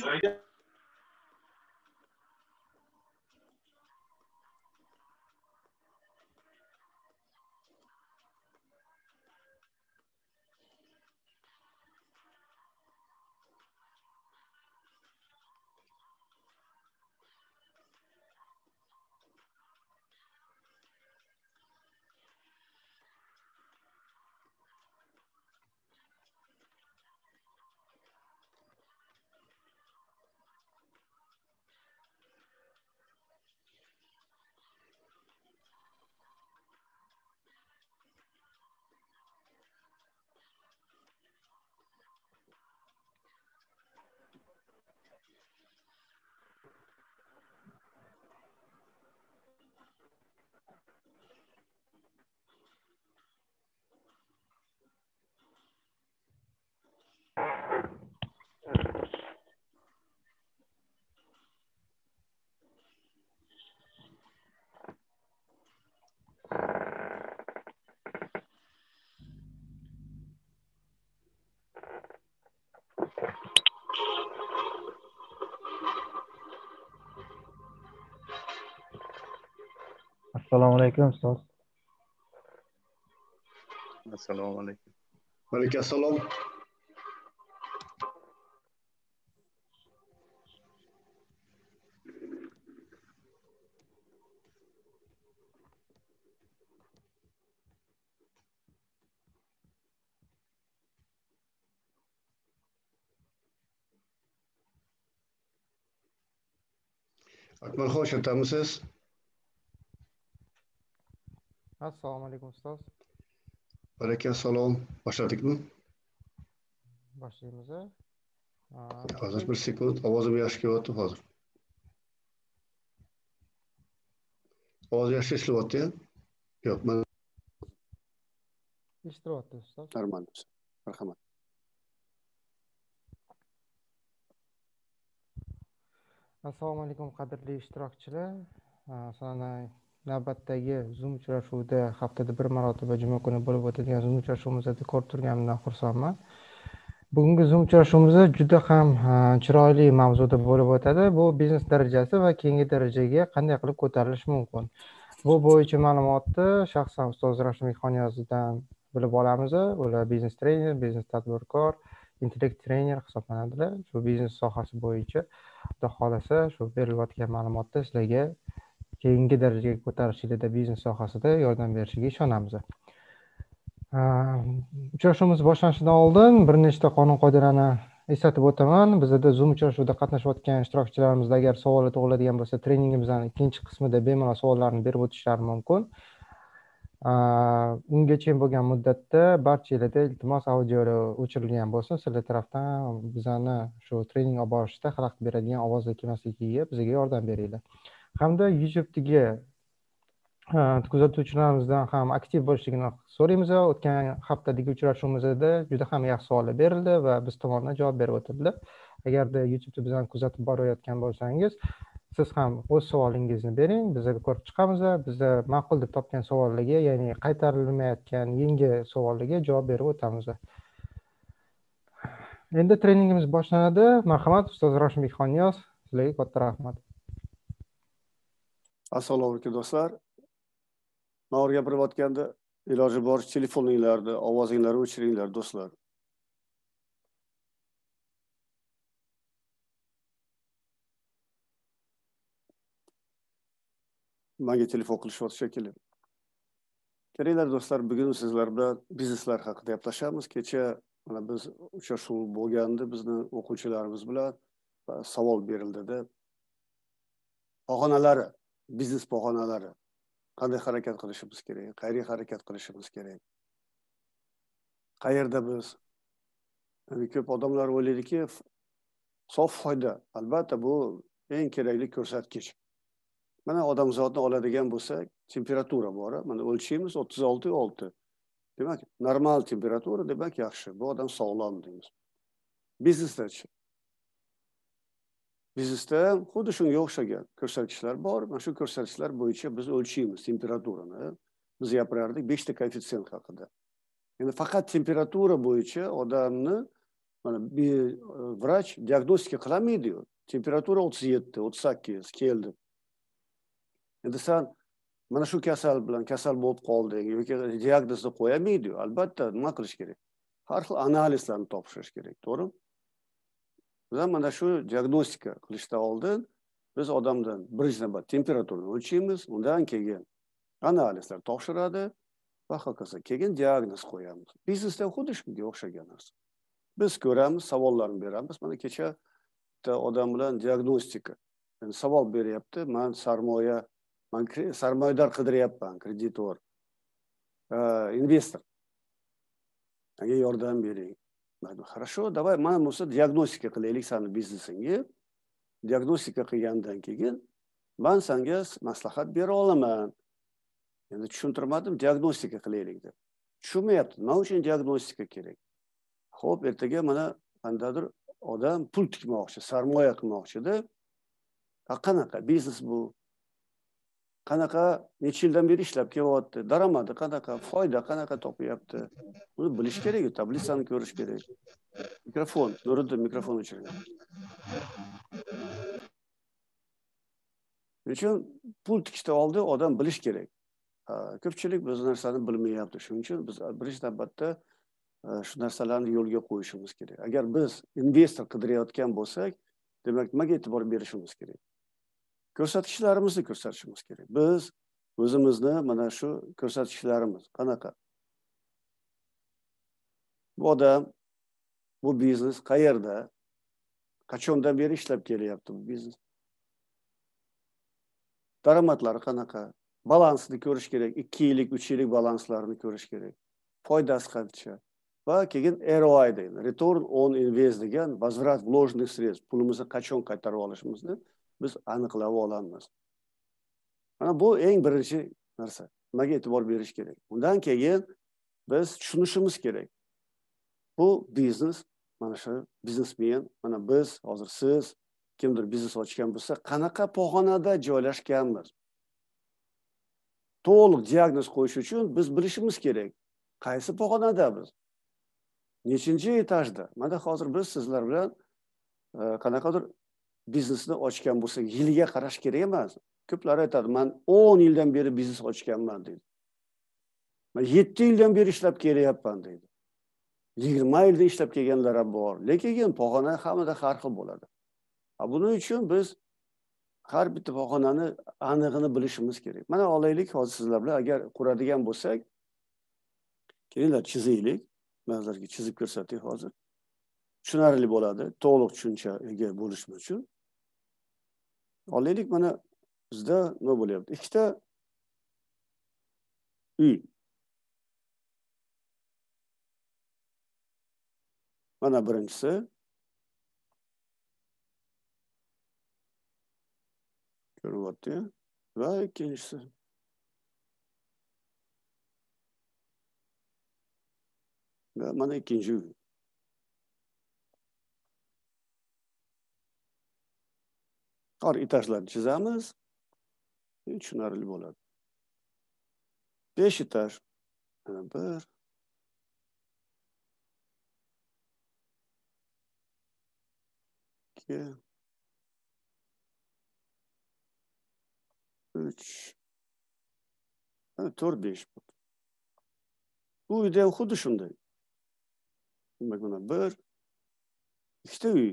Assalomu alaykum ustoz. Assalomu alaykum. Alaykum assalom. Akmalxon shantamisiz? Assalomu alaykum ustoz. Alaykum assalom. Boshladikmi? Boshlaymiz. Hozir bir sekund. Ovozim yaxshi kelyapti hozir. Ovoz yaxshi eshityapti-ya? Yo'q, men Eshitiryapti ustoz. Normal. Marhamat. Assalomu alaykum qadrli ishtirokchilar. Sizlarni navbatdagi Zoom uchrashuvida haftada bir marotaba juma kuni bo'lib o'tadigan Zoom uchrashuvimizda ko'rib turganimdan xursandman. Bugungi Zoom uchrashuvimizda juda ham chiroyli mavzuda bo'lib o'tadi. Bu biznes darajasi va keyingi darajaga qanday qilib ko'tarilish mumkin. Bu bo'yicha ma'lumotni shaxsan ustoz Ravshan Mexoniyozdan bilib olamiz. Ular biznes trener, biznes tadbirkor, intellekt trener hisoblanadilar. Shu biznes sohasi bo'yicha xudo xohlasa shu berilayotgan ma'lumotni sizlarga keyingi darajaga ko'tarishingizda biznes sohasida yordam berishiga ishonamiz. Uchrashuvimiz boshlanishidan oldin bir nechta qonun qoidalarni eslatib o'taman. Bizda Zoom uchrashuvida qatnashayotgan ishtirokchilarimiz agar savol tug'iladigan bo'lsa, treningimizning ikkinchi qismida bemalol savollarni berib o'tishlari mumkin. Ungacha bo'lgan muddatda barchalarda iltimos audiolar o'chirilgan bo'lsin. Sizlar tarafdan bizani shu trening olib borishda xalaqit beradigan ovozlar kelmasligiga bizga yordam beringlar. Hamda YouTube'dagi kuzatuvchilarimizdan ham aktiv bo'lishligini so'raymiz. O'tgan haftadagi uchrashuvimizda juda ham yaxshi savollar berildi va biz tomonidan javob berib o'tildi. Agarda YouTube'da bizani kuzatib borayotgan bo'lsangiz, siz ham o'z savolingizni bering, biz ko'rib chiqamiz. Biz ma'qul deb topgan savollarga, ya'ni qaytarilmayotgan yangi savollarga javob berib o'tamiz. Endi treningimiz boshlanadi. Marhamat, ustoz Ravshan Mexoniyoz, sizlarga katta rahmat. Assalomu alaykum do'stlar. Men gapirayotganda iloji boricha telefoninglarni ovozinglarni o'chiringlar do'stlar. Menga telefon qilishyapti shekilli. Kelinglar do'stlar, bugun sizlar bilan bizneslar haqida gaplashamiz. Kecha mana biz uchrashuv bo'lganda bizni o'quvchilarimiz bilan savol berildida. Pog'onalari, biznes pog'onalari qanday harakat qilishimiz kerak, qayerga harakat qilishimiz kerak. Qayerda biz ko'p odamlar o'ylaydiki, sof foyda. Albatta bu eng kerakli ko'rsatkich. Mana odamzodni oladigan bo'lsak, temperatura bor. Mana o'lchaymiz 36.6. Demak, normal temperatura demak yaxshi. Bu odam sog'lom deymiz. Biznesda-chi? Biznesda xuddi shunga o'xshagan ko'rsatkichlar bor. Mana shu ko'rsatkichlar bo'yicha biz o'lchaymiz temperaturani. Biz gapirardik 5 ta koeffitsient haqida. Endi faqat temperatura bo'yicha odamni mana bir vrach diagnostika qilolmaydi-yu. Temperatura 37, 38 keldi. Endi sen mana shu kasal bilan kasal bo'lib qolding yoki diagnozni qo'yamaydi-yu. Albatta nima qilish kerak? Har xil analizlarni topshirish kerak, to'g'rimi? Biz mana shu diagnostika qilishdan oldin biz odamdan birinchi navbat temperaturani o'lchaymiz, undan keyin analizlar topshiradi va hokazo. Keyin diagnoz qo'yamiz. Biznesda xuddi shunga o'xshagan narsa. Biz ko'ramiz, savollarni beramiz. Mana kecha bitta odam bilan diagnostika. Yani savol beryapti. Men sarmoyador qidiryapman, kreditor, investor. Menga yordam bering. Хорошо, давай mana bo'lsa diagnostika qilaylik seni biznesingga. Diagnostika qilgandan keyin men senga maslahat bera olaman. Endi tushuntirmadim, diagnostika qilaylik deb. Tushunmayapti. Nima uchun diagnostika kerak? Xo'p, ertaga mana qandaydir odam pul tikmoqchi, sarmoya qilmoqchi-da. Qanaqa biznes bu? Qanaqa necha yildan beri ishlab kelyapti? Daromadi qanaqa, foyda qanaqa topyapti? Buni bilish kerak, tablitsani ko'rish kerak. Mikrofon, Nuriddin mikrofon o'chiring. Uchun pul tikishdan oldin odam bilish kerak. Ko'pchilik bu narsani bilmayapti. Shuning uchun biz birinchi navbatda shu narsalarni yo'lga qo'yishimiz kerak. Agar biz investor qidirayotgan bo'lsak, demak nimaga e'tibor berishimiz kerak? Ko'rsatkichlarimizni ko'rsatishimiz kerak. Biz o'zimizni mana shu ko'rsatkichlarimiz qanaqa? Bu odam, bu biznes qayerda? Qachondan beri ishlab kelyapti bu biznes? Daromadlari qanaqa? Balansini ko'rish kerak. 2 yillik, 3 yillik balanslarini ko'rish kerak. Foydasi qancha? Va keyin ROI deydi. Return on invest degan возврат вложенных средств. Pulimizni qachon qaytarib olishimizni biz aniqlab olamiz. Mana bu eng birinchi narsa. Nimaga e'tibor berish kerak? Undan keyin biz tushunishimiz kerak. Bu biznes, mana shu biznesmen, mana biz hozir siz kimdir biznes ochgan bo'lsa, qanaqa pog'onada joylashganmiz? To'liq diagnoz qo'yish uchun biz bilishimiz kerak. Qaysi pog'onada biz? Nechinchi etajda? Mana hozir biz sizlar bilan qanaqadir biznesni ochgan bo'lsak, yiliga qarash kerak emas. Ko'plar aytadi, men 10 yildan beri biznes ochganman deydi. Men 7 yildan beri ishlab kelyapman deydi. 20 yilda ishlab kelganlar ham bor. Lekin pog'ona hammada har xil bo'ladi. Buning uchun biz har bitta pog'onani aniqini bilishimiz kerak. Mana olaylik hozir sizlar bilan agar quradigan bo'lsak, kelinglar chizaylik. Men sizlarga chizib ko'rsatay hozir. Tushunarli bo'ladi, to'liq tushunchaga bo'lishimiz uchun. Olaylik mana bizda nima bo'lyapti? Ikkita uy. Mana birinchisi ko'ryapti va ikkinchisi. Va mana ikkinchi uy. Har etajlarni chizamiz. Tushunarli bo'ladi. 5 etaj. Mana 1 2 3 4 5. Bu uyda xuddi shunday. Demak, mana 1 ikkita uy.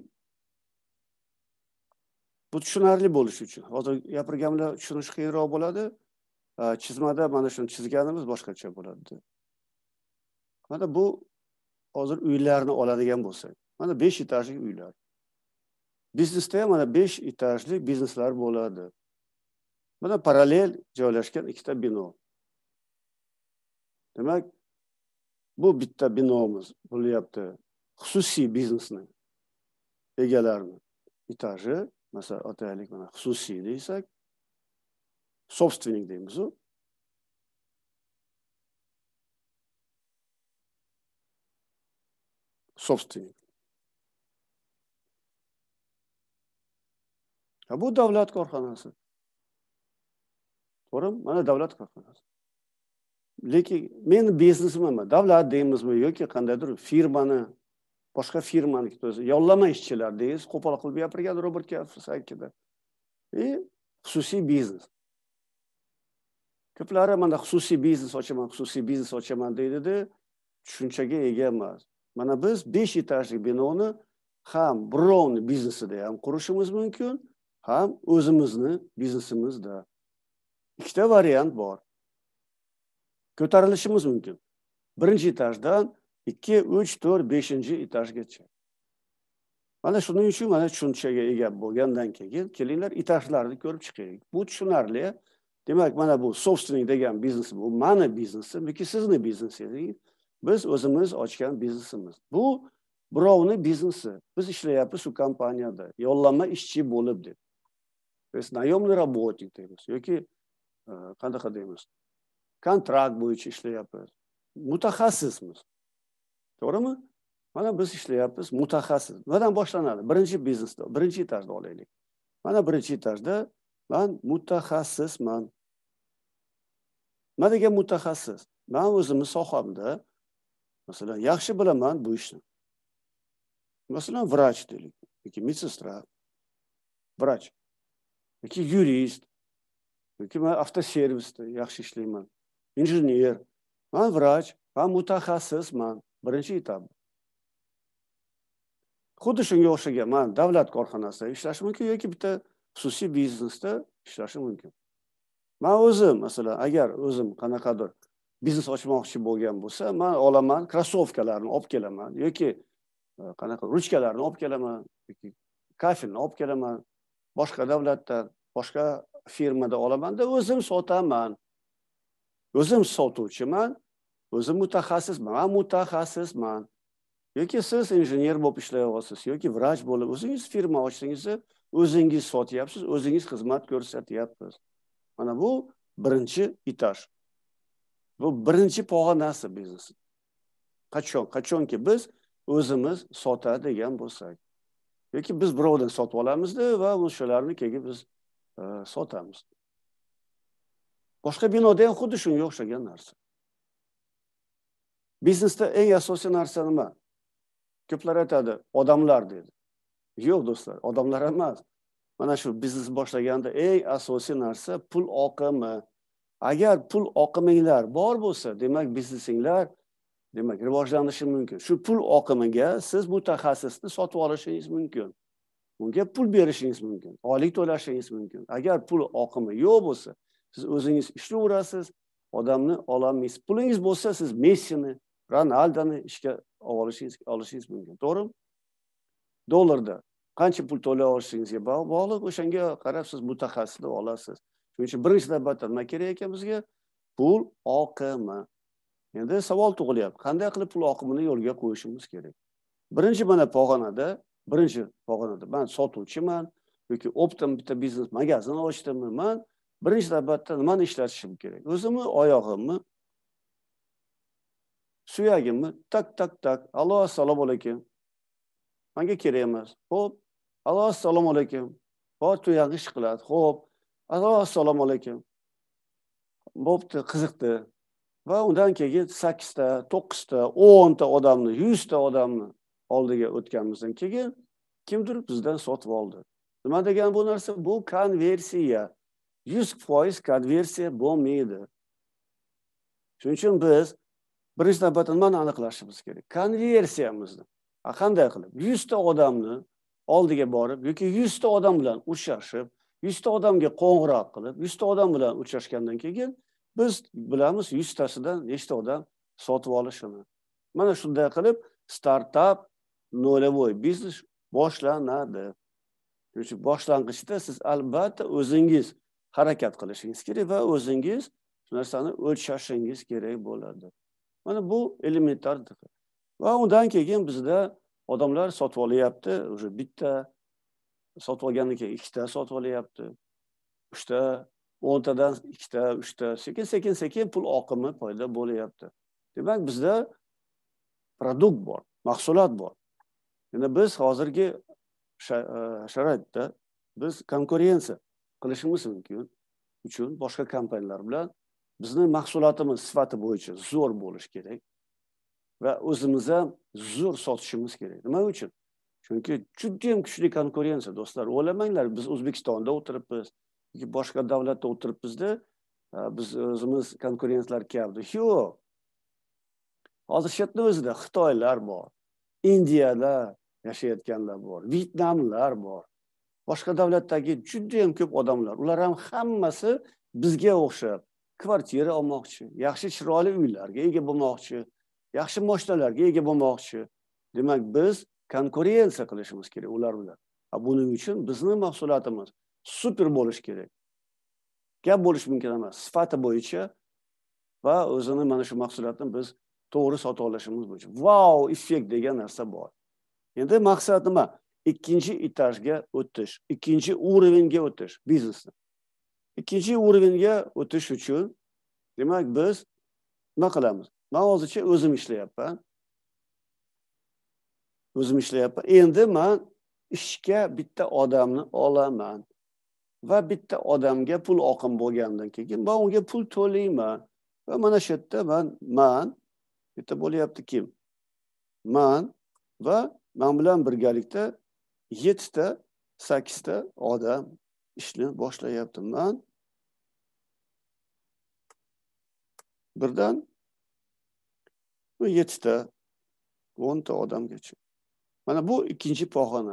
Bu tushunarli bo'lish uchun. Hozir gapirganimlar tushunish qiyinroq bo'ladi. Chizmada mana shuni chizganimiz boshqacha bo'ladi. Mana bu hozir uylarni oladigan bo'lsak, mana 5 etajli uylar. Biznesda ham mana 5 etajli bizneslar bo'ladi. Mana parallel joylashgan ikkita bino. Demak, bu bitta binomiz bo'lyapti. Xususiy biznesni egalarini etaji, mesela ataylik mana xususiy deysak, собственник deymiz u. Собственник. Bu davlat korxonasi. To'g'rimi? Mana davlat korxonasi. Lekin men biznesmenman, davlat deymizmi yoki qandaydir firmani boshqa firmaniki o'zi yollama ishchilar deysiz, qo'pol qilib gapirgan Robert Kiyosakida. Xususiy biznes. Ko'plari mana xususiy biznes ochaman deydi-da, tushunchaga ega emas. Mana biz 5 etajli binoni ham birovni biznesida ham qurishimiz mumkin, ham o'zimizni biznesimizda. Ikkita variant bor. Ko'tarilishimiz mumkin. Birinchi etajdan 2, 3, 4, 5-etajgacha. Mana shuning uchun mana tushunchaga ega bo'lgandan keyin kelinglar etajlarni ko'rib chiqaylik. Bu tushunarli. Demak, mana bu sobstvenik degan biznes bu mani biznesim, yoki sizni biznesingiz. Biz o'zimiz ochgan biznesimiz. Bu birovni biznesi. Biz ishlayapmiz shu kompaniyada, yollama ishchi bo'lib deb. Biz naymli работник deymiz yoki qanaqa deymiz? Kontrakt bo'yicha ishlayapmiz. Mutaxassismiz. To'g'rimi? Mana biz ishlayapmiz mutaxassis. Nimadan boshlanadi? Birinchi biznesda, birinchi etajda olaylik. Mana birinchi etajda men mutaxassisman. Nima degan mutaxassis? Men o'zimning sohamda masalan yaxshi bilaman bu ishni. Masalan vrach deylik, yoki medsestra, vrach, yoki yurist, yoki men avtoservisda yaxshi ishlayman. Injener, men vrach, men mutaxassisman. Birinchi etap. Xuddi shunga o'xshagan men davlat korxonasida ishlashim mumkin yoki bitta xususiy biznesda ishlashim mumkin. Men o'zim masalan agar o'zim qanaqadir biznes ochmoqchi bo'lgan bo'lsa, men olaman krossovkalarni olib kelaman yoki qanaqa ruchkalarni olib kelaman yoki kafelni olib kelaman. Boshqa davlatdan, boshqa firmada olamanda o'zim sotaman. O'zim sotuvchiman, o'zim mutaxassisman, men mutaxassisman. Yoki siz injener bo'lib ishlayapsiz yoki vrach bo'lib o'zingiz firma ochsangiz, o'zingiz sotyapsiz, o'zingiz xizmat ko'rsatyapsiz. Mana bu birinchi etaj. Bu birinchi pog'onasi biznes. Qachonki biz o'zimiz sotadigan bo'lsak yoki biz birovdan sotib olamizda va o'shalarni keyin biz sotamiz. Boshqa binoda ham xuddi shunga o'xshagan narsa. Biznesda eng asosiy narsa nima? Ko'plar aytadi, odamlar dedi. Yo'q do'stlar, odamlar emas. Mana shu biznes boshlaganda eng asosiy narsa pul oqimi. Agar pul oqiminglar bor bo'lsa, demak biznesinglar demak rivojlanishi mumkin. Shu pul oqimiga siz mutaxassisni sotib olishingiz mumkin. Unga pul berishingiz mumkin, oylik to'lashingiz mumkin. Agar pul oqimi yo'q bo'lsa, siz o'zingiz ishlayverasiz, odamni ololmaysiz. Pulingiz bo'lsa, siz Messini, Ronaldoni ishga olishingiz mumkin. To'g'rimi? Dollarda qancha pul to'lay olishingizga bog'liq, o'shanga qarab siz mutaxassisni olasiz. Shuning uchun birinchi navbatda nima kerak ekan bizga? Pul oqimi. Endi savol tug'ilyapti. Qanday qilib pul oqimini yo'lga qo'yishimiz kerak? Birinchi pog'onada men sotuvchiman yoki optim bitta biznes magazin ochdimmi, men birinchi navbatda nimani ishlatishim kerak? O'zimni oyog'imni, suyagimni tak. Allo, assalomu alaykum. Menga kerak emas. Xo'p. Allo, assalomu alaykum. Bor tuyog'i ish qiladi. Xo'p. Allo, assalomu alaykum. Bo'pti, qiziqdi. Va undan keyin 8 ta, 9 ta, 10 ta odamni, 100 ta odamni oldiga o'tganimizdan keyin kimdir bizdan sotib oldi. Nima degan bu narsa? Bu konversiya. 100% konversiya bo'lmaydi. Shuning uchun biz birinchi navbatda nimani aniqlashimiz kerak? Konversiyamizni. Qanday qilib? 100 ta odamni oldiga borib yoki 100 ta odam bilan uchrashib, 100 ta odamga qo'ng'iroq qilib, 100 ta odam bilan uchrashgandan keyin biz bilamiz 100 tasidan nechta odam sotib olishini. Mana shunday qilib startap nolovoy biznes boshlanadi. Chunki boshlang'ich siz albatta o'zingiz harakat qilishingiz kerak va o'zingiz shu narsani o'lchashingiz kerak bo'ladi. Mana bu elementar. Va undan keyin bizda odamlar sotib olyapti, o'sha bitta sotib olgandan keyin ikkita sotib olyapti. 3 ta, 10 tadan 2 ta, 3 ta, sekin pul oqimi paydo bo'lyapti. Demak, bizda produkt bor, mahsulot bor. Endi biz hozirgi sharoitda biz konkurensiya qilishimiz mumkin uchun boshqa kompaniyalar bilan bizni mahsulotimiz sifati bo'yicha zo'r bo'lish kerak. va o'zimiz ham zo'r sotishimiz kerak. Nima uchun? Chunki juda ham kuchli konkurensiya do'stlar. O'ylamanglar, biz O'zbekistonda o'tiribmiz yoki boshqa davlatda o'tiribmizda, biz o'zimiz konkurentlar kabi. Yo'q. Hozir shu yerda o'zida Xitoylar bor, Indiyada yashayotganlar bor, Vyetnamlar bor. Boshqa davlatdagi juda ham ko'p odamlar. Ular ham hammasi bizga o'xshab kvartira olmoqchi, yaxshi chiroyli uylarga ega bo'lmoqchi, yaxshi mashinalarga ega bo'lmoqchi. Demak, biz konkurensiya qilishimiz kerak ular bilan. Buning uchun bizning mahsulotimiz super bo'lish kerak. Gap bo'lish mumkin emas. Sifati bo'yicha va o'zini mana shu mahsulotni biz to'g'ri sota olishimiz bo'yicha. Wow, effekt degan narsa bor. Endi maqsad nima? Ikkinchi etajga o'tish, ikkinchi urovengga o'tish biznesni. Ikkinchi urovengga o'tish uchun demak biz nima qilamiz? Men hozircha o'zim ishlayapman. Endi men ishga bitta odamni olaman va bitta odamga pul oqim bo'lgandan keyin men unga pul to'layman. Va mana shu yerda men bitta bo'lyapti kim? Men va men bilan birgalikda 7 ta, 8 ta odam ishni boshlayapti. Men birdan 7 ta, 10 ta odamgacha. Mana bu ikkinchi pog'ona.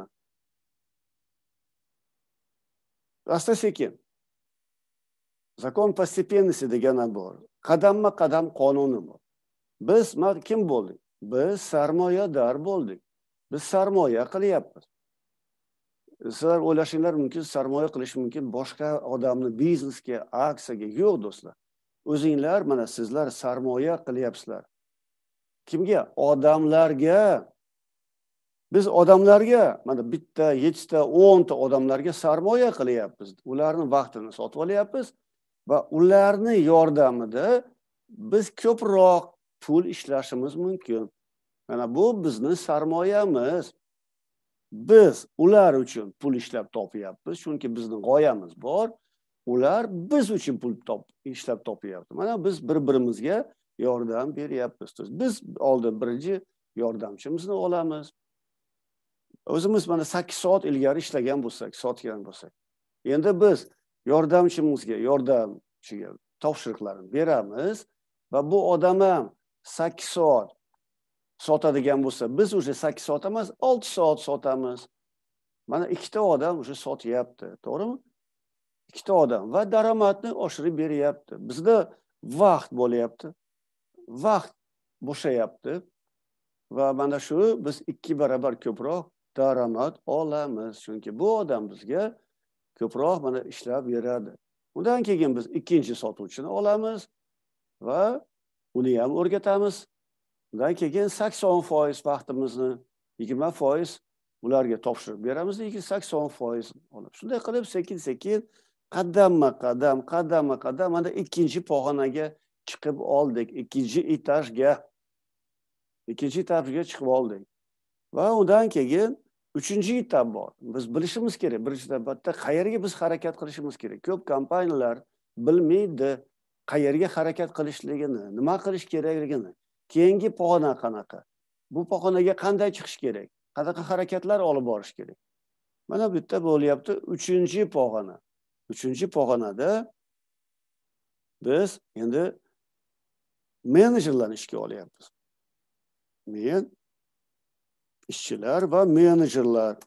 Asta-sekin. Zakon постепенности degani bor. Qadamma-qadam qonuni bor. Biz kim bo'ldik? Biz sarmoyador bo'ldik. Biz sarmoya qilyapmiz. Sizlar o'ylashinglar mumkin, sarmoya qilish mumkin boshqa odamni biznesga, aksiyaga. Yo'q do'stlar. O'zinglar mana sizlar sarmoya qilyapsizlar. Kimga? Odamlarga. Biz odamlarga, mana bitta, 7 ta, 10 ta odamlarga sarmoya qilyapmiz. Ularning vaqtini sotib olyapmiz va ularni yordamida biz ko'proq pul ishlashimiz mumkin. Mana bu bizning sarmoyamiz. Biz ular uchun pul ishlab topyapmiz, chunki bizning g'oyamiz bor. Ular biz uchun pul ishlab topyapti. Mana biz bir-birimizga yordam beryapmiz. Biz oldin birinchi yordamchimizni olamiz. O'zimiz mana 8 soat ilgari ishlagan bo'lsak, sotgan bo'lsak. Endi biz yordamchiga topshiriqlarni beramiz va bu odam ham 8 soat sotadigan bo'lsa, biz уже 8 soat emas, 6 soat sotamiz. Mana 2 ta odam уже sotyapti, to'g'rimi? 2 ta odam va daromadni oshirib beryapti. Bizda vaqt bo'lyapti. Vaqt bo'shayapti va mana shu biz 2 barobar ko'proq daromad olamiz. Chunki bu odam bizga ko'proq mana ishlab beradi. Undan keyin biz ikkinchi sotuvchini olamiz va uni ham o'rgatamiz. Undan keyin 80% vaqtimizni, 20% ularga topshirib beramiz, 80% olib. Shunday qilib sekin-sekin qadamma-qadam mana ikkinchi pog'onaga chiqib oldik, ikkinchi etajga chiqib oldik. Va undan keyin 3-etap bor. Biz bilishimiz kerak. Birinchi navbatda qayerga biz harakat qilishimiz kerak. Ko'p kompaniyalar bilmaydi qayerga harakat qilishligini, nima qilish kerakligini. Keyingi pog'ona qanaqa? Bu pog'onaga qanday chiqish kerak? Qanaqa harakatlar olib borish kerak? Mana bu yerda bo'lyapti 3-pog'ona. 3-pog'onada biz endi menejerlarni ishga olyapmiz. Men ishchilar va menejerlar.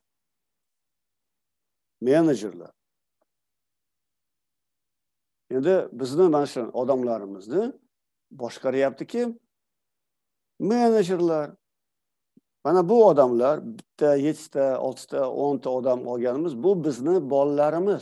Endi bizni mana shu odamlarimizni boshqaryapti kim? Menejerlar. Mana bu odamlar bitta 7 ta, 6 ta, 10 ta odam olganimiz, bu bizni bolalarimiz.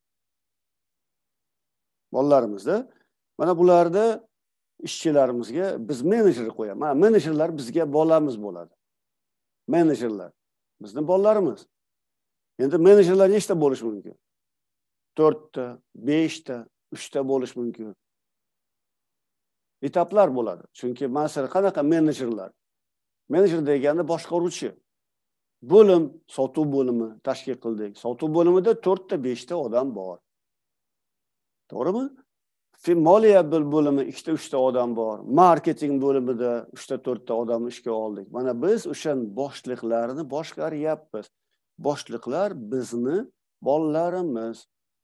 Bolalarimizda mana bularda ishchilarimizga biz menejer qo'yamiz. Mana menejerlar bizga bolamiz bo'ladi. Menejerlar bizni bolalarimiz. Endi menejerlar nechta bo'lishi mumkin? 4 ta, 5 ta, 3 ta bo'lishi mumkin. Etaplar bo'ladi. Chunki masalan qanaqa menejerlar? Menejer degani boshqaruvchi. Bo'lim, sotuv bo'limi tashkil qildik. Sotuv bo'limida 4 ta, 5 ta odam bor. To'g'rimi? moliya bo'limi 2-3 ta odam bor. Marketing bo'limida 3-4 ta odam ishga oldik. Mana biz o'sha boshliqlarni boshqaryapmiz. Boshliqlar bizni bolalarimiz.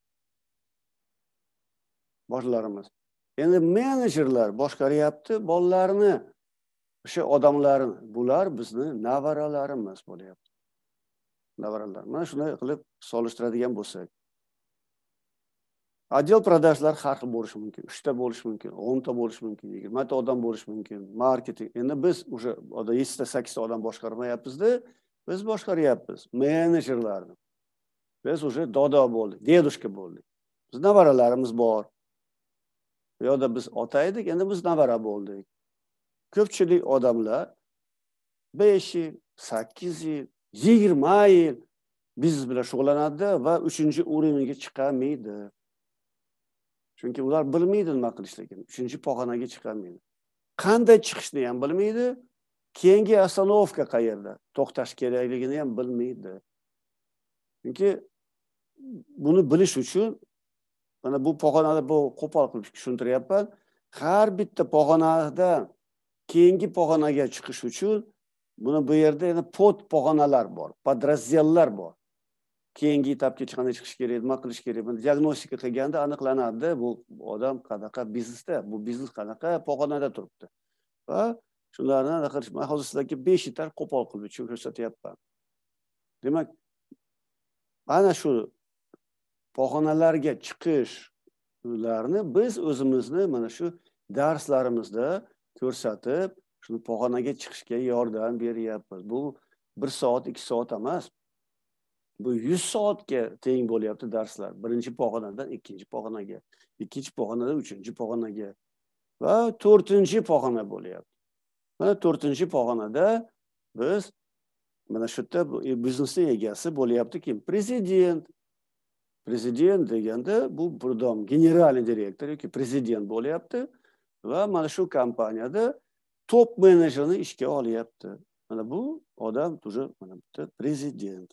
Bolalarimiz. Endi menejerlar boshqaryapti bolalarni. O'sha odamlarni. Bular bizni nevaralarimiz bo'lyapti. Nevaralar. Mana shunday qilib solishtiradigan bo'lsak. Отдел продажlar har xil bo'lishi mumkin. 3 ta bo'lishi mumkin, 10 ta bo'lishi mumkin, 20 ta odam bo'lishi mumkin. Marketing. Endi biz o'sha 7 ta, 8 ta odam boshqarmayapmiz-da, biz boshqaryapmiz. Menejerlarni. Biz o'sha dodo bo'ldik, dedushka bo'ldik. Biz nevaralarimiz bor. Yo'da biz ota edik, endi biz nevara bo'ldik. Ko'pchilik odamlar 5 yil, 8 yil, 20 yil biznes bilan shug'ullanadi va 3-o'ringa chiqamaydi. Chunki ular bilmaydi nima qilishligini. 3-pog'onaga chiqamaydi. Qanday chiqishni ham bilmaydi, keyingi ostanovka qayerda, to'xtash kerakligini ham bilmaydi. Chunki buni bilish uchun mana bu pog'onada bu qo'pol qilib tushuntiryapman. Har bitta pog'onadan keyingi pog'onaga chiqish uchun buni bu yerda yana pod pog'onalar bor, podrazdellar bor. Keyingi etapga qanday chiqish kerak, nima qilish kerak. Buni diagnostika qilganda aniqlanadi, bu odam qanaqa biznesda, bu biznes qanaqa pog'onada turibdi. Va shularni men hozir sizlarga 5 yetar qo'pol qilib ko'rsatyapman. Demak, ana shu pog'onalarga chiqishlarni biz o'zimizni mana shu darslarimizda ko'rsatib, shuni pog'onaga chiqishga yordam beryapmiz. Bu 1 soat, 2 soat emas. Bu 100 soatga teng bo'lyapti darslar. Birinchi pog'onadan ikkinchi pog'onaga, ikkinchi pog'onadan uchinchi pog'onaga va 4-chi pog'ona bo'lyapti. Mana 4-chi pog'onada biz mana shu yerda biznesning egasi bo'lyapti kim? Prezident. Prezident deganda bu burdom generalniy direktor yoki prezident bo'lyapti va mana shu kompaniyada top menejerni ishga olyapti. Mana bu odam уже mana bitta prezident.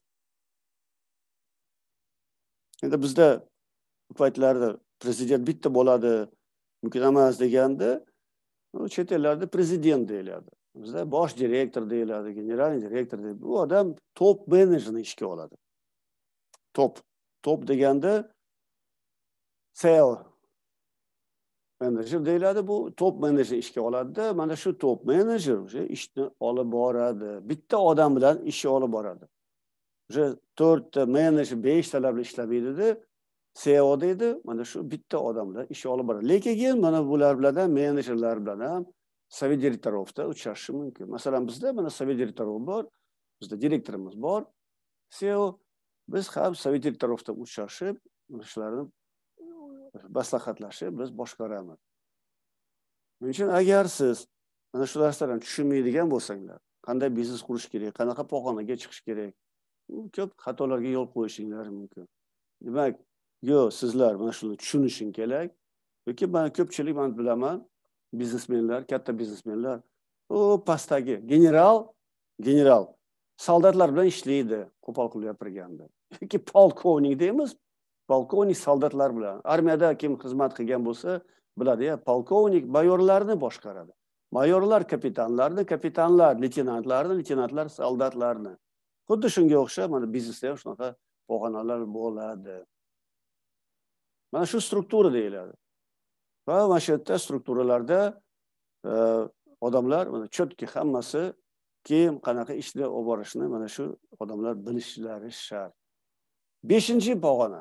Endi bizda bu paytlarda prezident bitta bo'ladi, mumkin emas deganda, chet ellarda prezident deyiladi. Bizda bosh direktor deyiladi, generalniy direktor deyiladi. Bu odam top menejerni ishga oladi. Top deganda CEO menejer deyiladi, bu top menejer ishga oladi. Mana shu top menejer o'sha ishni olib boradi. Bitta odam bilan ishni olib boradi. O'sha 4 ta menejer 5 talar bilan ishlamaydi-da, CEO deydi, mana shu bitta odam bilan ish olib boradi. Lekin mana bular bilan ham menejerlar bilan ham sovet direktorovda uchrashish mumkin. Masalan, bizda mana sovet direktorov bor, bizda direktorimiz bor, CEO, biz ham sovet direktorovda uchrashib, shularni maslahatlashib biz boshqaramiz. Shuning uchun agar siz mana shu narsalarni tushunmaydigan bo'lsanglar, qanday biznes qurish kerak, qanaqa pog'onaga chiqish kerak, ko'p xatolarga yo'l qo'yishingiz mumkin. Demak, sizlar mana shuni tushunishing kerak. Yoki men ko'pchilik men bilaman, biznesmenlar, katta biznesmenlar, pastdagi general soldatlar bilan ishlaydi, qo'pol qilib gapirganda. Yoki polkovnik deymiz, polkovnik soldatlar bilan. Armiyada kim xizmat qilgan bo'lsa, biladi-ya, polkovnik mayorlarni boshqaradi. Mayorlar kapitanlarni, kapitanlar leytenantlarni, leytenantlar soldatlarni. Xuddi shunga o'xshab, mana biznesda ham shunaqa pog'onalar bo'ladi. Mana shu struktura deyiladi. Va mana shu yerda strukturalarda odamlar mana chotki hammasi kim qanaqa ishni olib borishni mana shu odamlar bilishlari shart. 5-chi pog'ona.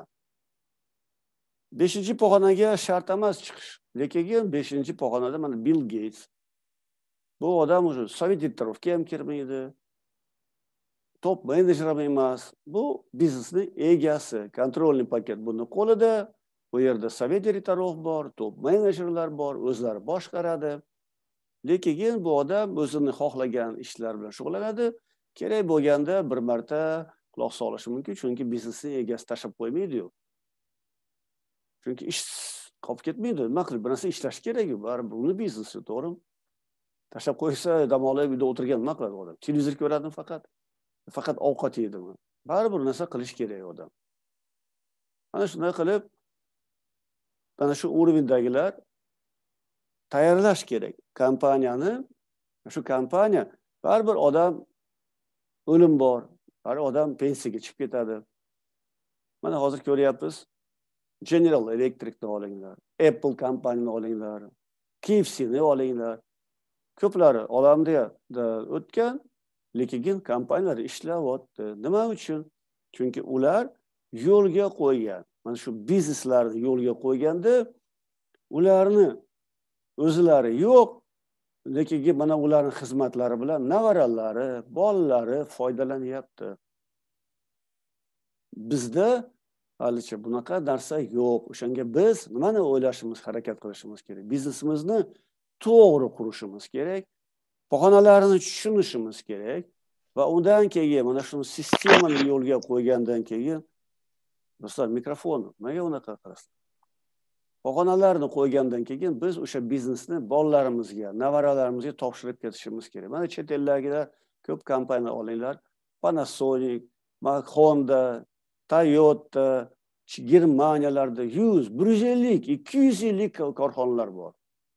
5-chi pog'onaga shart emas chiqish. Lekin 5-chi pog'onada mana Bill Gates. Bu odam o'sha sovet direktorovga ham kirmaydi. Top menejer ham emas. Bu biznesning egasi, kontrolniy paket buni qo'lida. Bu yerda sovet direktorov bor, top menejerlar bor, o'zlari boshqaradi. Lekin bu odam o'zini xohlagan ishlar bilan shug'ullanadi. Kerak bo'lganda bir marta quloq solishi mumkin, chunki biznesning egasi tashab qo'ymaydi-yu. Chunki ish qolib ketmaydi. Nima qilib, bir narsa ishlash kerak-ku, baribir uni biznesi, to'g'rimi? Tashab qo'ysa, dam olib uyda o'tirgan nima qiladi odam? Televizor ko'radimi faqat ovqat yeydimi? Baribir narsa qilish kerak odam. Ana shunday qilib mana shu urovdagilar tayyorlash kerak kompaniyani. Shu kompaniya baribir odam o'lim bor, baribir odam pensiyaga chiqib ketadi. Mana hozir ko'ryapmiz. General Electric'ni olinglar, Apple kompaniyani olinglar, KFC'ni olinglar. Ko'plari olamda o'tgan, lekin kompaniyalar ishlayapti. Nima uchun? Chunki ular yo'lga qo'ygan. Mana shu bizneslarni yo'lga qo'yganda ularni o'zlari yo'q, lekin mana ularning xizmatlari bilan nevaralari, bolalari foydalanyapti. Bizda halicha bunaqa narsa yo'q. O'shanga biz nimani o'ylashimiz, harakat qilishimiz kerak. Biznesimizni to'g'ri qurishimiz kerak. Pog'onalarni tushunishimiz kerak va undan keyin mana shu sistemani yo'lga qo'ygandan keyin do'stlar, mikrofon nimaga unaqa qilasizlar? Pog'onalarni qo'ygandan keyin biz o'sha biznesni bolalarimizga, nevaralarimizga topshirib ketishimiz kerak. Mana chet eldagilar ko'p kompaniya olinglar. Panasonic, Honda, Toyota, Germaniyalarda 100, 150, 200 yillik korxonalar bor.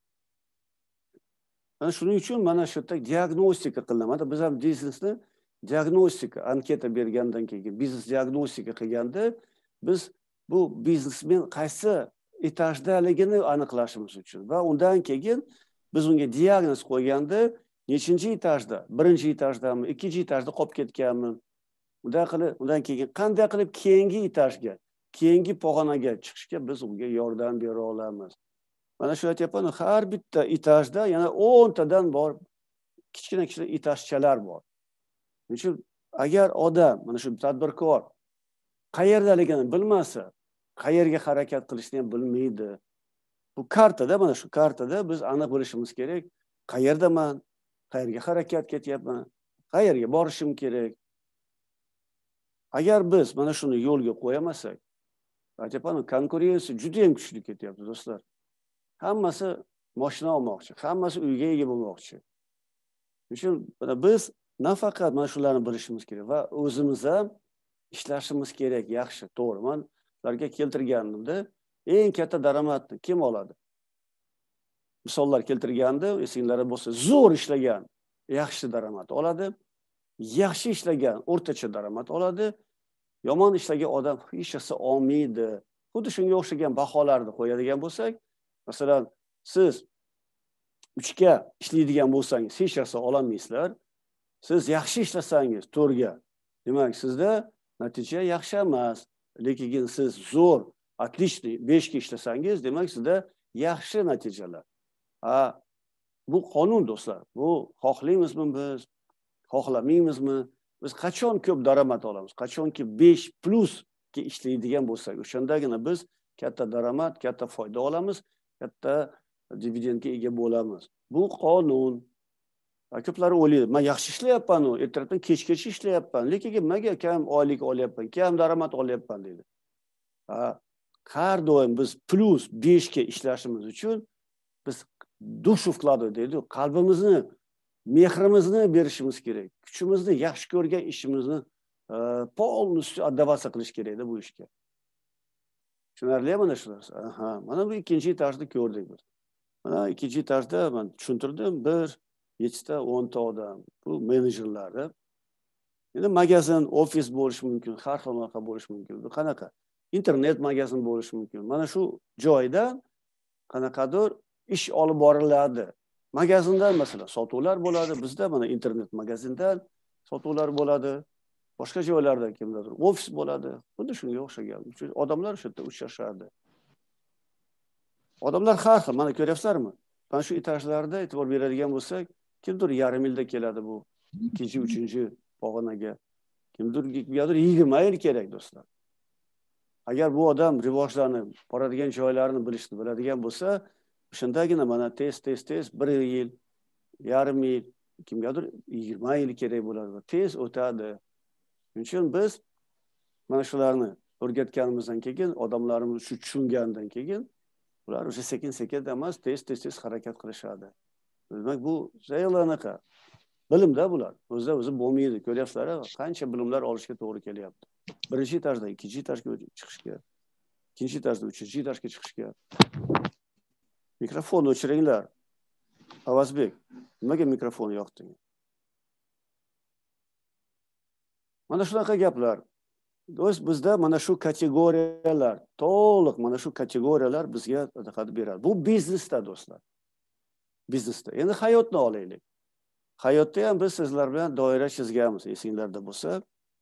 Mana shuning uchun mana shu yerda diagnostika qilinadi. Biz ham biznesni diagnostika, anketa bergandan keyin, biznes diagnostika qilganda biz bu biznesmen qaysi etajdaligini aniqlashimiz uchun va undan keyin biz unga diagnoz qo'yganda nechinchi etajda, birinchi etajdami, ikkinchi etajda qolib ketganmi? Undan keyin qanday qilib keyingi etajga, keyingi pog'onaga chiqishga biz unga yordam bera olamiz. Mana shu aytyapman, har bitta etajda yana 10 tadan bor kichkina etajchalar bor. Shuning uchun agar odam, mana shu tadbirkor qayerdaligini bilmasa, qayerga harakat qilishni ham bilmaydi. Bu kartada, mana shu kartada biz aniq bilishimiz kerak. Qayerdaman, qayerga harakat ketyapman, qayerga borishim kerak. Agar biz mana shuni yo'lga qo'yamasak, aytyapman, konkurensiya juda ham kuchli ketyapti, do'stlar. Hammasi mashina olmoqchi, hammasi uyga ega bo'lmoqchi. Shuning uchun biz nafaqat mana shularni bilishimiz kerak va o'zimiz ham ishlashimiz kerak, yaxshi, to'g'ri. Men ularga keltirganimda eng katta daromadni kim oladi? Misollar keltirganda, esinglarda bo'lsa, zo'r ishlagan yaxshi daromad oladi, yaxshi ishlagan o'rtacha daromad oladi, yomon ishlagan odam hech narsa olmaydi. Xuddi shunga o'xshagan baholarni qo'yadigan bo'lsak, masalan, siz 3 ga ishlaydigan bo'lsangiz, hech narsa ololmaysizlar. Siz yaxshi ishlasangiz 4 ga, demak, sizda natija yaxshi emas. Lekin siz zo'r, отличный 5 ga ishlasangiz, demak, sizda yaxshi natijalar. Bu qonun, do'stlar. Bu xohlaymizmi biz, xohlamaymizmi? Biz qachon ko'p daromad olamiz? Qachonki 5+ ga ishlaydigan bo'lsak, o'shandagina biz katta daromad, katta foyda olamiz, katta dividendga ega bo'lamiz. Bu qonun. Ko'plar o'ylaydi, men yaxshi ishlayapman, ertadan kechgacha ishlayapman, lekin nimaga kam oylik olyapman, kam daromad olyapman deydi. Har doim biz +5 ga ishlashimiz uchun biz duшу вкладывать deydi, qalbimizni, mehrimizni berishimiz kerak. Kuchimizni, yaxshi ko'rgan ishimizni полностью отдаваться qilish kerak edi bu ishga. Tushunarlimi mana shu narsa? Mana bu ikkinchi etajda ko'rdik biz. Mana ikkinchi etajda men tushuntirdim, 7 ta 10 ta odam, bu menejerlar. Endi magazin, ofis bo'lishi mumkin, har xil narsa bo'lishi mumkin. Bu qanaqa? Internet magazin bo'lishi mumkin. Mana shu joydan qanaqadir ish olib boriladi. Magazindan masalan sotuvlar bo'ladi, bizda mana internet magazindan sotuvlar bo'ladi. Boshqa joylarda kimdadir ofis bo'ladi. Xuddi shunga o'xshagan. Odamlar shu yerda uchrashadi. Odamlar har xil, mana ko'ryapsizlarmi? Mana shu etajlarda e'tibor beradigan bo'lsak, kimdir yarim yilda keladi bu 2-3 pog'onaga. Kimdir 20 yil kerak, do'stlar. Agar bu odam rivojlanib, boradigan joylarni bilishni biladigan bo'lsa, o'shandagina mana tez 1 yil, yarim yil, kimgadir 20 yil kerak bo'ladi. Tez o'tadi. Shuning uchun biz mana shularni o'rgatganimizdan keyin, odamlarimiz shu tushungandan keyin ular o'sha sekin-sekin emas, tez harakat qilishadi. Demak, bu zaylaanaqa bilimda bular. O'zi bo'lmaydi. Ko'ryapsizlar, qancha bilimlar olishga to'g'ri kelyapti. Birinchi etajdan ikkinchi etajga chiqishga, ikkinchi etajdan uchinchi etajga chiqishga. Mikrofonni o'chiringlar. Avazbek, nimaga mikrofonni yoqding? Mana shunaqa gaplar. Bizda mana shu kategoriyalar, to'liq mana shu kategoriyalar bizga qadr beradi. Bu biznesda do'stlar. Biznesda. Endi hayotni olaylik. Hayotda ham biz sizlar bilan doira chizganmiz, esinglarda bo'lsa.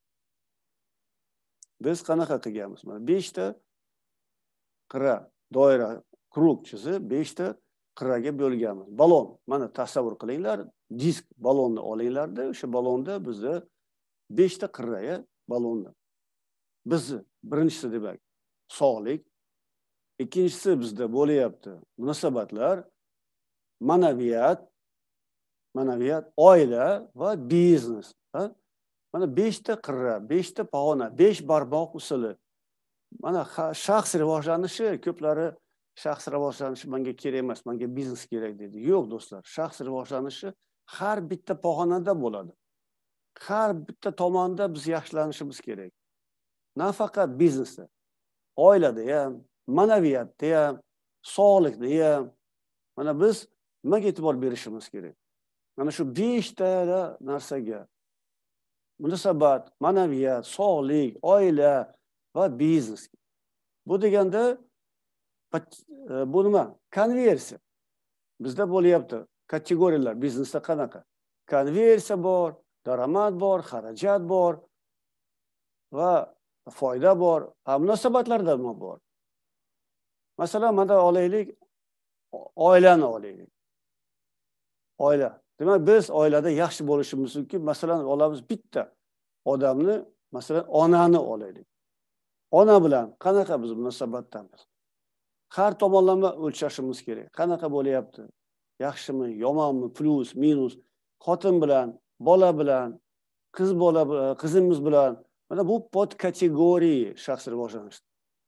Biz qanaqa qilganmiz? Mana 5 ta qirra, doira, krug chizib, 5 ta qirraga bo'lganmiz. Balon. Mana tasavvur qilinglar, disk balonni olinglarda, o'sha balonda bizda 5 ta qirra, balonni. Bizni birinchisi demak sog'lik, ikkinchisi bizda bo'layapti munosabatlar, ma'naviyat, oila va biznes. Mana 5 ta qirra, 5 ta pog'ona, 5 barmoq usuli. Mana shaxs rivojlanishi, ko'plari shaxs rivojlanishi menga kerak emas, menga biznes kerak dedi. Yo'q do'stlar, shaxs rivojlanishi har bitta pog'onada bo'ladi. Har bitta tomonda biz yaxshilanishimiz kerak. Nafaqat biznesda, oilada ham, ma'naviyatda ham, sog'likda ham. Mana biz nimaga e'tibor berishimiz kerak? Mana shu 5 ta narsaga. Munosabat, ma'naviyat, sog'lik, oila va biznes. Bu deganda bu nima? Konversiya. Bizda bo'lyapti kategoriyalar biznesda qanaqa? Konversiya bor, daromad bor, xarajat bor va foyda bor, munosabatlarda nima bor? Masalan, mana olaylik, oilani olaylik. Oila. Demak, biz oilada yaxshi bo'lishimiz mumkin. Masalan, olamiz bitta odamni, masalan, onani olaylik. Ona bilan qanaqa biz munosabatdamiz? Har tomonlama o'lchashimiz kerak. Qanaqa bo'lyapti? Yaxshimi, yomonmi, plus, minus, xotin bilan, bola bilan, qizimiz bilan. Mana bu pod kategoriya shaxs rivojlanish.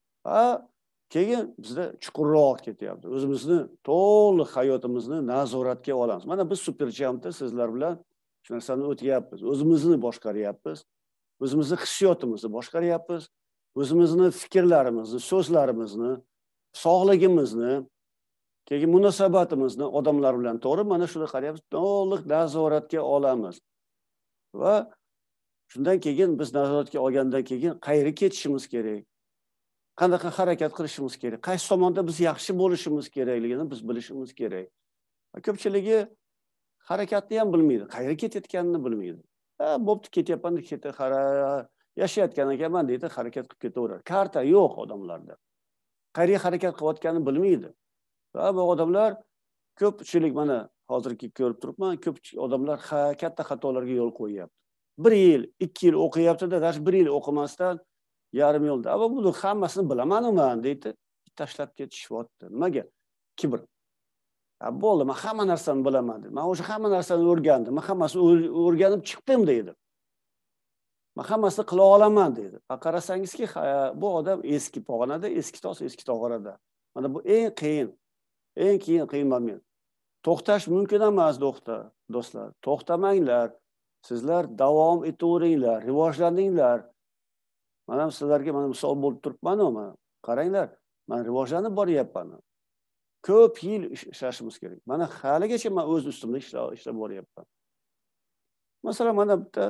Keyin bizda chuqurroq ketyapti. O'zimizni to'liq hayotimizni nazoratga olamiz. Mana biz Superjampda sizlar bilan shu narsani o'tyapmiz. O'zimizni boshqaryapmiz. O'zimizni hissiyotimizni boshqaryapmiz. O'zimizni fikrlarimizni, so'zlarimizni, sog'ligimizni, keyin munosabatimizni odamlar bilan to'g'ri mana shuni qarayapmiz, to'liq nazoratga olamiz. Va shundan keyin biz nazoratga olgandan keyin qayerga ketishimiz kerak? Qanaqa harakat qilishimiz kerak? Qaysi tomonda biz yaxshi bo'lishimiz kerakligini biz bilishimiz kerak. Ko'pchiligi harakatni ham bilmaydi, qayerga ketayotganini bilmaydi. Bo'pti, ketyapman, yashayotgan ekanman deydi, harakat qilib ketaveradi. Karta yo'q odamlarda. Qayerga harakat qilayotganini bilmaydi. Va bu odamlar ko'pchilik mana hozirgi ko'rib turibman, ko'p odamlar katta xatolarga yo'l qo'yyapti. 1 yil, 2 yil o'qiyapti-da, 1 yil o'qimasdan yarim yo'lda. Ama buni hammasini bilaman deydi, tashlab ketishyapti. Nimaga? Kibr. Bo'ldi, men hamma narsani bilaman dedi. Men o'sha hamma narsani o'rgandim. Men hammasini o'rganib chiqdim deydi. Men hammasini qila olaman deydi. Qarasangizki, bu odam eski pog'onada, eski tos, eski tog'orada. Mana bu eng qiyin moment. To'xtash mumkin emas, do'stlar. To'xtamanglar. Sizlar davom etaveringlar, rivojlaninglar. Mana sizlarga mana misol bo'lib turibman-ku, qaranglar. Men rivojlanib boryapman. Ko'p yil ishlashimiz kerak. Mana haligacha men o'z ustimda ishlab boryapman. Masalan, mana bitta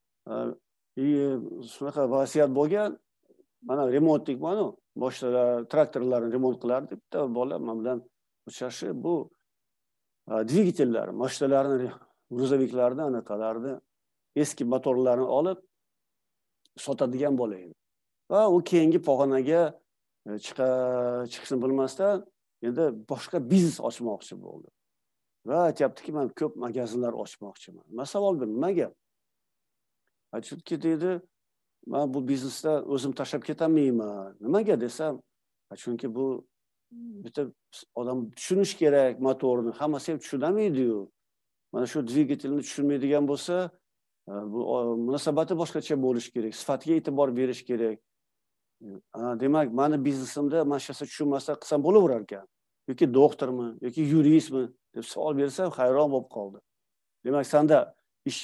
shunaqa vasiyat bo'lgan. Mana remontlikman-ku, boshlar traktorlarni remont qilardi. Bitta bola men bilan uchrashib, bu dvigatellar, mashinalarni, gruzoviklarni anaqalarni, eski motorlarni olib sotadigan bola edi. Va u keyingi pog'onaga chiqishni bilmasdan endi boshqa biznes ochmoqchi bo'ldi. Va aytayaptiki, men ko'p magazinlar ochmoqchiman. Men savol berdim, nimaga? Aytibdi dedi, men bu biznesda o'zim tashlab ketamayman. Nimaga desam, chunki bu bitta odam tushunish kerak motorni, hammasi ham tushunmaydi-yu. Mana shu dvigatelni tushunmaydigan bo'lsa, bu munosabati boshqacha bo'lish kerak, sifatiga e'tibor berish kerak. Demak, meni biznesimda men shasa tushunmasa qilsam bo'laverar ekan. Yoki doktormi, yoki yuristmi deb savol bersam hayron bo'lib qoldi. Demak, senda ish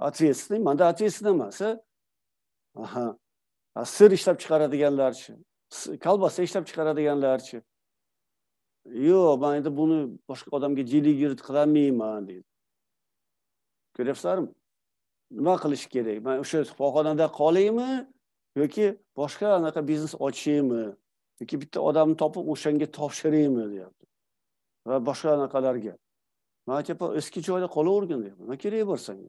ответственный, menda ответственный emas. Sir ishlab chiqaradiganlarchi, kolbasa ishlab chiqaradiganlarchi. Yo'q, men endi buni boshqa odamga delegirat qilolmayman deydi. Ko'ryapsizlarmi? Nima qilish kerak? Men o'sha shifoxonada qolaymi yoki boshqa anaqa biznes ochaymi yoki bitta odamni topib o'shanga topshiraymi deyapti. Va boshqa anaqalarga. Men aytayapman, eski joyda qolavergin deyapman. Nima kerak bor senga?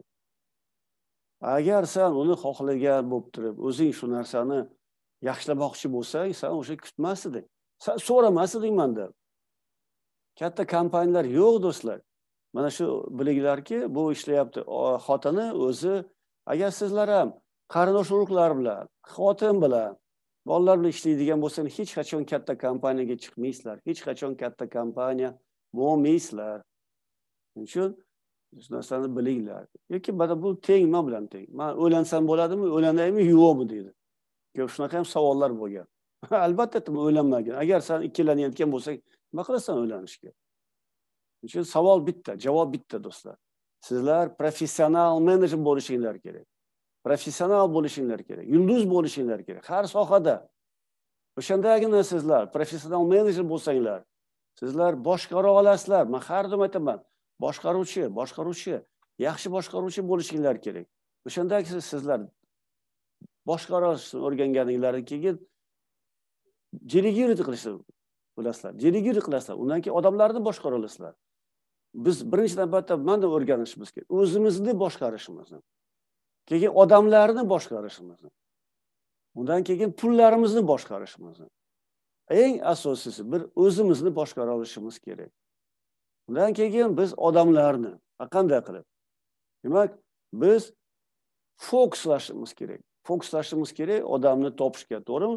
Agar sen uni xohlagan bo'lib turib, o'zing shu narsani yaxshilamoqchi bo'lsang, sen o'sha kutmas eding. Sen so'ramas eding mendan. Katta kompaniyalar yo'q do'stlar. Mana shu bilinglarki, bu ishlayapti. Xotini o'zi, agar sizlar ham qarindosh urug'lar bilan, xotin bilan, bolalar bilan ishlaydigan bo'lsangiz, hech qachon katta kompaniyaga chiqmaysizlar. Hech qachon katta kompaniya bo'lmaysizlar. Shuning uchun shu narsani bilinglar. Yoki mana bu teng, men bilan teng. Men o'ylansam bo'ladimi, o'ylanaymi, yo'qmi deydi. Ko'p shunaqa ham savollar bo'lgan. Albatta, o'ylanmagin. Agar sen ikkilanayotgan bo'lsang, nima qilasan o'ylanishga? Uchun savol bitta, javob bitta do'stlar. Sizlar professional menejer bo'lishinglar kerak. Professional bo'lishinglar kerak. Yulduz bo'lishinglar kerak. Har sohada. O'shandagina sizlar professional menejer bo'lsanglar, sizlar boshqara olasizlar. Men har doim aytaman, boshqaruvchi, yaxshi boshqaruvchi bo'lishinglar kerak. O'shandagi sizlar boshqarishni o'rganganinglardan keyin delegirat qilishni bilasizlar. Delegirat qilasizlar. Undan keyin odamlarni boshqara olasizlar. Biz birinchi navbatda mana o'rganishimiz kerak. O'zimizni boshqarishimizni. Keyin odamlarni boshqarishimizni. Undan keyin pullarimizni boshqarishimizni. Eng asosiysi bir o'zimizni boshqara olishimiz kerak. Undan keyin biz odamlarni qanday qilib? Demak, biz fokuslashimiz kerak. Fokuslashimiz kerak odamni topishga, to'g'rimi?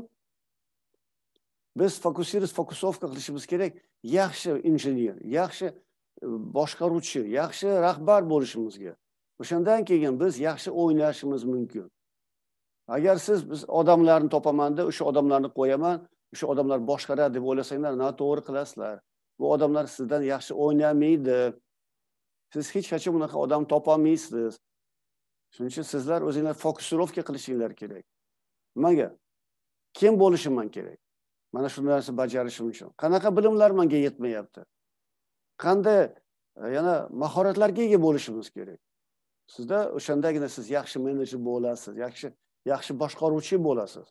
Biz fokusovka qilishimiz kerak. Yaxshi injener, yaxshi boshqaruvchi, yaxshi rahbar bo'lishimizga. O'shandan keyin biz yaxshi o'ynashimiz mumkin. Agar biz odamlarni topaman-da, o'sha odamlarni qo'yaman, o'sha odamlar boshqaradi deb o'ylasanglar, noto'g'ri qilasizlar. Bu odamlar sizdan yaxshi o'ynamaydi. Siz hech qachon bunaqa odam topolmaysiz. Shuning uchun sizlar o'zingizlar fokusirovka qilishinglar kerak. Nimaga? Kim bo'lishim kerak? Mana shu narsani bajarishim uchun. Qanaqa bilimlar menga yetmayapti? Qanday yana mahoratlarga ega bo'lishimiz kerak? Sizda o'shandagina siz yaxshi menejer bo'lasiz, yaxshi boshqaruvchi bo'lasiz.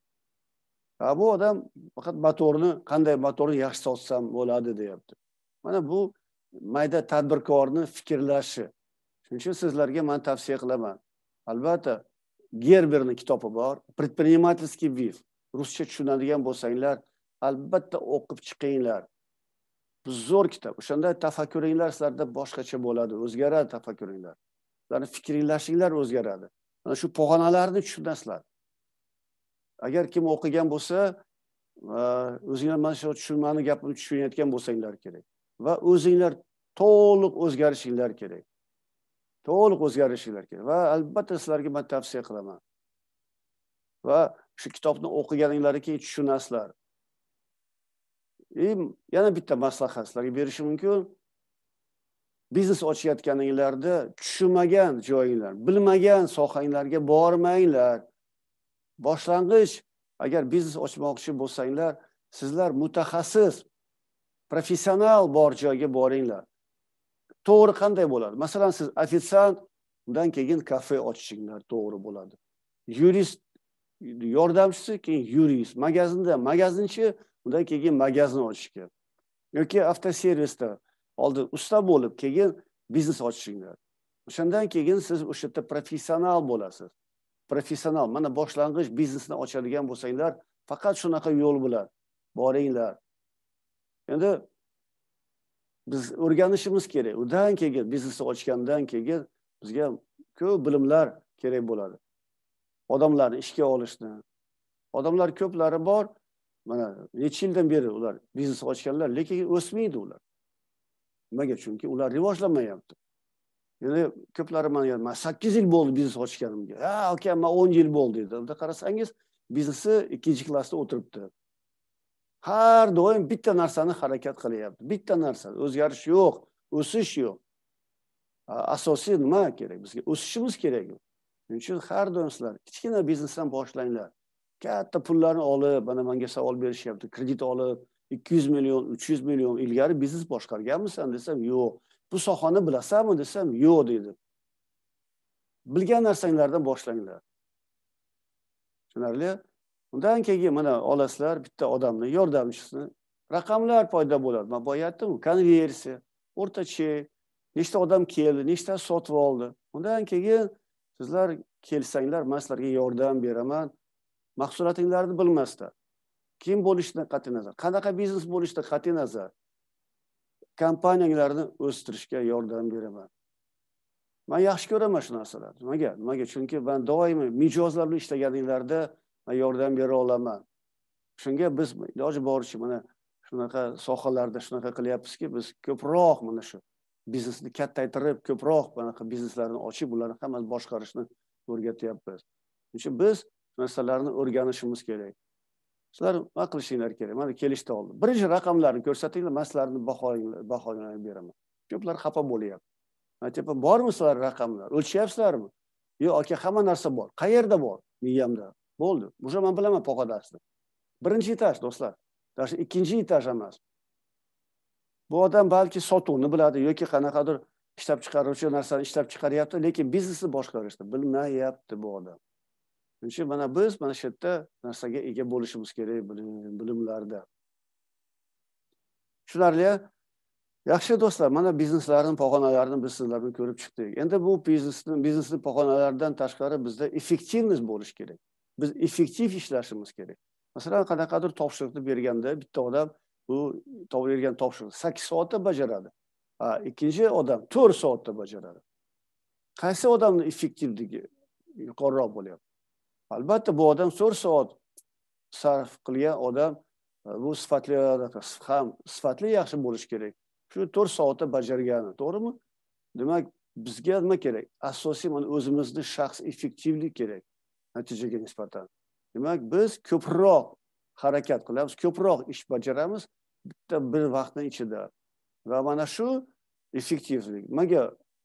Bu odam faqat qanday motorni yaxshi sotsam bo'ladi deyapti. Mana bu mayda tadbirkorni fikrlashi. Shuning uchun sizlarga men tavsiya qilaman. Albatta, Gerberning kitobi bor, Предпринимательский вив. Ruscha tushunadigan bo'lsanglar, albatta o'qib chiqinglar. Bu zo'r kitob. O'shanda tafakkuringlar sizlarda boshqacha bo'ladi, o'zgaradi tafakkuringlar. Sizlarning fikringlashinglar o'zgaradi. Mana shu pog'onalarni tushunasizlar. Agar kim o'qigan bo'lsa, o'zinglar mana shu tushunmani gapimni tushunayotgan bo'lsanglar kerak. Va o'zinglar to'liq o'zgarishinglar kerak. To'liq o'zgarishinglar kerak. Va albatta sizlarga men tavsiya qilaman. Va shu kitobni o'qiganinglardan keyin tushunasizlar. Yana bitta maslahat sizlarga berishim mumkin. Biznes ochayotganinglarda tushunmagan joyinglar, bilmagan sohanglarga bormanglar. Boshlang'ich, agar biznes ochmoqchi bo'lsanglar, sizlar mutaxassis, professional bor joyga boringlar. To'g'ri qanday bo'ladi? Masalan, siz ofitsiant, undan keyin kafe ochishinglar to'g'ri bo'ladi. Yurist yordamchisi, keyin yurist, magazinchi, undan keyin magazin ochish kerak. Yoki avtoservisda oldin usta bo'lib, keyin biznes ochishinglar. O'shandan keyin siz o'sha yerda professional bo'lasiz. Professional, mana boshlang'ich biznesni ochadigan bo'lsanglar, faqat shunaqa yo'l bilan boringlar. Endi biz o'rganishimiz kerak. Undan keyin biznesni ochgandan keyin bizga ko'p bilimlar kerak bo'ladi. Odamlarni ishga olishni. Odamlar ko'plari bor. Mana necha yildan beri ular biznes ochganlar, lekin o'smaydi ular. Nimaga? Chunki ular rivojlanmayapti. Ya'ni ko'plari men 8 yil bo'ldi biznes ochganimga. Ha, aka, men 10 yil bo'ldi dedi. Unda qarasangiz, biznesi 2-klassda o'tiribdi. Har doim bitta narsani harakat qilyapti. Bitta narsa, o'zgarish yo'q, o'sish yo'q. Asosiy nima kerak? Bizga o'sishimiz kerak. Shuning uchun har doim sizlar kichkina biznesdan boshlanglar. katta pullarni olib, mana menga savol berishyapti. Kredit olib, 200 million, 300 million ilgari biznes boshqarganmisan desam, yo'q. Bu sohani bilasanmi desam, yo'q dedi. Bilgan narsanglardan boshlanglar. Tushunarli? Undan keyin mana olasizlar bitta odamni yordamchisini, raqamlar paydo bo'ladi. Men boya aytdim, konversiya, o'rta chek, nechta odam keldi, nechta sotib oldi. Undan keyin sizlar kelsanglar, men sizlarga yordam beraman. Mahsulotinglarni bilmasdan, kim bo'lishidan qat'iy nazar, qanaqa biznes bo'lishidan qat'iy nazar, kompaniyanglarni o'stirishga yordam beraman. Men yaxshi ko'raman shu narsalarni. Nimaga? Chunki men doimo mijozlar bilan ishlaganinglarda men yordam bera olaman. Shunga biz iloji boricha mana shunaqa sohalarda shunaqa qilyapmizki, biz ko'proq mana shu biznesni kattaytirib, ko'proq bunaqa bizneslarni ochib, ularni hammasini boshqarishni o'rgatyapmiz. Chunki biz narsalarni o'rganishimiz kerak. Sizlar nima qilishinglar kerak? Mana kelishdi oldin. Birinchi raqamlarni ko'rsatinglar, men sizlarni baholarni beraman. Ko'plar xafa bo'lyapti. Aytyapman, bormi sizlar raqamlar? O'lchyapsizlarmi? Yo'q, aka, hamma narsa bor. Qayerda bor? Miyamda. Bo'ldi. O'sha men bilaman poqadasini. Birinchi etaj, do'stlar. Dasha ikkinchi etaj emas. Bu odam balki sotuvni biladi yoki qanaqadir ishlab chiqaruvchi narsani ishlab chiqaryapti, lekin biznesni boshqarishni bilmayapti bu odam. Chunki mana biz mana shu yerda narsaga ega bo'lishimiz kerak bilimlarda. Tushunarli? Yaxshi do'stlar, mana bizneslarning pog'onalarini biz sizlar bilan ko'rib chiqdik. Endi bu biznesning pog'onalaridan tashqari bizda effektivnost bo'lishi kerak. Biz effektiv ishlashimiz kerak. Masalan, qanaqadir topshiriqni berganda bitta odam bu bergan topshiriqni 8 soatda bajaradi. Ikkinchi odam 4 soatda bajaradi. Qaysi odamning effektivligi yuqoriroq bo'lyapti? Albatta bu odam 4 soat sarf qilgan odam bu sifatli yaxshi bo'lishi kerak. Shu 4 soatda bajargani, to'g'rimi? Demak, bizga nima kerak? Asosiy mana o'zimizning shaxs effektivlik kerak natijaga nisbatan. Demak, biz ko'proq harakat qilamiz, ko'proq ish bajaramiz bitta bir vaqtning ichida. Va mana shu effektivlik nimaga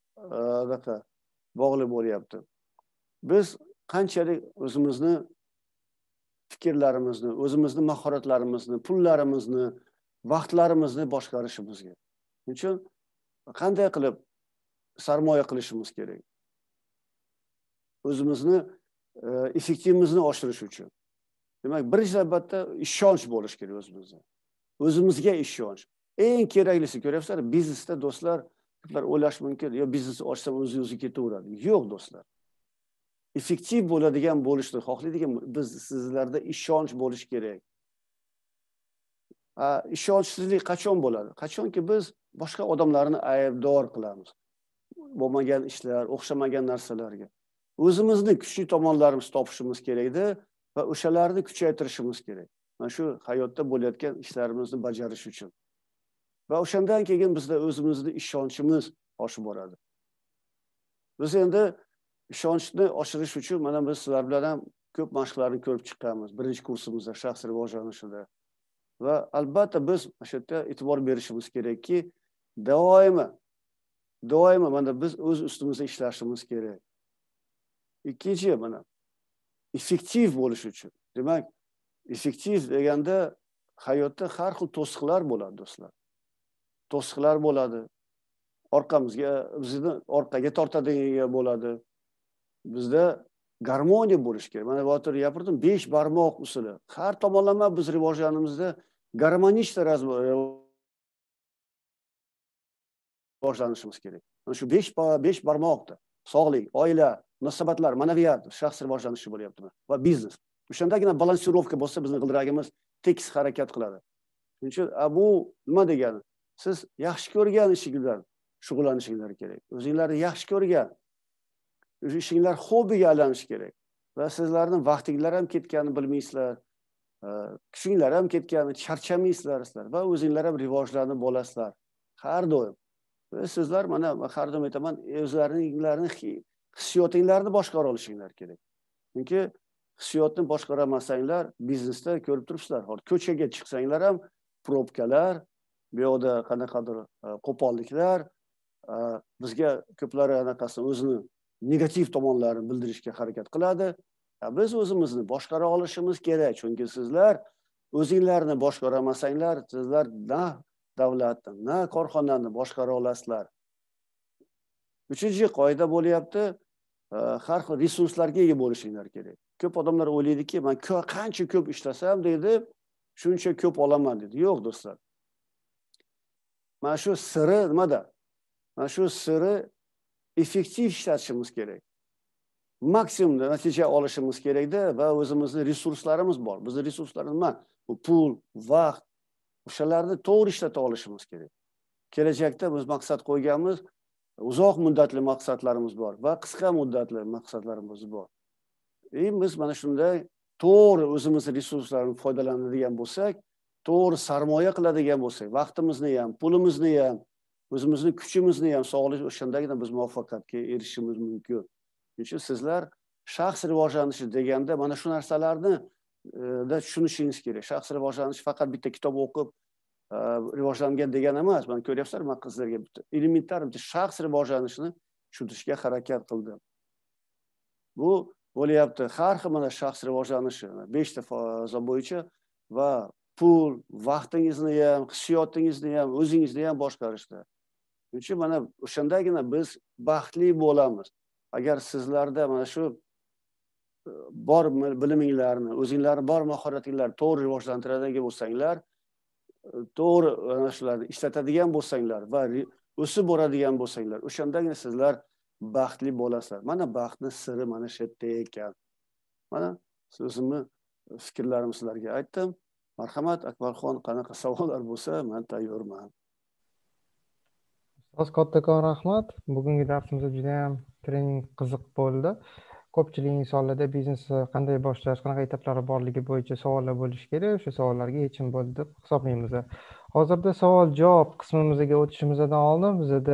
bog'liq bo'lyapti? Biz qanchalik o'zimizni fikrlarimizni, o'zimizni mahoratlarimizni, pullarimizni, vaqtlarimizni boshqarishimizga. Shuning uchun qanday qilib sarmoya qilishimiz kerak? O'zimizni effektivimizni oshirish uchun. Demak, birinchi navbatda ishonch bo'lish kerak o'zimizga. O'zimizga ishonch. Eng keraklisi, ko'ryapsizlar, biznesda do'stlar, ko'plar o'ylash mumkin, yo biznes ochsam o'zi ketaveradi. Yo'q do'stlar. Effektiv bo'ladigan bo'lishni xohlaydigan biz sizlarda ishonch bo'lish kerak. Ishonchsizlik qachon bo'ladi? Qachonki biz boshqa odamlarni aybdor qilamiz. Bo'lmagan ishlar, o'xshamagan narsalarga. O'zimizni kuchli tomonlarimizni topishimiz kerakdi va o'shalarni kuchaytirishimiz kerak. Mana shu hayotda bo'layotgan ishlarimizni bajarish uchun. Va o'shandan keyin bizda o'zimizning ishonchimiz oshib boradi. Biz endi ishonchni oshirish uchun mana biz sizlar bilan ham ko'p mashqlarni ko'rib chiqqanmiz. Birinchi kursimizda shaxs rivojlanishida. Va albatta biz mana shu yerda e'tibor berishimiz kerakki, doimo mana biz o'z ustimizda ishlashimiz kerak. Ikkinchi mana effektiv bo'lish uchun. Demak, effektiv deganda hayotda har xil to'siqlar bo'ladi, do'stlar. To'siqlar bo'ladi. Bizni orqaga tortadigan bo'ladi. Bizda garmoniya bo'lish kerak. Mana bu yerda gapirdim, 5 barmoq usuli. Har tomonlama biz rivojlanishimizda garmonishta rivojlanishimiz kerak. Mana shu 5 barmoqda sog'lik, oila, munosabatlar, ma'naviyat, shaxs rivojlanishi bo'lyapti va biznes. O'shandagina balansirovka bo'lsa, bizning g'ildiragimiz tekis harakat qiladi. Shuning uchun bu nima degani? Siz yaxshi ko'rgan ishinglar bilan shug'ullanishingiz kerak. O'zingizlarni yaxshi ko'rgan ishinglar hobbiga aylanishi kerak. Va sizlarning vaqtinglar ham ketganini bilmaysizlar. Kuchinglar ham ketganini charchamaysizlar va o'zingizlar ham rivojlanib bo'lasizlar. Har doim. Va sizlar mana har doim aytaman, o'zlaringizlarning hissiyotinglarni boshqara olishinglar kerak. Chunki hissiyotni boshqara olmasanglar, biznesda ko'rib turibsizlar. Ko'chaga chiqsanglar ham probkalar, bu yoqda qanaqadir qo'polliklar, bizga ko'plari anaqasi o'zini negativ tomonlarini bildirishga harakat qiladi. Biz o'zimizni boshqara olishimiz kerak, chunki sizlar o'zinglarni boshqara olmasanglar, sizlar na davlatni, na korxonani boshqara olasizlar. Uchinchi qoida bo'lyapti, har xil resurslarga ega bo'lishinglar kerak. Ko'p odamlar o'ylaydiki, men qancha ko'p ishlasam deydi, shuncha ko'p olaman deydi. Yo'q do'stlar. Mana shu siri nimada? Mana shu siri effektiv ishlatishimiz kerak. Maksimum natija olishimiz kerakda va o'zimizning resurslarimiz bor. Bizning resurslarimiz nima? Bu pul, vaqt, o'shalarni to'g'ri ishlata olishimiz kerak. Kelajakda biz maqsad qo'yganmiz, uzoq muddatli maqsadlarimiz bor va qisqa muddatli maqsadlarimiz bor. Biz mana shunday to'g'ri o'zimizning resurslardan foydalanadigan bo'lsak, to'g'ri sarmoya qiladigan bo'lsak, vaqtimizni ham, pulimizni ham, o'zimizning kuchimizni ham sog'liq, o'shandagina biz muvaffaqiyatga erishishimiz mumkin. Chunki sizlar shaxs rivojlanishi deganda mana shu narsalarni tushunishingiz kerak. Shaxs rivojlanishi faqat bitta kitob o'qib rivojlangan degan emas. Mana ko'ryapsizlar, men qizlarga bitta elementar bitta shaxs rivojlanishini tushuntirishga harakat qildim. Bu bo'lyapti har xil mana shaxs rivojlanishi 5 ta faza bo'yicha va pul, vaqtingizni ham, hissiyotingizni ham, o'zingizni ham boshqarishda. Chunki mana o'shandagina biz baxtli bo'lamiz. Agar sizlarda mana shu bor biliminglarni, o'zinglarning bor mahoratinglarni to'g'ri rivojlantiradigan bo'lsanglar, to'g'ri ana shularni ishlatadigan bo'lsanglar va o'sib boradigan bo'lsanglar, o'shandagina sizlar baxtli bo'lasizlar. Mana baxtning siri mana shu yerda ekan. Mana o'zimni fikrlarimni sizlarga aytdim. Marhamat, Akbarxon, qanaqa savollar bo'lsa, men tayyorman. Ustoz, kattakon rahmat. Bugungi darsimizda juda ham trening qiziq bo'ldi. Ko'pchilik insonlarda biznesni qanday boshlash, qanaqa etaplari borligi bo'yicha savollar bo'lishi kerak. O'sha savollarga yechim bo'ldi deb hisoblaymiz. Hozirda savol-javob qismimizga o'tishimizdan oldin bizda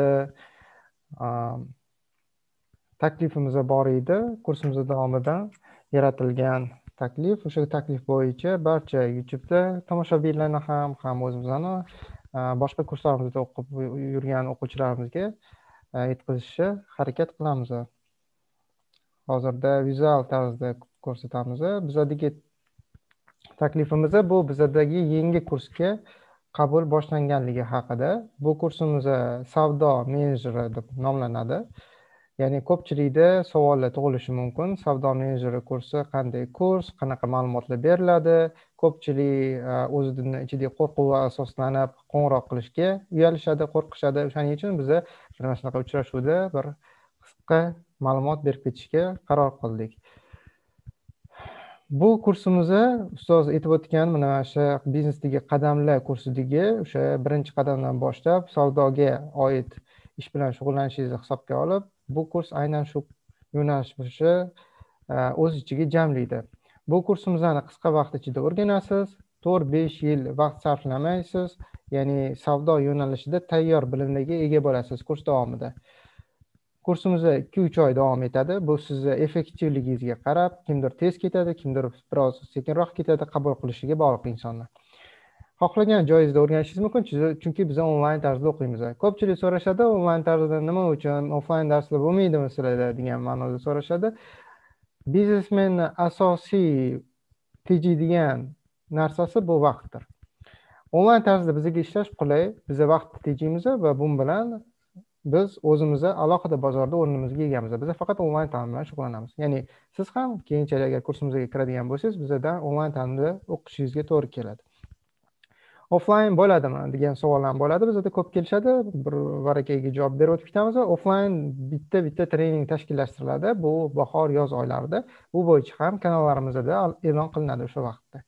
taklifimiz bor edi. Kursimiz davomida yaratilgan taklif. O'sha taklif bo'yicha barcha YouTube'da tomoshabinlarni ham o'zimizni boshqa kurslarimizda o'qib yurgan o'quvchilarimizga yetkazishga harakat qilamiz. Hozirda vizual tarzda ko'rsatamiz. Bizdagi taklifimiz bu bizdagi yangi kursga qabul boshlanganligi haqida. Bu kursimiz savdo menejeri deb nomlanadi. Ya'ni ko'pchilikda savollar tug'ilishi mumkin. Savdo menejeri kursi qanday kurs, qanaqa ma'lumotlar beriladi? Ko'pchilik o'zining ichidagi qo'rquvi asoslanib qo'ng'iroq qilishga uyalishadi, qo'rqishadi. O'shaning uchun biz mana shunaqa uchrashuvda bir qisqa ma'lumot berib ketishga qaror qildik. Bu kursimiz ustoz aytib o'tgan mana shu biznesdagi qadamlar kursidagi o'sha birinchi qadamdan boshlab savdoga oid ish bilan shug'ullanishingizni hisobga olib, bu kurs aynan shu yo'nalish bo'yicha o'z ichiga jamlaydi. Bu kursimizni qisqa vaqt ichida o'rganasiz, 4-5 yil vaqt sarflamaysiz, ya'ni savdo yo'nalishida tayyor bilimlarga ega bo'lasiz kurs davomida. Kursimiz 2-3 oy davom etadi. Bu sizni effektivligingizga qarab, kimdir tez ketadi, kimdir biroz sekinroq ketadi, qabul qilishiga bog'liq insonlar. Xohlagan joyingizda o'rganishingiz mumkin, chunki biz onlayn tarzda o'qiymiz. Ko'pchilik so'rashadi, onlayn tarzda nima uchun offlayn darslar bo'lmaydimi sizlarda degan ma'noda so'rashadi. Biznesmenning asosiy tejaydigan narsasi bu vaqtdir. Onlayn tarzda bizga ishlash qulay, biz vaqtni tejaymiz va bu bilan biz o'zimizni alohida bozorda o'rnimizga egamiz. Biz faqat onlayn ta'lim bilan shug'ullanamiz. Ya'ni siz ham keyinchalik agar kursimizga kiradigan bo'lsangiz, bizdan onlayn ta'limda o'qishingizga to'g'ri keladi. Offlayn bo'ladimi degan savollar bo'ladi. Bizda ko'p kelishadi. Bir varakayiga javob berib o'tib ketamiz. Offlayn bitta trening tashkillashtiriladi. Bu bahor, yoz oylarida. Bu bo'yicha ham kanallarimizda e'lon qilinadi o'sha vaqtda.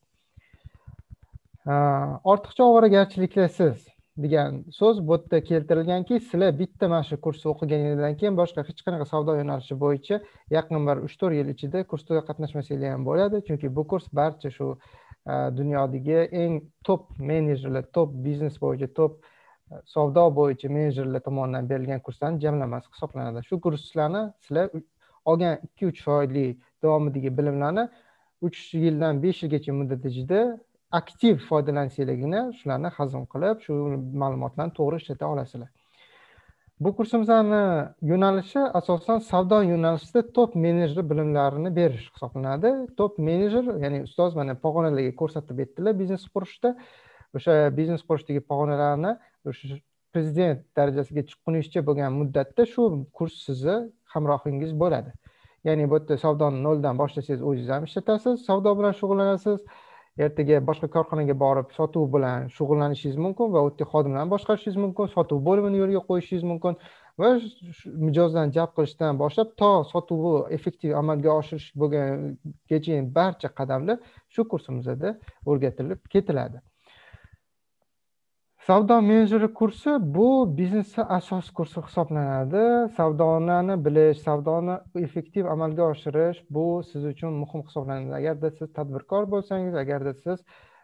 Ortiqcha ovoragarchiliklarsiz degan so'z bu yerda keltirilganki, sizlar bitta mana shu kursni o'qiganingizdan keyin boshqa hech qanaqa savdo yo'nalishi bo'yicha yaqin bir 3-4 yil ichida kursda qatnashmasanglar ham bo'ladi, chunki bu kurs barcha shu dunyodagi eng top menejerlar, top biznes bo'yicha, top savdo bo'yicha menejerlar tomonidan berilgan kurslarni jamlamasi hisoblanadi. Shu kurslarni sizlar olgan 2-3 oylik davomidagi bilimlarni 3 yildan 5 yilgacha muddat ichida aktiv foydalansanglargina shularni hazm qilib, shu ma'lumotlarni to'g'ri ishlata olasizlar. Bu kursimizni yo'nalishi asosan savdo yo'nalishida top menejer bilimlarini berish hisoblanadi. Top menejer, ya'ni ustoz mana pog'onalarga ko'rsatib berdilar biznes qurishda. O'sha biznes qurishdagi pog'onalarni o'sha prezident darajasiga chiqqunizcha bo'lgan muddatda shu kurs sizni hamrohingiz bo'ladi. Ya'ni bu yerda savdoni noldan boshlasangiz o'zingiz ham ishlatasiz, savdo bilan shug'ullanasiz. Ertaga boshqa korxonaga borib sotuv bilan shug'ullanishingiz mumkin va u yerda xodimlarni boshqarishingiz mumkin, sotuv bo'limini yo'lga qo'yishingiz mumkin va mijozdan jalb qilishdan boshlab to sotuvni effektiv amalga oshirish bo'lgangacha barcha qadamlar shu kursimizda o'rgatilib ketiladi. Savdo menejeri kursi bu biznesning asos kursi hisoblanadi. Savdoni bilish, savdoni effektiv amalga oshirish bu siz uchun muhim hisoblanadi. Agarda siz tadbirkor bo'lsangiz, agarda siz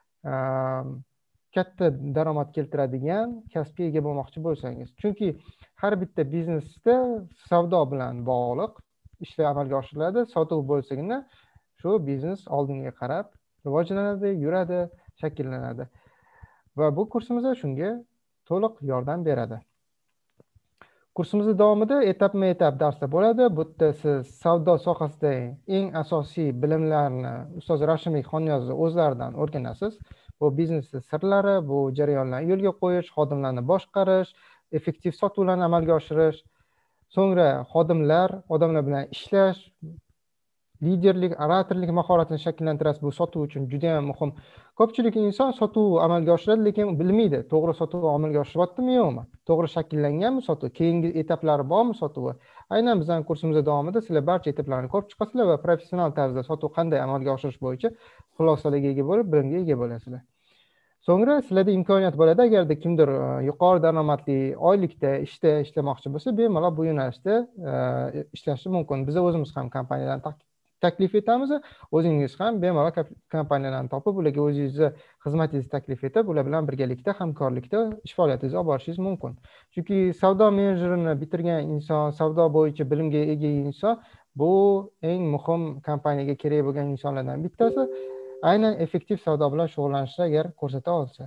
katta daromad keltiradigan kasbga ega bo'lmoqchi bo'lsangiz. Chunki har bitta biznesda savdo bilan bog'liq ishlar amalga oshiriladi. Sotuv bo'lsagina shu biznes oldinga qarab rivojlanadi, yuradi, shakllanadi. Va bu kursimiz shunga to'liq yordam beradi. Kursimiz davomida etapma-etap darslar bo'ladi. Bu yerda siz savdo sohasida eng asosiy bilimlarni ustoz Rashimik Xonniyozov o'zlaridan o'rganasiz. Bu biznes sirlari, bu jarayonlarni yo'lga qo'yish, xodimlarni boshqarish, effektiv sotuvlarni amalga oshirish, so'ngra odamlar bilan ishlash, liderlik, oratorlik mahoratini shakllantirasiz. Bu sotuv uchun juda ham muhim. Ko'pchilik inson sotuv amalga oshiradi, lekin bilmaydi, to'g'ri sotuv amalga oshiryaptimi yo'qmi? To'g'ri shakllanganmi sotuv? Keyingi etaplari bormi sotuvi? Aynan bizning kursimiz davomida sizlar barcha etaplarni ko'rib chiqasizlar va professional tarzda sotuv qanday amalga oshirish bo'yicha xulosalarga ega bo'lib, bilimga ega bo'lasizlar. So'ngra sizlarda imkoniyat bo'ladi, agarda kimdir yuqori daromadli oylikda ishlamoqchi bo'lsa, bemalol bu yo'nalishda ishlashi mumkin. Biz o'zimiz ham kompaniyadan taklif etamiz, o'zingiz ham bemalol kompaniyalarni topib, ularga o'zingizni xizmatingizni taklif etib, ular bilan birgalikda hamkorlikda ish faoliyatingizni olib borishingiz mumkin. Chunki savdo menejerini bitirgan inson, savdo bo'yicha bilimga ega inson bu eng muhim kompaniyaga kerak bo'lgan insonlardan bittasi. Aynan effektiv savdo bilan shug'ullanishni agar ko'rsata olsa.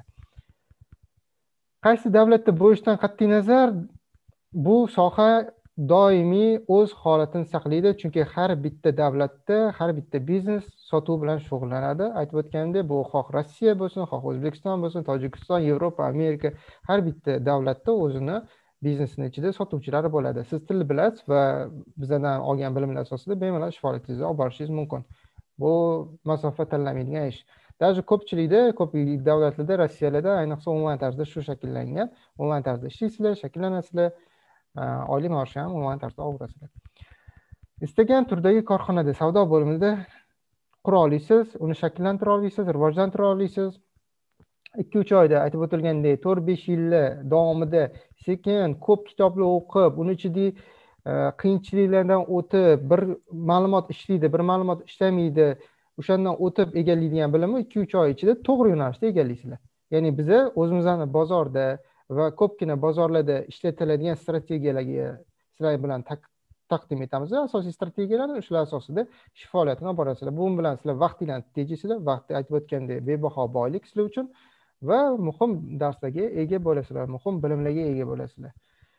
Qaysi davlatda bo'lishdan qat'iy nazar bu soha doimiy o'z holatini saqlaydi, chunki har bitta davlatda har bitta biznes sotuv bilan shug'ullanadi. Aytib o'tganimdek, bu xoh Rossiya bo'lsin, xoh O'zbekiston bo'lsin, Tojikiston, Yevropa, Amerika, har bitta davlatda o'zini biznesini ichida sotuvchilari bo'ladi. Siz tilni bilasiz va bizdan olgan bilimlar asosida bemalol ish faoliyatingizni olib borishingiz mumkin. Bu masofa tanlamaydigan ish. Даже ko'pchilikda, ko'p davlatlarda, Rossiyalarda ayniqsa onlayn tarzda shu shakllangan. Onlayn tarzda ishlaysizlar, shakllanasizlar. Oylik maoshni ham onlayn tarzda olasiz. Istagan turdagi korxonada, savdo bo'limida qura olasiz, uni shakllantira olasiz, rivojlantira olasiz. 2-3 oyda aytib o'tilgandek 4-5 yillar davomida sekin ko'p kitoblar o'qib, uni ichida qiyinchiliklardan o'tib, bir ma'lumot ishlaydi, bir ma'lumot ishlamaydi, o'shandan o'tib egallaydigan bilimni 2-3 oy ichida to'g'ri yo'nalishda egallaysizlar. Ya'ni biz o'zimizning bozorda va ko'pgina bozorlarda ishlatiladigan strategiyalarga sizlar bilan taqdim etamiz. Asosiy strategiyalarni shular asosida ish faoliyatini olib borasizlar. Bu bilan sizlar vaqtingizni tejaysizlar. Vaqtni aytib o'tgandek bebaho boylik sizlar uchun va muhim darslarga ega bo'lasizlar, muhim bilimlarga ega bo'lasizlar.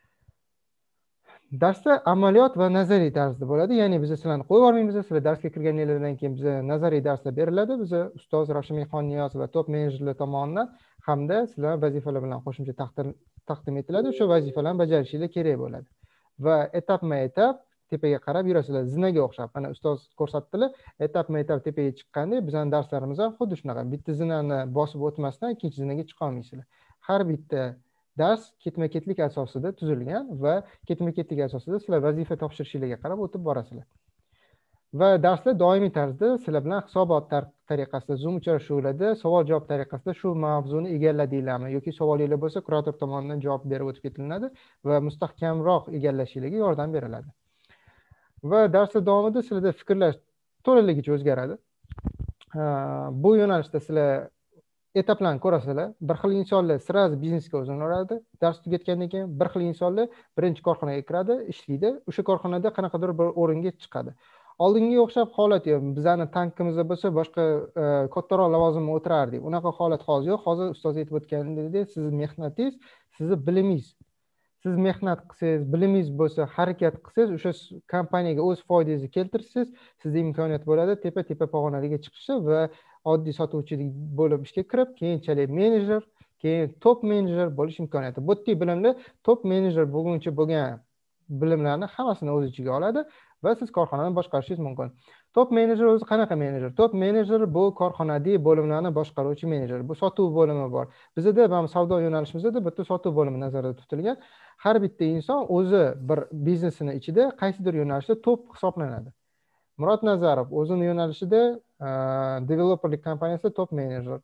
Darsda amaliyot va nazariy tarzda bo'ladi. Ya'ni biz sizlarni qo'yib yubormaymiz. Sizlar darsga kirganingizdan keyin bizga nazariy darslar beriladi. Biz ustoz Rashimik Xonniyozov va top menejerlar tomonidan hamda sizlar vazifalar bilan qo'shimcha taqdim etiladi. O'sha vazifalarni bajarishinglar kerak bo'ladi. Va etapma-etap tepaga qarab yurasizlar. Zinaga o'xshab. Mana ustoz ko'rsatdilar. Etapma-etap tepaga chiqqanda bizning darslarimiz ham xuddi shunaqa. Bitta zinani bosib o'tmasdan ikkinchi zinaga chiqa olmaysizlar. Har bitta dars ketma-ketlik asosida tuzilgan va ketma-ketlik asosida sizlar vazifa topshirishinglarga qarab o'tib borasizlar. Va darslar doimiy tarzda sizlar bilan hisobot tariqasida, Zoom uchrashuvlarda savol-javob tariqasida shu mavzuni egalladinglarmi yoki savolinglar bo'lsa, kurator tomonidan javob berib o'tib ketiladi va mustahkamroq egallashinglarga yordam beriladi. Va darslar davomida sizlarda fikrlash to'laligicha o'zgaradi. Bu yo'nalishda sizlar etaplarni ko'rasizlar. Bir xil insonlar sirasi biznesga o'zini oladi. Dars tugatgandan keyin bir xil insonlar birinchi korxonaga kiradi, ishlaydi. O'sha korxonada qanaqadir bir o'ringa chiqadi. Oldingi o'xshab holat yo'q. Bizning tankimizda bo'lsa boshqa kattaroq lavozimga o'tirardik. Unaqa holat hozir yo'q. Hozir ustoz aytib o'tganidek, sizning mehnatingiz, sizning bilimingiz siz mehnat qilsangiz, bilimingiz bo'lsa, harakat qilsangiz, o'sha kompaniyaga o'z foydangizni keltirsangiz, sizda imkoniyat bo'ladi tepa pog'onalarga chiqishi va oddiy sotuvchilik bo'lib ishga kirib, keyinchalik menejer, keyin top menejer bo'lish imkoniyati. Bu yerda bilimli top menejer bo'lguncha bo'lgan bilimlarni hammasini o'z ichiga oladi va siz korxonani boshqarishingiz mumkin. Top menejer o'zi qanaqa menejer? Top menejer bu korxonadagi bo'limlarni boshqaruvchi menejer. Bu sotuv bo'limi bor. Bizda ham savdo yo'nalishimizda bitta sotuv bo'limi nazarda tutilgan. Har bitta inson o'zi bir biznesini ichida qaysidir yo'nalishda top hisoblanadi. Murod Nazarov o'zini yo'nalishida developerlik kompaniyasida top menejer.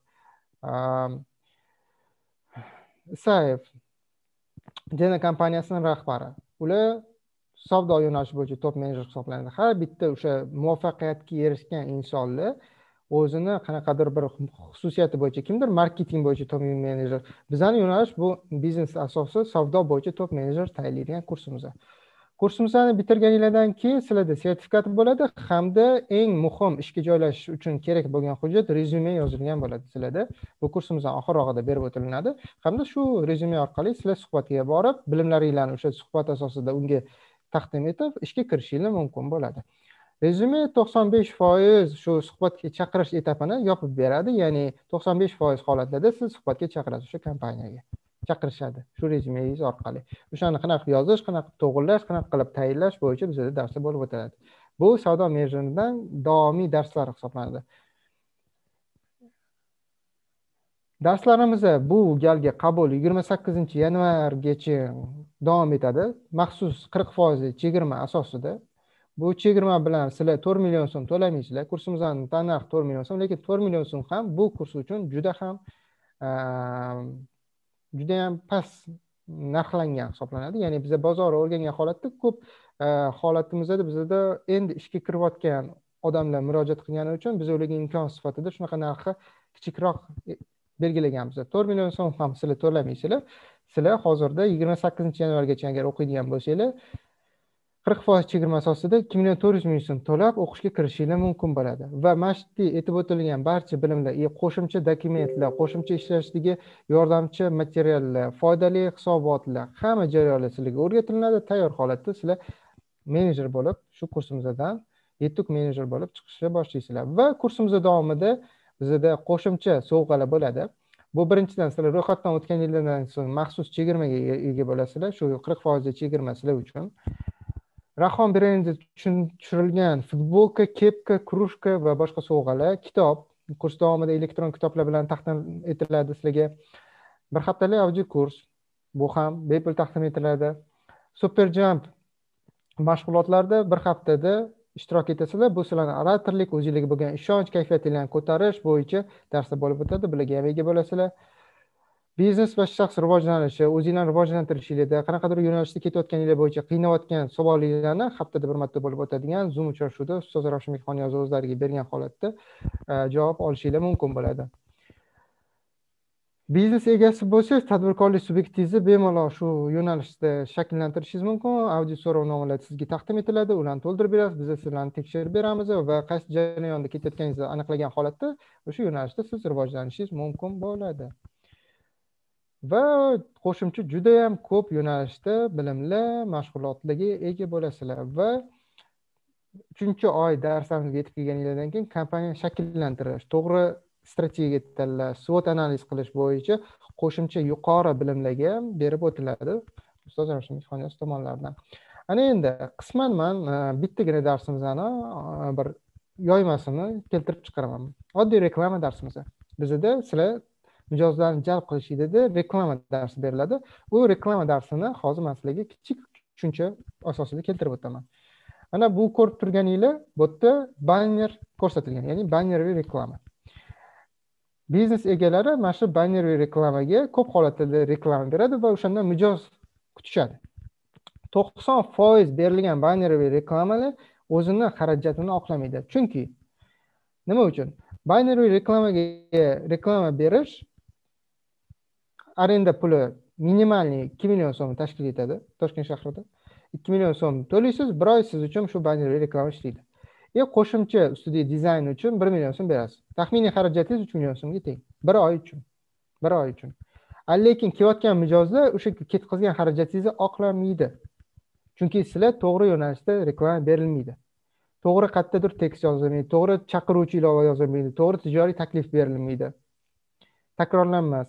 Isayev Jena kompaniyasining rahbari. Ular savdo yo'nalishi bo'yicha top menejer hisoblanadi. Har bitta o'sha muvaffaqiyatga erishgan insonlar o'zini qanaqadir bir xususiyati bo'yicha, kimdir marketing bo'yicha top menejer. Bizning yo'nalish bu biznes asosi savdo bo'yicha top menejer tayyorlaydigan kursimiz. Kursimizni bitirganingizdan keyin sizlarda sertifikat bo'ladi hamda eng muhim ishga joylashish uchun kerak bo'lgan hujjat rezyume yozilgan bo'ladi sizlarda. Bu kursimiz oxirrog'ida berib o'tilinadi. Hamda shu rezyume orqali sizlar suhbatga borib, bilimlaringizni o'sha suhbat asosida unga taqdim etib, ishga kirishingiz mumkin bo'ladi. Rezyume 95% shu suhbatga chaqirish etapini yopib beradi, ya'ni 95% holatlarda siz suhbatga chaqirasiz o'sha kompaniyaga. Chaqirishadi shu rezyumengiz orqali. O'shani qanaqa yozish, qanaqa to'g'rilash, qanaqa qilib tayyorlash bo'yicha bizda darslar bo'lib o'tadi. Bu savdo menejeridan davomiy darslar hisoblanadi. Darslarimiz bu galgi qabul 28-yanvargacha davom etadi. Maxsus 40% chegirma asosida. Bu chegirma bilan sizlar 4 million so'm to'lamaysizlar. Kursimizning tannarxi 4 million so'm, lekin 4 million so'm ham bu kurs uchun juda ham past narxlangan hisoblanadi. Ya'ni biz bozor o'rgangan holatda ko'p holatimizda bizda endi ishga kirayotgan odamlar murojaat qilgani uchun biz ularga imkon sifatida shunaqa narxi kichikroq belgilaganmiz. 4 million so'm ham sizlar to'lamaysizlar. Sizlar hozirda 28-yanvargacha agar o'qiydigan bo'lsangiz 40% chegirma asosida 2,4 million so'm to'lab o'qishga kirishingiz mumkin bo'ladi. Va mashqda aytib o'tilgan barcha bilimlar, qo'shimcha dokumentlar, qo'shimcha ishlashdagi yordamchi materiallar, foydali hisobotlar, hamma jarayonlar sizlarga o'rgatiladi. Tayyor holatda sizlar menejer bo'lib, shu kursimizdan yetuk menejer bo'lib chiqishga boshlaysizlar. Va kursimiz davomida bizda qo'shimcha sovg'alar bo'ladi. Bu birinchidan sizlar ro'yxatdan o'tganingizdan so'ng maxsus chegirmaga ega bo'lasizlar. Shu 40% chegirma sizlar uchun. Rayhon brendi tushirilgan futbolka, kepka, krujka va boshqa sovg'alar, kitob, kurs davomida elektron kitoblar bilan taqdim etiladi sizlarga. Bir haftalik audio kurs, bu ham bepul taqdim etiladi. Super Jump mashg'ulotlarda bir haftada ishtirok etasizlar. Bu sizlarning oratorlik, o'zingizga bo'lgan ishonch kayfiyatingizni ko'tarish bo'yicha darslar bo'lib o'tadi. Bularga ham ega bo'lasizlar. Biznes va shaxs rivojlanishi, o'zinglarni rivojlantirishingizda qanaqadir yo'nalishda ketayotganinglar bo'yicha qiynayotgan savolinglarni haftada bir marta bo'lib o'tadigan Zoom uchrashuvda ustoz Ravshanbek Xoniyozov o'zlariga bergan holatda javob olishinglar mumkin bo'ladi. Biznes egasi bo'lsangiz, tadbirkorlik subyektingizni bemalol shu yo'nalishda shakllantirishingiz mumkin. Audio so'rovnomalar sizga taqdim etiladi, ularni to'ldirib berasiz, biz sizlarni tekshirib beramiz va qaysi jarayonda ketayotganingizni aniqlagan holatda o'sha yo'nalishda siz rivojlanishingiz mumkin bo'ladi. Va qo'shimcha juda ham ko'p yo'nalishda bilimlar, mashg'ulotlarga ega bo'lasizlar va 3-oy darslarimizga yetib kelganingizdan keyin kompaniyani shakllantirish, to'g'ri strategiya tanlash, SWOT analiz qilish bo'yicha qo'shimcha yuqori bilimlarga berib o'tiladi ustoz Ravshanbek Xoniyozov tomonidan. Ana endi qisman men bittagina darsimizni bir yoymasini keltirib chiqaraman. Oddiy reklama darsimiz. Bizda sizlar mijozlarni jalb qilishingizda reklama darsi beriladi. Bu reklama darsini hozir men sizlarga kichik tushuncha asosida keltirib o'taman. Ana bu ko'rib turganinglar, bu yerda banner ko'rsatilgan, ya'ni bannerli reklama. Biznes egalari mana shu bannerli reklamaga ko'p holatlarda reklama beradi va o'shandan mijoz kutishadi. 90% berilgan bannerli reklamalar o'zini xarajatini oqlamaydi. Chunki nima uchun? Bannerli reklama berish arenda puli minimalniy 2 million so'm tashkil etadi Toshkent shahrida. 2 million so'm to'laysiz, bir oy siz uchun shu bannerli reklama ishlaydi. Qo'shimcha ustiga dizayn uchun 1 million so'm berasiz. Taxminiy xarajatingiz 3 million so'mga teng. Bir oy uchun. Lekin kelayotgan mijozda o'sha ketkazgan xarajatingizni oqlamaydi. Chunki sizlar to'g'ri yo'nalishda reklama berilmaydi. To'g'ri qayerdadir tekst yozilmaydi, to'g'ri chaqiruvchi ilova yozilmaydi, to'g'ri tijoriy taklif berilmaydi. Takrorlanmas.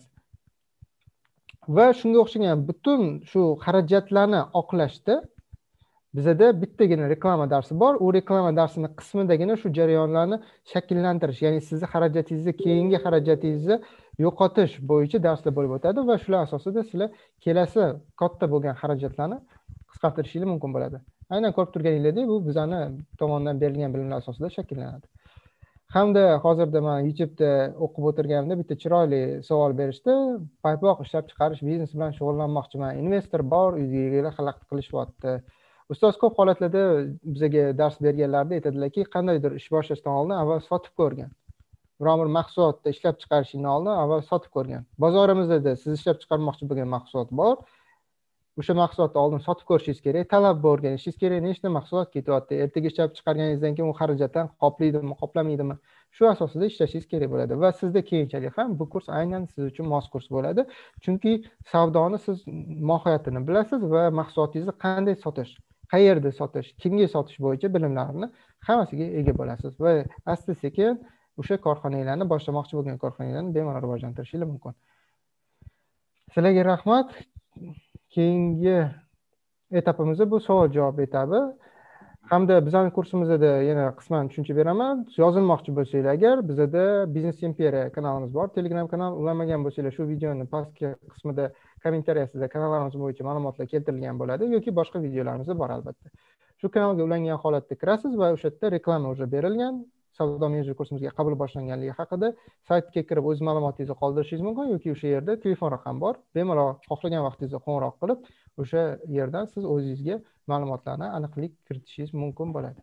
Va shunga o'xshagan butun shu xarajatlarni oqlashda bizada bittagina reklama darsi bor. U reklama darsini qismidagina shu jarayonlarni shakllantirish, ya'ni sizni xarajatingizni, keyingi xarajatingizni yo'qotish bo'yicha darslar bo'lib o'tadi va shular asosida sizlar kelasi katta bo'lgan xarajatlarni qisqartirishingiz mumkin bo'ladi. Aynan ko'rib turganingizdek, bu bizani tomonidan berilgan bilimlar asosida shakllanadi. Hamda hozirda men YouTube'da o'qib o'tirganimda bitta chiroyli savol berishdi. Paypoq ishlab chiqarish biznesi bilan shug'ullanmoqchiman. Investor bor, uyga xalaqit qilishyapti. Ustoz ko'p holatlarda bizga dars berganlarda aytadilarki, qandaydir ish boshlashdan oldin avval sotib ko'rgan. Biror bir mahsulotni ishlab chiqarishdan oldin avval sotib ko'rgan. Bozorimizda siz ishlab chiqarmoqchi bo'lgan mahsulot bor. O'sha mahsulotni oldin sotib ko'rishingiz kerak, talab o'rganishingiz kerak, nechta mahsulot ketyapti, ertaga ishlab chiqarganingizdan keyin u xarajatdan qoplaydimi, qoplamaydimi, shu asosida ishlashingiz kerak bo'ladi va sizda keyinchalik ham bu kurs aynan siz uchun mos kurs bo'ladi. Chunki savdoni siz mohiyatini bilasiz va mahsulotingizni qanday sotish, qayerda sotish, kimga sotish bo'yicha bilimlarni hammasiga ega bo'lasiz va asta-sekin o'sha korxonalarni boshlamoqchi bo'lgan korxonalarni bemalol rivojlantirishingiz mumkin. Sizlarga rahmat. Keyingi etapimizda bu savol-javob etabi. Hamda bizning kursimizda yana qisman tushuncha beraman. Yozilmoqchi bo'lsanglar agar bizda Business Imperiya kanalimiz bor, Telegram kanal. Ulamagan bo'lsanglar shu videoni pastki qismida kommentariyasida kanallarimiz bo'yicha ma'lumotlar keltirilgan bo'ladi yoki boshqa videolarimiz bor albatta. Shu kanalga ulangan holatda kirasiz va o'sha yerda reklama уже berilgan. Savdo menejer kursimizga qabul boshlanganligi haqida saytga kirib o'z ma'lumotingizni qoldirishingiz mumkin yoki o'sha yerda telefon raqam bor. Bemalol xohlagan vaqtingizda qo'ng'iroq qilib, o'sha yerdan siz o'zingizga ma'lumotlarni aniqlik kiritishingiz mumkin bo'ladi.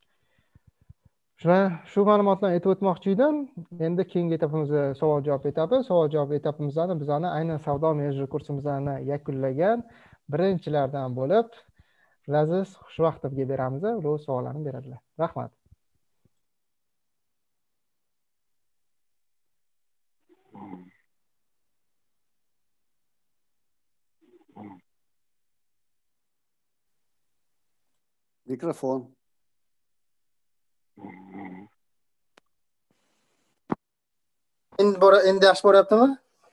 Shu ma'lumotlarni aytib o'tmoqchi edim. Endi keyingi etapimizda savol-javob etabi. Savol-javob etapimizda bizani aynan savdo menejer kursimizni yakunlagan birinchilardan bo'lib Laziz Xushvaqtovga beramiz. Ular savollarni beradilar. Rahmat. Mikrofon. Endi yaxshi bo'lyaptimi?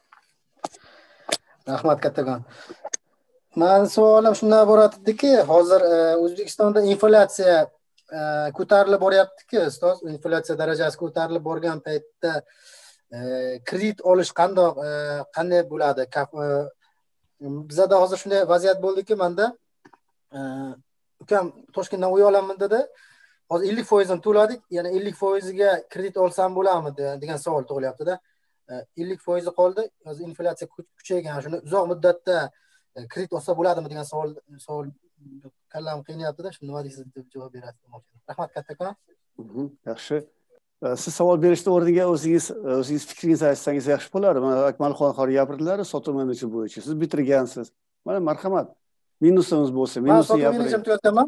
Rahmat kattakon. Men savolim shundan bo'layotdiki, hozir O'zbekistonda inflyatsiya ko'tarilib boryapti-ku, ustoz. Inflyatsiya darajasi ko'tarilib borgan paytda kredit olish qanday bo'ladi? Bizda hozir shunday vaziyat bo'ldiki, menda ukam Toshkentdan uy olaman dedi. Hozir 50% ni to'ladik, yana 50% ga kredit olsam bo'ladimi degan savol tug'ilyapti-da. 50% qoldi. Hozir inflyatsiya kuchaygan. Shuni uzoq muddatda kredit olsa bo'ladimi degan savol kallam qiynayapti-da. Shuni nima deysiz deb javob berasiz. Rahmat kattakon. Yaxshi. Siz savol berishni o'rniga o'zingiz fikringizni aytsangiz yaxshi bo'lardi. Mana Akmalxon xor gapirdilar, sotuv menejeri bo'yicha. Siz bitirgansiz. Mana marhamat. Minusimiz bo'lsa, minusni gapiring.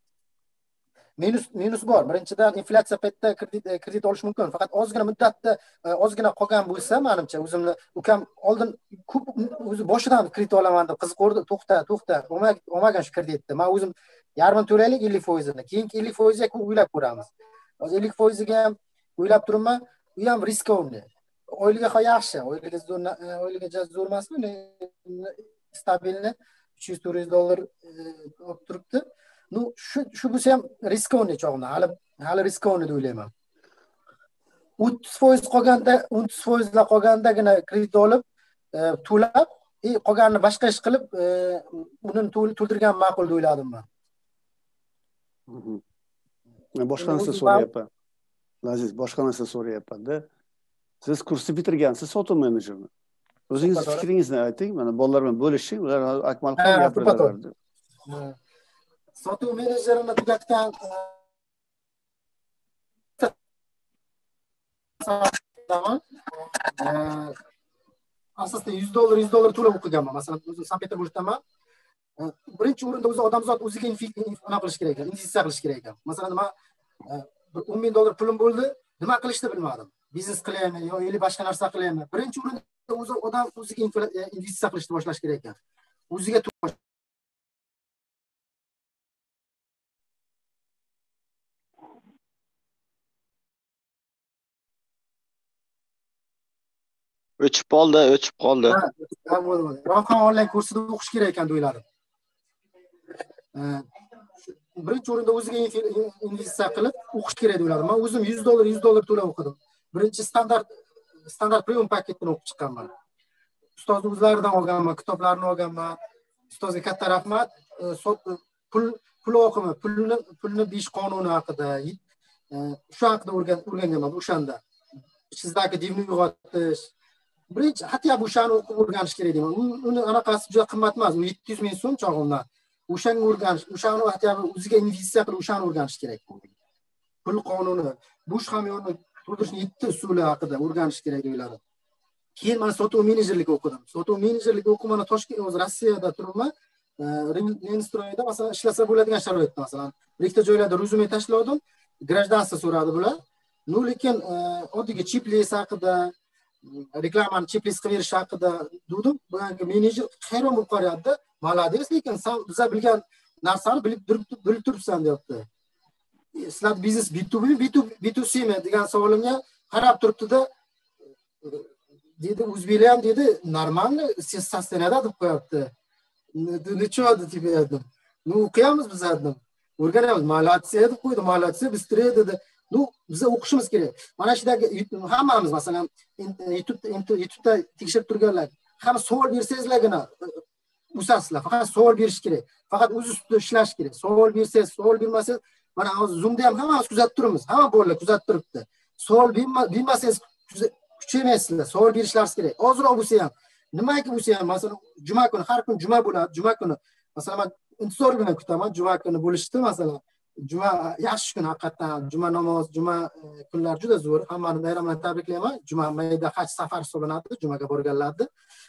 Minus bor. Birinchidan inflyatsiya paytida kredit olish mumkin. Faqat ozgina muddatda ozgina qolgan bo'lsa, menimcha o'zimni ukam oldin ko'p o'zi boshidan kredit olaman deb qiziqardi. To'xta. Olmagan shu kreditni. Men o'zim yarmini to'laylik 50%ni. Keyingi 50% ga o'ylab ko'ramiz. Hozir 50% ga ham o'ylab turibman. U ham riskovni. Oyliga yaxshi. Oyliga zo'r emasmi? Stabilni $300-400 olib turibdi. Ну, shu bo'lsa ham riskovni chog'da, hali riskovni deb o'ylayman. 30% qolganda, 30% qolgandagina kredit olib, to'lab, qolganini boshqa ish qilib, uni to'ldirgan ma'qul deb o'yladim men. Boshqa narsa so'rayapman. Laziz, boshqa narsa so'rayapman-da. Siz kursni bitirgansiz, sotuv menejermi? O'zingiz fikringizni ayting, mana bolalar bilan bo'lishing, ular Akmalxon gapiradilar. Sotuv menejerini tugatgan asosda $100 to'lab o'qiganman. Masalan, o'zim Sankt-Peterburgdaman. Birinchi o'rinda o'zi odamzod o'ziga nima qilish kerak ekan, investitsiya qilish kerak ekan. Masalan, men $10,000 pulim bo'ldi, nima qilishni bilmadim. Biznes qilaymi yoki boshqa narsa qilaymi? Birinchi o'rinda o'zi odam o'ziga investitsiya qilishni boshlash kerak ekan. O'ziga O'chib qoldi. Rayhon onlayn kursida o'qish kerak ekan o'yladim. Birinchi o'rinda o'ziga investitsiya qilib o'qish kerak o'yladim. Men o'zim $100 to'lab o'qidim. Birinchi standart premium paketini o'qib chiqqanman. Ustozning o'zlaridan olganman, kitoblarni olganman. Ustozga katta rahmat. Pul oqimi, pulni besh qonuni haqida, shu haqida o'rganganman o'shanda. Sizdagi divni uyg'otish. Birinchi hatto o'shani o'qib o'rganish kerak deyman. Uni anaqasi juda qimmat emas. U 700 ming so'm chog'imda. O'shani o'rganish, o'shani hatto o'ziga investitsiya qilib o'shani o'rganish kerak. Pul qonuni, bo'sh hamyonni to'ldirishning 7 usuli haqida o'rganish kerak deyiladi. Keyin men sotuv menejerlik o'qidim. Sotuv menejerlik o'qib mana Toshkent, o'zi Rossiyada turibman. Renstroyda masalan ishlasa bo'ladigan sharoitda masalan ikkita joylarda rezyume tashladim. Grajdanstvo so'radi bular. Lekin oddiy chiplis haqida, reklamani chiplis qilib berish haqida dedim. Bularga menejer hayron bo'lib qarayapti. Malades, lekin sen biza bilgan narsani bilib turibsan deyapti. Sizlar biznes B2B, B2C mi degan savolimga qarab turibdi-da, dedi o'zbeklar ham dedi, normalni siz sostenada deb qo'yapti. Nechun deb aytdim. O'qiyamiz biz dedim. O'rganamiz. Молодцы deb qo'ydi. Молодцы, быстрее dedi. Biz o'qishimiz kerak. Mana shudagi hammamiz masalan YouTube'da tekshirib turganlar, hamma savol bersangizlargina o'sasizlar. Faqat savol berish kerak. Faqat o'z ustida ishlash kerak. Savol bersangiz, savol bermasangiz, mana hozir Zoom'da ham hammamiz kuzatib turibmiz. Hamma bolalar kuzatib turibdi. Savol bermasangiz kuchaymaysizlar. Savol berishlaringiz kerak. Ozroq bo'lsa ham, nimaki bo'lsa ham, masalan, juma kuni har kun juma bo'ladi. Juma kuni masalan men intizor bilan kutaman. Juma kuni bo'lishdi masalan. Juma yaxshi kun haqiqatan. Juma namoz, juma kunlar juda zo'r. Hammani bayram bilan tabriklayman. Juma mayda haj safar hisoblanadi. Jumaga borganlarni.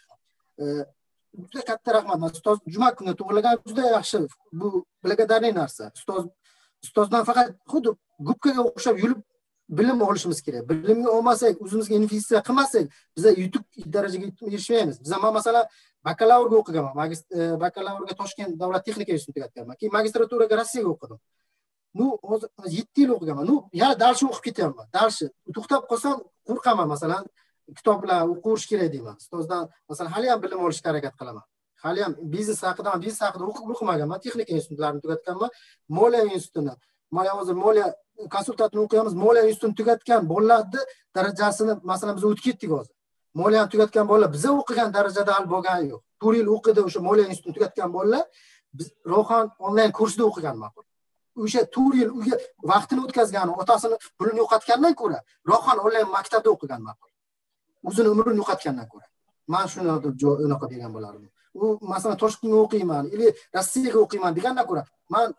Juda katta rahmat. Ustoz juma kuni tug'ilgan juda yaxshi. Bu благодарный narsa. Ustozdan faqat xuddi gubkaga o'xshab yurib bilim olishimiz kerak. Bilimni olmasak, o'zimizga investitsiya qilmasak, biz yutuq darajaga erishmaymiz. Biz ham masalan bakalavrga o'qiganman. Bakalavrga Toshkent davlat texnika institutida tugatganman. Keyin magistraturaga Rossiyaga o'qidim. Hozir 7 yil o'qiganman. Yana darsni o'qib ketyapman. Darsni to'xtab qolsam qo'rqaman masalan. Kitoblar o'qish kerak deyman. Ustozdan masalan hali ham bilim olishga harakat qilaman. Hali ham biznes haqida o'qimaganman. Texnika institutlarini tugatganman. Moliya institutini, mana hozir moliya konsultantini o'qiyamiz. Moliya institutini tugatgan bolalarni darajasini masalan biz o'tib ketdik hozir. Moliyani tugatgan bolalar biz o'qigan darajada hali bo'lgani yo'q. 4 yil o'qidi o'sha moliya institutini tugatgan bolalar biz Rayhon onlayn kursida o'qigan ma'qul. O'sha 4 yil uyga vaqtini o'tkazgani, otasini pulini yo'qotgandan ko'ra Rayhon onlayn maktabda o'qigan ma'qul. O'zini umrini yo'qotgandan ko'ra. Men shuni unaqa degan bo'lardim. U masalan Toshkentga o'qiyman, ili Rossiyaga o'qiyman degandan ko'ra, men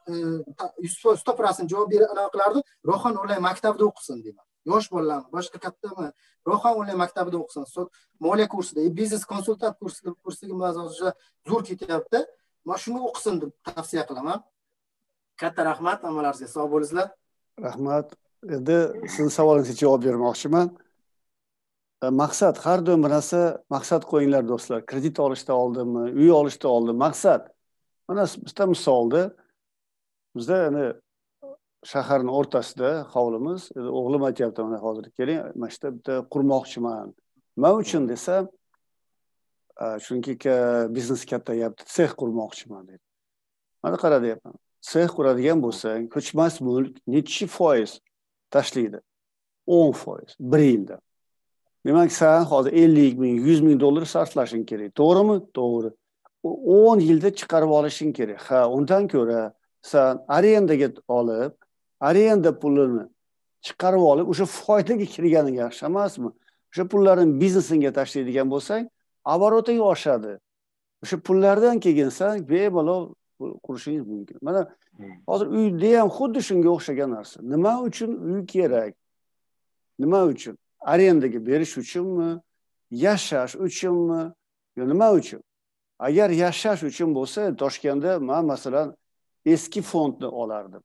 100% javob berardim. Rayhon onlayn maktabda o'qisin deyman. Yosh bolalar, boshqa kattami, Rayhon onlayn maktabida o'qisin. Moliya kursida, biznes konsultant kursiga hozir zo'r ketyapti. Men shuni o'qisin deb tavsiya qilaman. Katta rahmat, hammalaringizga sog' bo'linglar. Rahmat. Endi sizning savolingizga javob bermoqchiman. Maqsad, har doim bir narsa maqsad qo'yinglar do'stlar. Kredit olishda oldimmi, uy olishda oldimmi, maqsad. Mana bitta misolda bizda yana shaharning o'rtasida hovlimiz, o'g'lim aytayapti mana hozir keling, mana shu bitta qurmoqchiman. Nima uchun desam, chunki biznes kattayapti, sex qurmoqchiman dedi. Mana qara deyapman. Sex quradigan bo'lsang, ko'chmas mulk nechi foiz tashlaydi? 10%, 1 yilda. Demak, sen hozir 50 ming, 100 ming dollar sarflashing kerak. To'g'rimi? To'g'ri. 10 yilda chiqarib olishing kerak. Ha, undan ko'ra sen arendaga olib, arenda pulini chiqarib olib, o'sha foydaga kirganing yaxshi emasmi? O'sha pullarni biznesingga tashlaydigan bo'lsang, оборотing oshadi. O'sha pullardan keyin sen bemalol qurishingiz mumkin. Mana hozir uyda ham xuddi shunga o'xshagan narsa. Nima uchun uy kerak? Nima uchun? Arendaga berish uchunmi? Yashash uchunmi? Yo nima uchun? Agar yashash uchun bo'lsa, Toshkentda men masalan eski fondni olardim.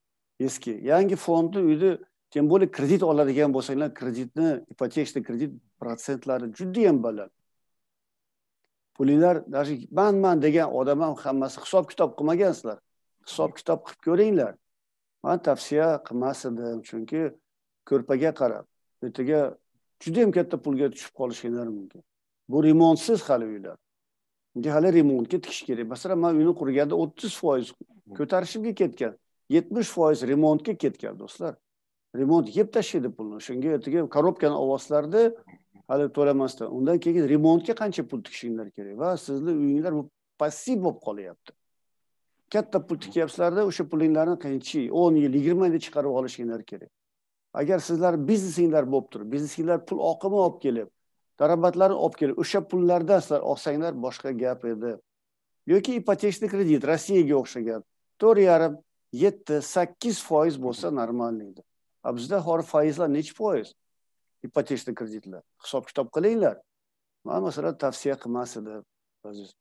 Eski, yangi fondni uyda, tем более kredit oladigan bo'lsanglar, kreditni, ipotechniy kredit protsentlari judayam baland. Pulinglar даже man degan odam ham hammasi hisob kitob qilmagansizlar. Hisob kitob qilib ko'ringlar. Men tavsiya qilmas edim, chunki ko'rpaga qarab, ertaga juda ham katta pulga tushib qolishingiz mumkin. Bu remontsiz hali uylar. Unga hali remontga tikish kerak. Masalan, men uyni qurganda 30% ko'tarishimga ketgan, 70% remontga ketgan do'stlar. Remont yeb tashlaydi pulni. Shunga ertaga korobkani ovozlarni hali to'lamasdan, undan keyin remontga qancha pul tikishinglar kerak va sizning uyinglar bu passiv bo'lib qolyapti. Katta pul tikyapsizlarda o'sha pulinglarni qancha 10 yil, 20 yilda chiqarib olishinglar kerak. Agar sizlar biznesinglar bo'lib turib, biznesinglar pul oqimi olib kelib, daromadlarni olib kelib, o'sha pullardan sizlar olsanglar boshqa gap edi. Yoki ipotechniy kredit Rossiyaga o'xshagan 4,5, 7, 8% bo'lsa normal edi. Bizda hozir foizlar necha foiz? Ipotechniy kreditlar. Hisob kitob qilinglar. Men masalan tavsiya qilmas edim, aziz.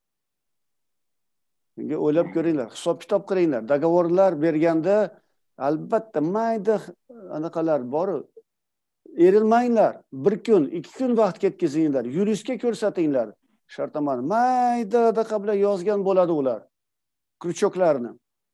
Bunga o'ylab ko'ringlar, hisob kitob qilinglar. Dogovorlar berganda albatta mayda anaqalar bor. Erinmanglar. 1 kun, 2 kun vaqt ketkazinglar. Yuristga ko'rsatinglar. Shartnomani mayda bilan yozgan bo'ladi ular. Krючокlarni.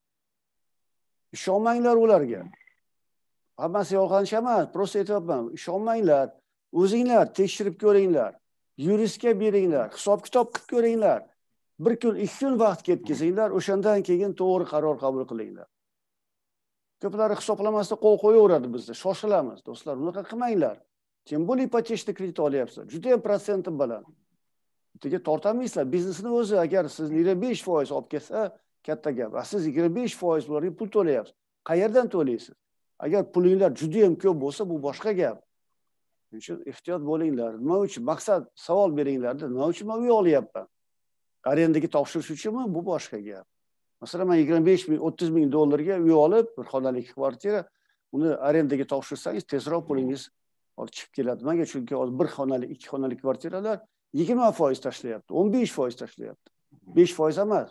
Ishonmanglar ularga. Hammasi yolg'onchi emas, prosta aytyapman. Ishonmanglar. O'zinglar tekshirib ko'ringlar. Yuristga beringlar, hisob kitob qilib ko'ringlar. 1 kun, 2 kun vaqt ketkazinglar, o'shandan keyin to'g'ri qaror qabul qilinglar. Ko'plari hisoblamasda qo'l qo'yaveradi bizda, shoshilamiz. Do'stlar, bunaqa qilmanglar. Kim bo'l ipotechniy kredit olyapsizlar, juda ham protsenti baland. Bittaga tortolmaysizlar. Biznesni o'zi agar siz 25% olib kelsa, katta gap. Siz 25% ularga pul to'layapsiz. Qayerdan to'laysiz? Agar pulinglar juda ham ko'p bo'lsa, bu boshqa gap. Shuning uchun ehtiyot bo'linglar. Nima uchun maqsad savol beringlarda, nima uchun men uy olyapman? Arendaga topshirish uchunmi? Bu boshqa gap. Masalan, men 25 ming, 30 ming dollarga uy olib, bir xonali kvartira, uni arendaga topshirsangiz, tezroq pulingiz ortib keladi. Nimaga? Chunki hozir bir xonali, 2 xonali kvartiralar 20% tashlayapti, 15% tashlayapti. 5% emas.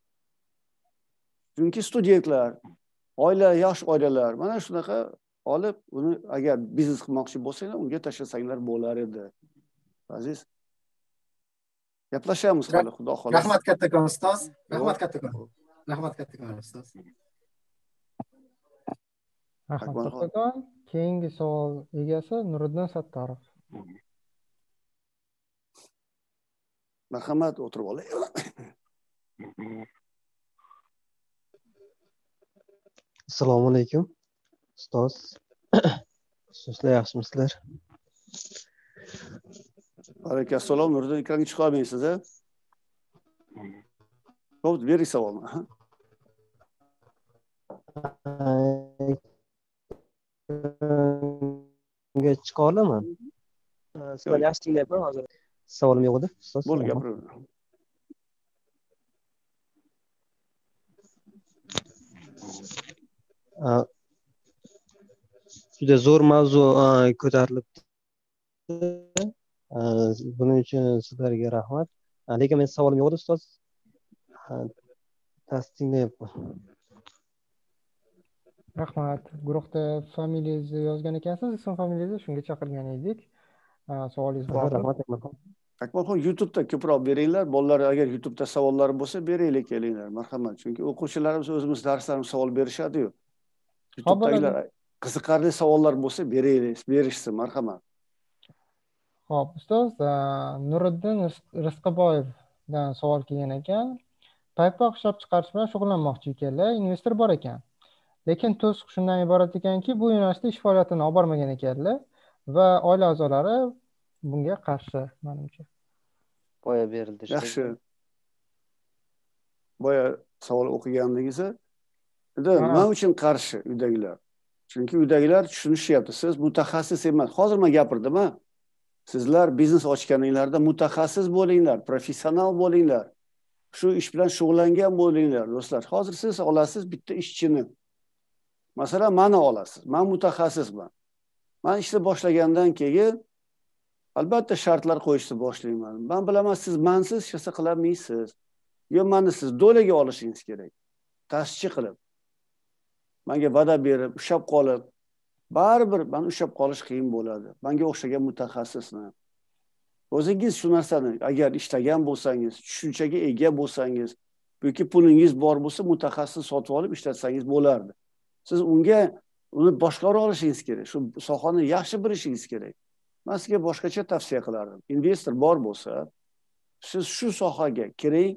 Chunki studentlar, yosh oilalar mana shunaqa olib, uni agar biznes qilmoqchi bo'lsanglar, unga tashlasanglar bo'lar edi. Aziz. Gaplashamiz hali, xudo xohlasa. Rahmat kattakon ustoz. Rahmat kattakon. Rahmat kattakon ustoz. Rahmat kattakon. Keyingi savol egasi Nuriddin Sattorov. Marhamat, o'tirib oling. Assalomu alaykum. Ustoz. Sizlar yaxshimisizlar? Alaykum assalom. Nuriddin, ekranga chiqa olmaysiz, a? Xo'p, bering savolni. Bunga chiqa olaman. Sizlar yaxshi tinglayapman hozir. Savolim yo'q edi, ustoz. Bo'ldi, gapiravering. Juda zo'r mavzu ko'tarilibdi. Buning uchun sizlarga rahmat. Lekin men savolim yo'q edi, ustoz. Tasdiqlayapman. Rahmat. Guruhda familiyangizni yozgan ekansiz, ism familiyangizni shunga chaqirgan edik. Savolingiz bor. Rahmat. Akmalxon, YouTube'da ko'proq beringlar. Bolalar agar YouTube'da savollari bo'lsa, beraylik kelinglar. Marhamat. Chunki o'quvchilarimiz o'zimiz darslarimiz savol berishadi-yu. YouTube'dagilar qiziqarli savollar bo'lsa, berishsin, marhamat. Xo'p, ustoz, Nuriddin Rizqiboyevdan savol kelgan ekan. Paypoq ishlab chiqarish bilan shug'ullanmoqchi ekanlar, investor bor ekan. Lekin to'siq shundan iborat ekanki, bu yo'nalishda ish faoliyatini olib bormagan ekanlar va oila a'zolari bunga qarshi, menimcha. Boya berildi. Yaxshi. Boya savol o'qiganingizni, nima uchun qarshi uydagilar? Chunki uydagilar tushunishyapti, siz mutaxassis emas. Hozir men gapirdim, ha? Sizlar biznes ochganinglarda mutaxassis bo'linglar, professional bo'linglar. Shu ish bilan shug'ullangan bo'linglar, do'stlar. Hozir siz olasiz bitta ishchini. Masalan, meni olasiz. Men mutaxassisman. Men ishni boshlagandan keyin albatta shartlar qo'yishni boshlayman. Men bilaman, siz mensiz hech narsa qila olmaysiz. Yo, meni siz do'laga olishingiz kerak. Tasdiqchi qilib. Menga va'da berib, ushlab qolib, baribir men ushlab qolish qiyin bo'ladi. Menga o'xshagan mutaxassisni. O'zingiz shu narsani agar ishlagan bo'lsangiz, tushunchaga ega bo'lsangiz, yoki pulingiz bor bo'lsa, mutaxassis sotib olib ishlatsangiz bo'lardi. Siz uni boshqara olishingiz kerak. Shu sohani yaxshi bilishingiz kerak. Men sizga boshqacha tavsiya qilardim. Investor bor bo'lsa, siz shu sohaga kiring.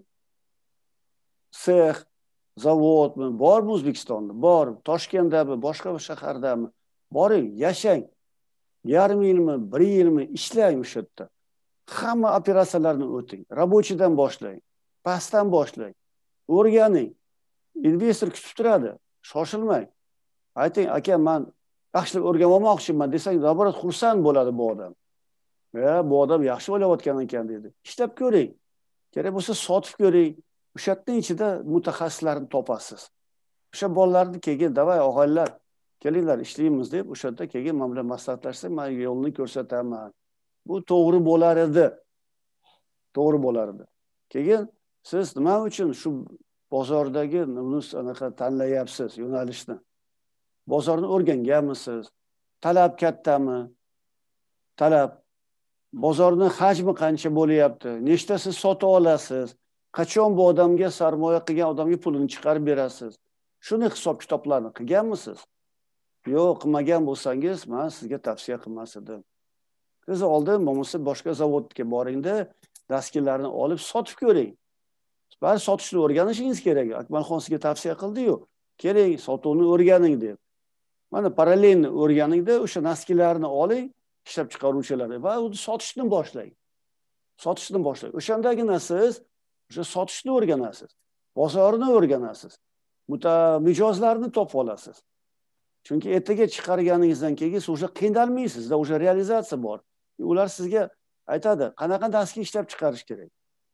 Sex, zavodmi, bormi O'zbekistonda? Bor. Toshkentdami, boshqa bir shahardami? Boring, yashang. Yarim yilmi, 1 yilmi ishlang o'sha yerda. Hamma operatsiyalarni o'ting. Rabochidan boshlang. Pastdan boshlang. O'rganing. Investor kutib turadi. Shoshilmang. Ayting, aka, men yaxshilab o'rganib olmoqchiman desang, naborat xursand bo'ladi bu odam. Bu odam yaxshi o'ylayotgan ekan dedi. Ishlab ko'ring. Kerak bo'lsa sotib ko'ring. O'sha yerning ichida mutaxassislarni topasiz. O'sha bolalarni keyin, davay og'aylar, kelinglar ishlaymiz deb, o'sha yerda keyin men bilan maslahatlashsak, men yo'lni ko'rsataman. Bu to'g'ri bo'lar edi. To'g'ri bo'lar edi. Keyin siz nima uchun shu bozordagi anaqa tanlayapsiz yo'nalishni? Bozorni o'rganganmisiz? Talab kattami? Talab. Bozorning hajmi qancha bo'lyapti? Nechta siz sota olasiz? Qachon bu odamga sarmoya qilgan odamga pulini chiqarib berasiz? Shuni hisob-kitoblarni qilganmisiz? Yo'q, qilmagan bo'lsangiz, men sizga tavsiya qilmas edim. Siz oldin bo'lmasa boshqa zavodga boringda, dasturlarni olib sotib ko'ring. Bari sotishni o'rganishingiz kerak. Akmalxon sizga tavsiya qildi-yu, keling, sotuvni o'rganing deb. Mana parallelni o'rganingda, o'sha naskinlarni oling, ishlab chiqaruvchilarni va uni sotishni boshlang. Sotishni boshlang. O'shandagina siz o'sha sotishni o'rganasiz. Bozorni o'rganasiz. Mijozlarni topib olasiz. Chunki ertaga chiqarganingizdan keyin siz o'sha qiynalmaysiz, sizda o'sha realizatsiya bor. Ular sizga aytadi, qanaqa naski ishlab chiqarish kerak.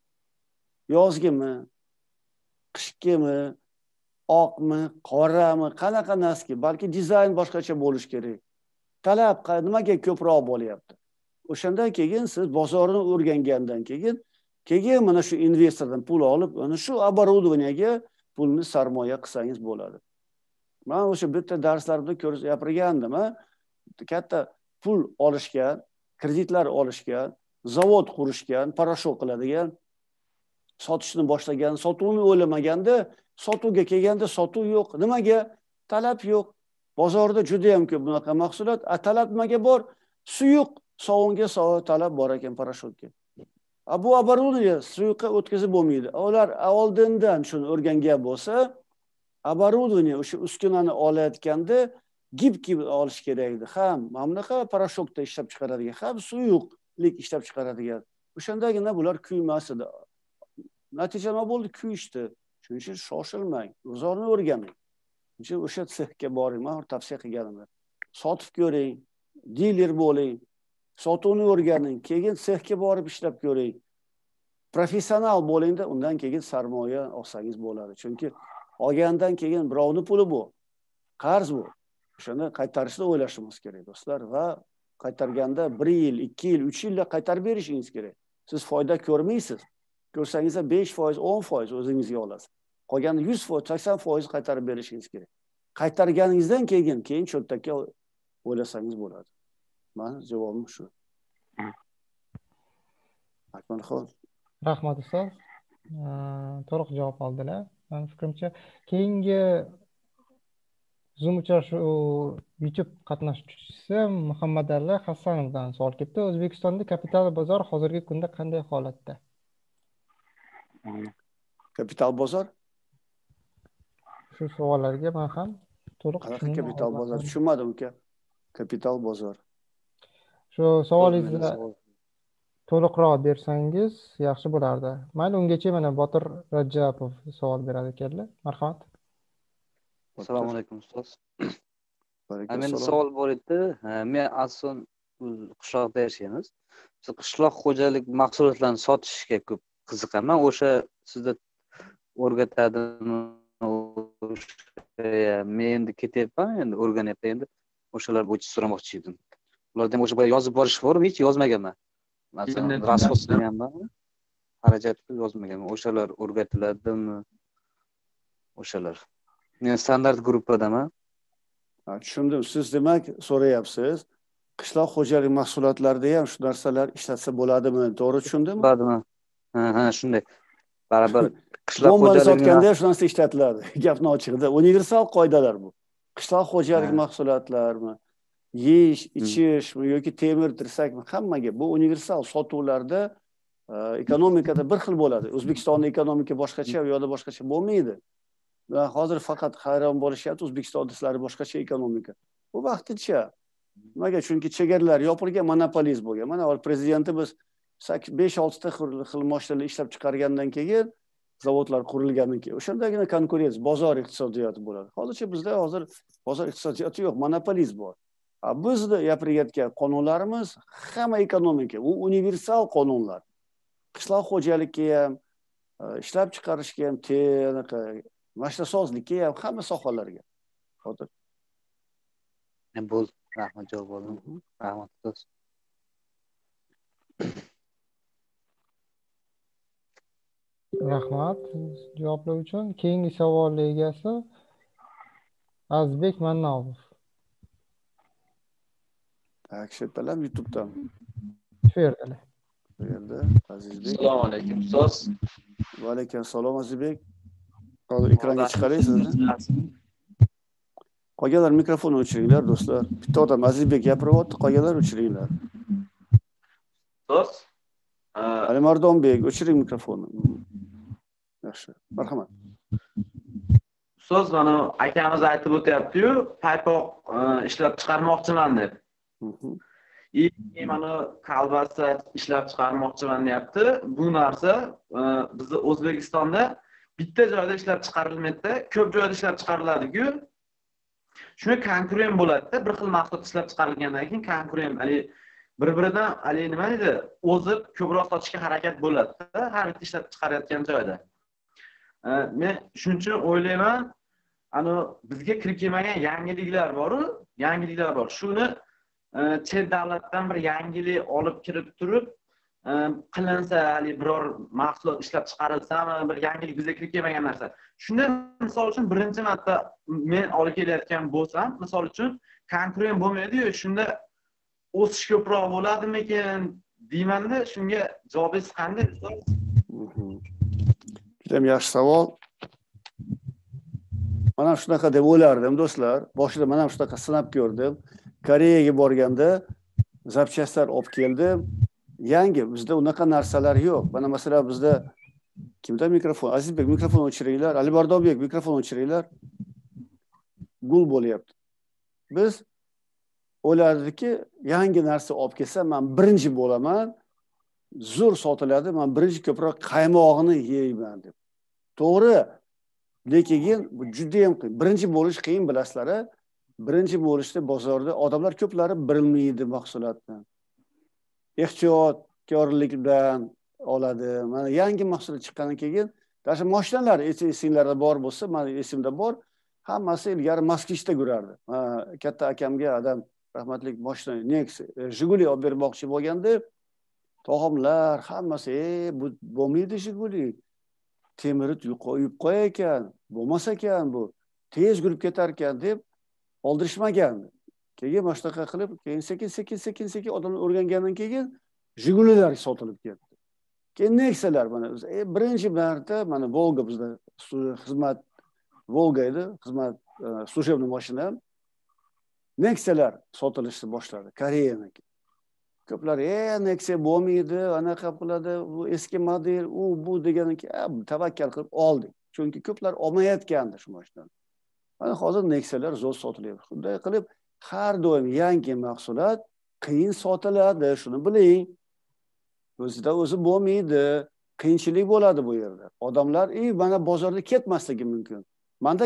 Yozgimi, qishgimi, oqmi, qorami, qanaqa naski, balki dizayn boshqacha bo'lish kerak. Talab nimaga ko'proq bo'lyapti? O'shandan keyin siz bozorni o'rgangandan keyin mana shu investordan pul olib, ana shu оборудованиеga pulni sarmoya qilsangiz bo'ladi. Men o'sha bitta darslarimda gapirgandim, katta pul olishgan, kreditlar olishgan, zavod qurishgan, parashok qiladigan, sotishni boshlagan, sotuvni o'ylamaganda, sotuvga kelganda sotuv yo'q. Nimaga? Talab yo'q. Bozorda juda ham ko'p bunaqa mahsulot, talab nimaga bor? Suyuq, sovunga talab bor ekan parashokka. Bu оборудование suyuqqa o'tkazib bo'lmaydi. Ular oldindan shuni o'rgangan bo'lsa, оборудование o'sha uskunani olayotganda gib-gib olish kerak edi. Ham mamlaqa parashokda ishlab chiqaradigan, ham suyuqlik ishlab chiqaradigan. O'shandagina bular kuymas edi. Natija nima bo'ldi? Kuyishdi. Shuning uchun shoshilmang, bozorni o'rganing. Shuning uchun o'sha sexga boring. Men tavsiya qilganim. Sotib ko'ring, diler bo'ling, sotuvni o'rganing, keyin sexga borib ishlab ko'ring. Professional bo'lingda, undan keyin sarmoya olsangiz bo'ladi. Chunki olgandan keyin birovning puli bu. Qarz bu. O'shani qaytarishni o'ylashimiz kerak, do'stlar, va qaytarganda 1 yil, 2 yil, 3 yilda qaytarib berishingiz kerak. Siz foyda ko'rmaysiz. Ko'rsangiz 5%, 10% o'zingizga olasiz. Qolgani 100%, 80% qaytarib berishingiz kerak. Qaytarganingizdan keyin cho'ntakka o'ylasangiz bo'ladi. Men javobim shu. Akmalxon. Rahmat ustoz. To'liq javob oldilar. Men fikrimcha, keyingi Zoom uchrashuv YouTube qatnashchisi Muhammadali Hasanovdan savol kelibdi. O'zbekistonda kapital bozor hozirgi kunda qanday holatda? Kapital bozor? Shu savollarga men ham to'liq qanaqa kapital bozor tushunmadim uka. Kapital bozor. Shu savolingizni to'liqroq bersangiz yaxshi bo'lardi. Mayli, ungacha mana Botir Rajabov savol beradi ekanlar. Marhamat. Assalomu alaykum ustoz. Men savol bor edi. Men asosan qishloqda yashaymiz. Biz qishloq xo'jalik mahsulotlarini sotishga ko'p qiziqaman. O'sha sizda o'rgatadimi? Men endi ketyapman, endi o'rganyapman endi. O'shalar bo'yicha so'ramoqchi edim. Ulardan o'sha yozib borish bormi? Hech yozmaganman. Masalan, rasxos qilganman, xarajatni yozmaganman. O'shalar o'rgatiladimi? O'shalar. Men standart gruppadaman. Tushundim. Siz demak so'rayapsiz. qishloq xo'jalik mahsulotlarida ham shu narsalar ishlatsa bo'ladimi? To'g'ri tushundimmi? Bo'ladimi? Ha, shunday. Barabir qishloq Bombani xo'jaligini sotganda ham shu narsa ishlatiladi. Gapni ochig'ida universal qoidalar bu. Qishloq xo'jalik mahsulotlarmi, yeyish, ichishmi yoki temir tirsakmi, hammaga bu universal sotuvlarda ekonomikada bir xil bo'ladi. O'zbekistonda ekonomika boshqacha, u yoqda boshqacha bo'lmaydi. Va hozir faqat hayron bo'lishyapti, O'zbekistonda sizlar boshqacha ekonomika. Bu vaqtincha. Nimaga? Chunki chegaralar yopilgan, monopolizm bo'lgan. Mana prezidentimiz 5-6 ta xil mashinalar ishlab chiqargandan keyin, zavodlar qurilgandan keyin o'shandagina konkurensiya, bozor iqtisodiyoti bo'ladi. Hozircha bizda bozor iqtisodiyoti yo'q, monopolizm bor. Bizda gapirayotgan qonunlarimiz hamma ekonomika, u universal qonunlar. Qishloq xo'jalikka ham, ishlab chiqarishga ham, mashinasozlikka ham, hamma sohalarga. Hozir. Bo'ldi. Rahmat, javob oldim. Rahmat. Rahmat javoblar uchun. Keyingi savol egasi Azizbek Mannovov. Akshetalar YouTube'dan. Shu yerdalar. Bu yerda Azizbek. Assalomu alaykum ustoz. Va alaykum assalom Azizbek. Hozir ekranga chiqaring sizni. Qolganlar mikrofonni o'chiringlar do'stlar. Bitta odam Azizbek gapiryapti, qolganlar o'chiringlar. Ustoz. Alimardonbek, o'chiring mikrofonni. Yaxshi. Marhamat. Ustoz, mana akamiz aytib o'tyapti-yu, paypoq ishlab chiqarmoqchiman deb. Mana kolbasa ishlab chiqarmoqchiman deyapti. Bu narsa bizda O'zbekistonda bitta joyda ishlab chiqarilmaydi, ko'p joyda ishlab chiqariladi-ku. Shuni konkurent bo'ladi-da, bir xil mahsulot ishlab chiqarilgandan keyin konkurent, bir-biridan nima deydi, o'zib ko'proq sotishga harakat bo'ladi-da, har bitta ishlab chiqarayotgan joyda. Men shuning uchun o'ylayman, bizga kirib kelmagan yangiliklar bor. Shuni chet davlatdan bir yangilik olib kirib turib, qilinsa, biror mahsulot ishlab chiqarilsami, bir yangilik bizga kirib kelmagan narsa. Shunda misol uchun birinchi marta men olib kelayotgan bo'lsam, misol uchun konkurent bo'lmaydi-yu, shunda o'sish ko'proq bo'ladimikin deymanda, shunga javobingiz qanday? Juda yaxshi savol. Mana shunaqa deb o'ylardim do'stlar. Boshida men ham shunaqa sinab ko'rdim. Koreyaga borganda zapchastlar olib keldim. Yangi bizda unaqa narsalar yo'q. Mana masalan bizda kimda mikrofon? Azizbek mikrofon o'chiringlar. Alimardonbek mikrofon o'chiringlar. Gul bo'lyapti. Biz o'ylardikki, yangi narsa olib kelsam, men birinchi bo'laman. Zo'r sotiladi. Men birinchi ko'proq qaymog'ini yeyman deb. To'g'ri. Lekin bu juda ham qiyin. Birinchi bo'lish qiyin, bilasizlar. Birinchi bo'lishda bozorda odamlar ko'plari bilmaydi mahsulotni. Ehtiyotkorlik bilan oladi. Mana yangi mahsulot chiqqandan keyin, dasha mashinalar esinglarda bor bo'lsa, men esimda bor, hammasi ilgari Moskvishda yurardi. Katta akamga adam rahmatlik mashina Nexus, Jiguli olib bermoqchi bo'lganda, tog'amlar hammasi, bu bo'lmaydi Jiguli. Temiri qo'yib qo'yar ekan, bo'lmas ekan bu. Tez yurib ketar ekan deb oldirishmagan. Keyin mana shunaqa qilib, keyin sekin odamlar o'rgangandan keyin Jigulilar sotilib ketdi. Keyin Nexalar mana birinchi marta mana Volga bizda xizmat Volga edi, xizmat служебный mashina. Nexalar sotilishni boshladi Koreyaniki. Ko'plar Nexa bo'lmaydi, anaqa qiladi, bu eski model, bu degandan keyin tavakkal qilib oldik. Chunki ko'plar olmayotgandi shu mashinani. Mana hozir Nexalar zo'r sotilyapti. Shunday qilib har doim yangi mahsulot qiyin sotiladi, shuni biling. O'zida o'zi bo'lmaydi, qiyinchilik bo'ladi bu yerda. Odamlar, mana bozorda ketmasligi mumkin. Menda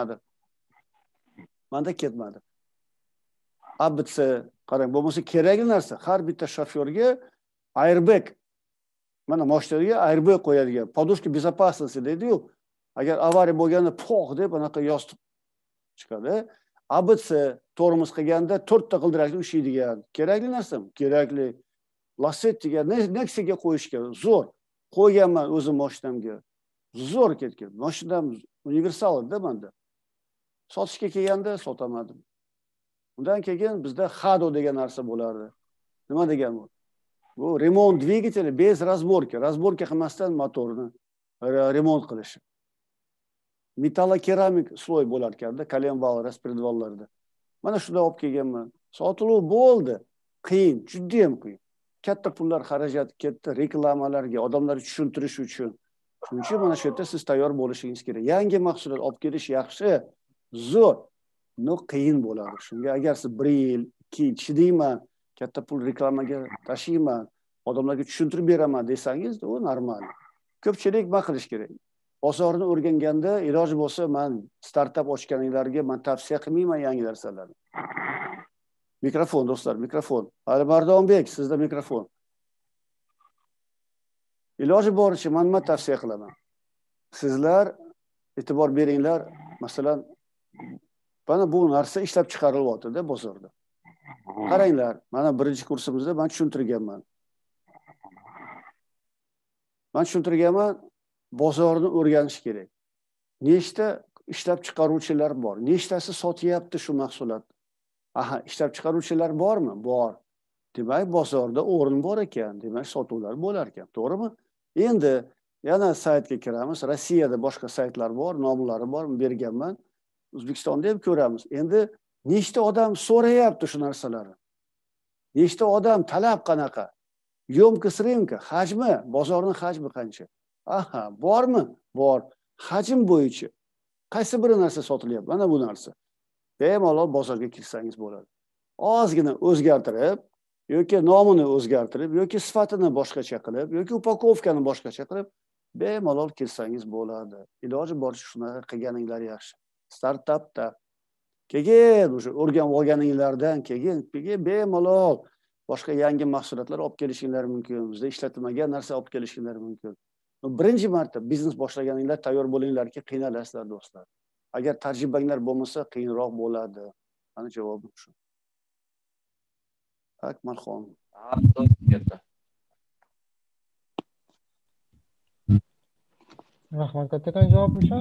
ketmadi. Abitsa, qarang, bo'lmasa kerakli narsa, har bitta shofyorga airbag, mana mashinaga airbag qo'yadigan, podushka безопасности deydi-yu. Agar avariya bo'lganda poq deb anaqa yostiq chiqadi. Abitsa tormoz qilganda 4 ta g'ildirakni ushlaydigan. Kerakli narsami? Kerakli. Lasettiga, Nexaga qo'yishga zo'r. Qo'yganman o'zim mashinamga. Zo'r ketgan. Mashinam universal edi menda. Sotishga kelganda sotamadim. Undan keyin bizda hado degan narsa bo'lardi. Nima degan bu? Bu remont dvigateli bez razborka. Razborka qilmasdan motorni remont qilish. Metalokeramik sloy bo'lar ekanda, kolenval, raspredvallarda. Mana shunda olib kelganman. Sotuv bo'ldi. Qiyin, juda ham qiyin. Katta pullar xarajat ketdi reklamalarga, odamlarga tushuntirish uchun. Shuning uchun mana shu yerda siz tayyor bo'lishingiz kerak. Yangi mahsulot olib kelish yaxshi, zo'r. No qiyin bo'ladi. Shunga agar siz 1 yil, 2 yil chidayman, katta pul reklamaga tashiyman, odamlarga tushuntirib beraman desangiz, u normal. Ko'pchilik nima qilish kerak? Bozorni o'rganganda iloji bo'lsa, men startap ochganinglarga men tavsiya qilmayman yangi narsalarni. Mikrofon do'stlar, mikrofon. Alimardonbek, sizda mikrofon. Iloji boricha men nima tavsiya qilaman? Sizlar e'tibor beringlar, masalan, mana bu narsa ishlab chiqarilyapti-da bozorda. Qaranglar, mana birinchi kursimizda men tushuntirganman. Bozorni o'rganish kerak. Nechta ishlab chiqaruvchilar bor? Nechtasi sotyapti shu mahsulotni? Aha, ishlab chiqaruvchilar bormi? Bor. Demak, bozorda o'rin bor ekan, demak, sotuvlar bo'lar ekan, to'g'rimi? Endi yana saytga kiramiz. Rossiyada boshqa saytlar bor, nomlari bor, berganman. O'zbekistonda ham ko'ramiz. Endi nechta odam so'rayapti shu narsalarni? Nechta odam talab qanaqa? Yomka-srimka, hajmi, bozorning hajmi qancha? Aha, bormi? Bor. Hajm bo'yicha qaysi bir narsa sotilyapti? Mana bu narsa. Bemalol bozorga kirsangiz bo'ladi. Ozgina o'zgartirib, yoki nomini o'zgartirib, yoki sifatini boshqacha qilib, yoki upakovkani boshqacha qilib, bemalol kirsangiz bo'ladi. Iloji boricha shunaqa qilganinglar yaxshi. Startapda keyin o'sha o'rganib olganinglardan keyin bemalol boshqa yangi mahsulotlar olib kelishinglar mumkin. Bizda ishlatilmagan narsa olib kelishinglar mumkin. Birinchi marta biznes boshlaganinglar tayyor bo'linglarki, qiynalasizlar do'stlar. Agar tajribanglar bo'lmasa, qiyinroq bo'ladi. Mana javobim shu. Akmalxon. Rahmat kattakon javob uchun.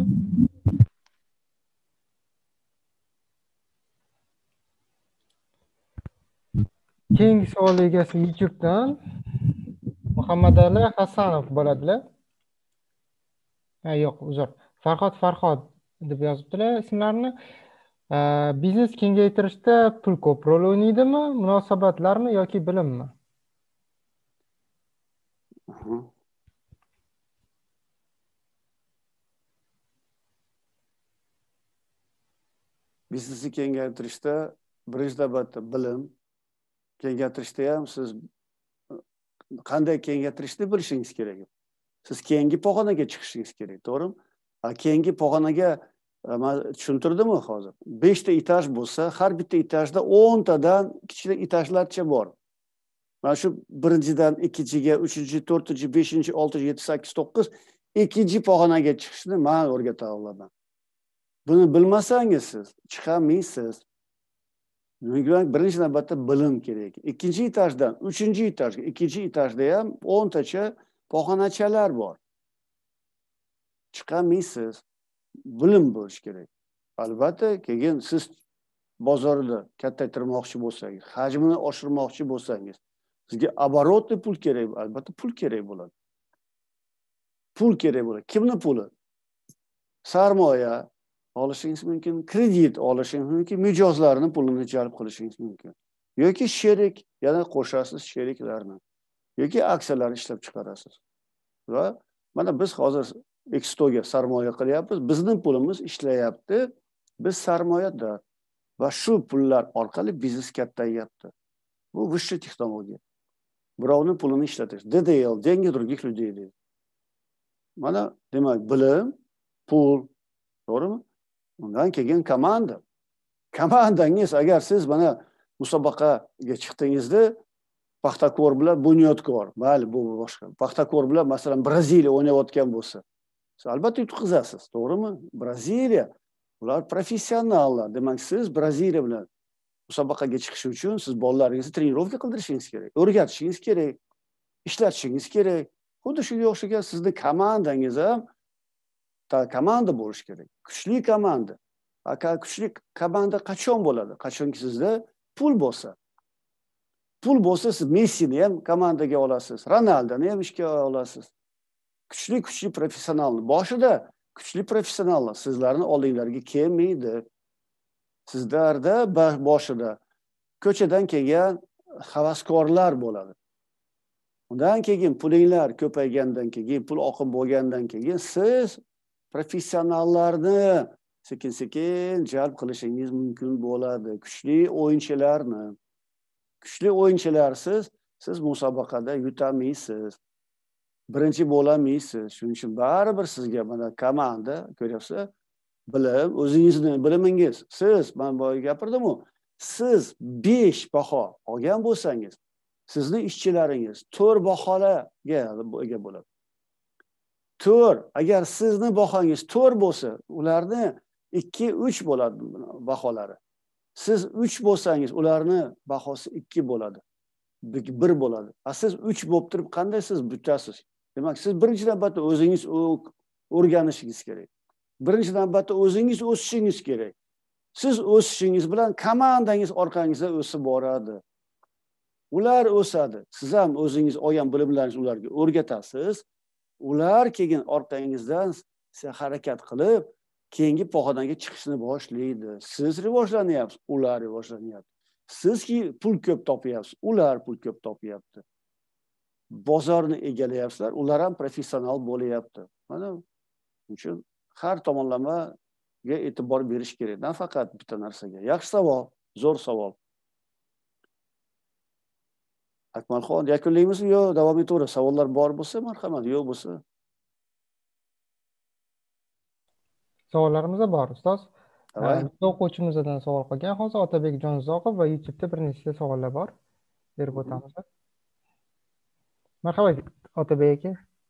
Keyingi savol egasi YouTube'dan Muhammadali Hasanov bo'ladilar. Yo'q, uzr. Farhod deb yozibdilar ismlarini. Biznes kengaytirishda pul ko'p rol o'ynaydimi, munosabatlarmi yoki bilimmi? Biznesni kengaytirishda birinchi navbatda bilim, kengaytirishda ham siz qanday kengaytirishni bilishingiz kerak. Siz keyingi pog'onaga chiqishingiz kerak, to'g'rimi? Keyingi pog'onaga tushuntirdimmi hozir? 5 ta etaj bo'lsa, har bitta etajda 10 tadan kichik etajlarcha bor. Mana shu birinchidan ikkinchiga, 3-chi, 4-chi, 5-chi, 6-chi, 7, 8, 9 ikkinchi pog'onaga chiqishni men o'rgata olaman. Buni bilmasangiz siz chiqolmaysiz. Birinchi navbatda bilim kerak. Ikkinchi etajdan 3-chi etajga, ikkinchi etajda ham 10 tacha pog'onachalar bor. Chiqolmaysiz. Bilim bo'lish kerak. Albatta, keyin siz bozorda kattaytirmoqchi bo'lsangiz, hajmini oshirmoqchi bo'lsangiz, sizga оборотный pul kerak, albatta pul kerak bo'ladi. Pul kerak bo'ladi. Kimning puli? Sarmoya olishingiz mumkin, kredit olishingiz mumkin, mijozlarning pulini jalb qilishingiz mumkin. Yoki sherik, yana qo'shasiz sheriklarni. Yoki aksiyalarni ishlab chiqarasiz. Va mana biz hozir Extoga sarmoya qilyapmiz. Bizning pulimiz ishlayapti. Biz sarmoyador va shu pullar orqali biznes kattayapti. Bu высшая texnologiya. Birovning pulini ishlatish. DDL, деньги других людей. Mana demak, bilim, pul, to'g'rimi? Undan keyin komanda. Komandangiz agar siz mana musobaqaga chiqdingizda Paxtakor bilan Bunyodkor, mayli bu boshqa. Paxtakor bilan masalan Braziliya o'ynayotgan bo'lsa, siz albatta yutqizasiz, to'g'rimi? Braziliya ular professionallar. Demak, siz Braziliya bilan musobaqaga chiqish uchun siz bolalaringizni trenirovka qildirishingiz kerak, o'rgatishingiz kerak, ishlatishingiz kerak. Xuddi shunga o'xshagan sizning komandangiz ham komanda bo'lish kerak. Kuchli komanda. aka kuchli komanda qachon bo'ladi? Qachonki sizda pul bo'lsa. Pul bo'lsa siz Messini ham komandaga olasiz, Ronaldoni ham ishga olasiz. Kuchli professionalni boshida kuchli professionallar sizlarni oldinglarga kelmaydi. Sizlarda boshida ko'chadan kelgan havaskorlar bo'ladi. Undan keyin pulinglar ko'paygandan keyin, pul oqim bo'lgandan keyin siz professionallarni sekin-sekin jalb qilishingiz mumkin bo'ladi. Kuchli o'yinchilarni. Kuchli o'yinchilarsiz siz musobaqada yutamaysiz. Birinchi bo'lamaysiz. Shuning uchun baribir sizga mana komanda, ko'ryapsiz, bilim, o'zingizni bilimingiz. Siz, men boya gapirdim-ku, siz 5 baho olgan bo'lsangiz, sizni ishchilaringiz 4 baholarga ega bo'ladi. 4, agar sizni bahongiz 4 bo'lsa, ularni 2-3 bo'ladi baholari. Siz 3 bo'lsangiz, ularni bahosi 2 bo'ladi. 1 bo'ladi. Siz 3 bo'lib turib qanday siz bitasiz? Demak, siz birinchi navbatda o'zingiz o'rganishingiz kerak. Birinchi navbatda o'zingiz o'sishingiz kerak. Siz o'sishingiz bilan komandangiz orqangizda o'sib boradi. Ular o'sadi. Siz ham o'zingiz olgan bilimlaringizni ularga o'rgatasiz. Ular keyin orqangizdan harakat qilib, keyingi pog'onaga chiqishni boshlaydi. Siz rivojlanyapsiz, ular rivojlanyapti. Sizki pul ko'p topyapsiz, ular pul ko'p topyapti. Bozorni egallayapsizlar, ular ham professional bo'lyapti. Mana uchun har tomonlamaga e'tibor berish kerak. Nafaqat bitta narsaga. Yaxshi savol, zo'r savol. Akmalxon, yakunlaymizmi yo davom etaveramiz? Savollar bor bo'lsa, marhamat, yo'q bo'lsa. Savollarimiz bor, ustoz. Bitta o'quvchimizdan savol qolgan. Hozir Otabek Jonzoqov va YouTube'da bir nechta savollar bor. Berib o'tamiz. Marhamat, Otabek aka.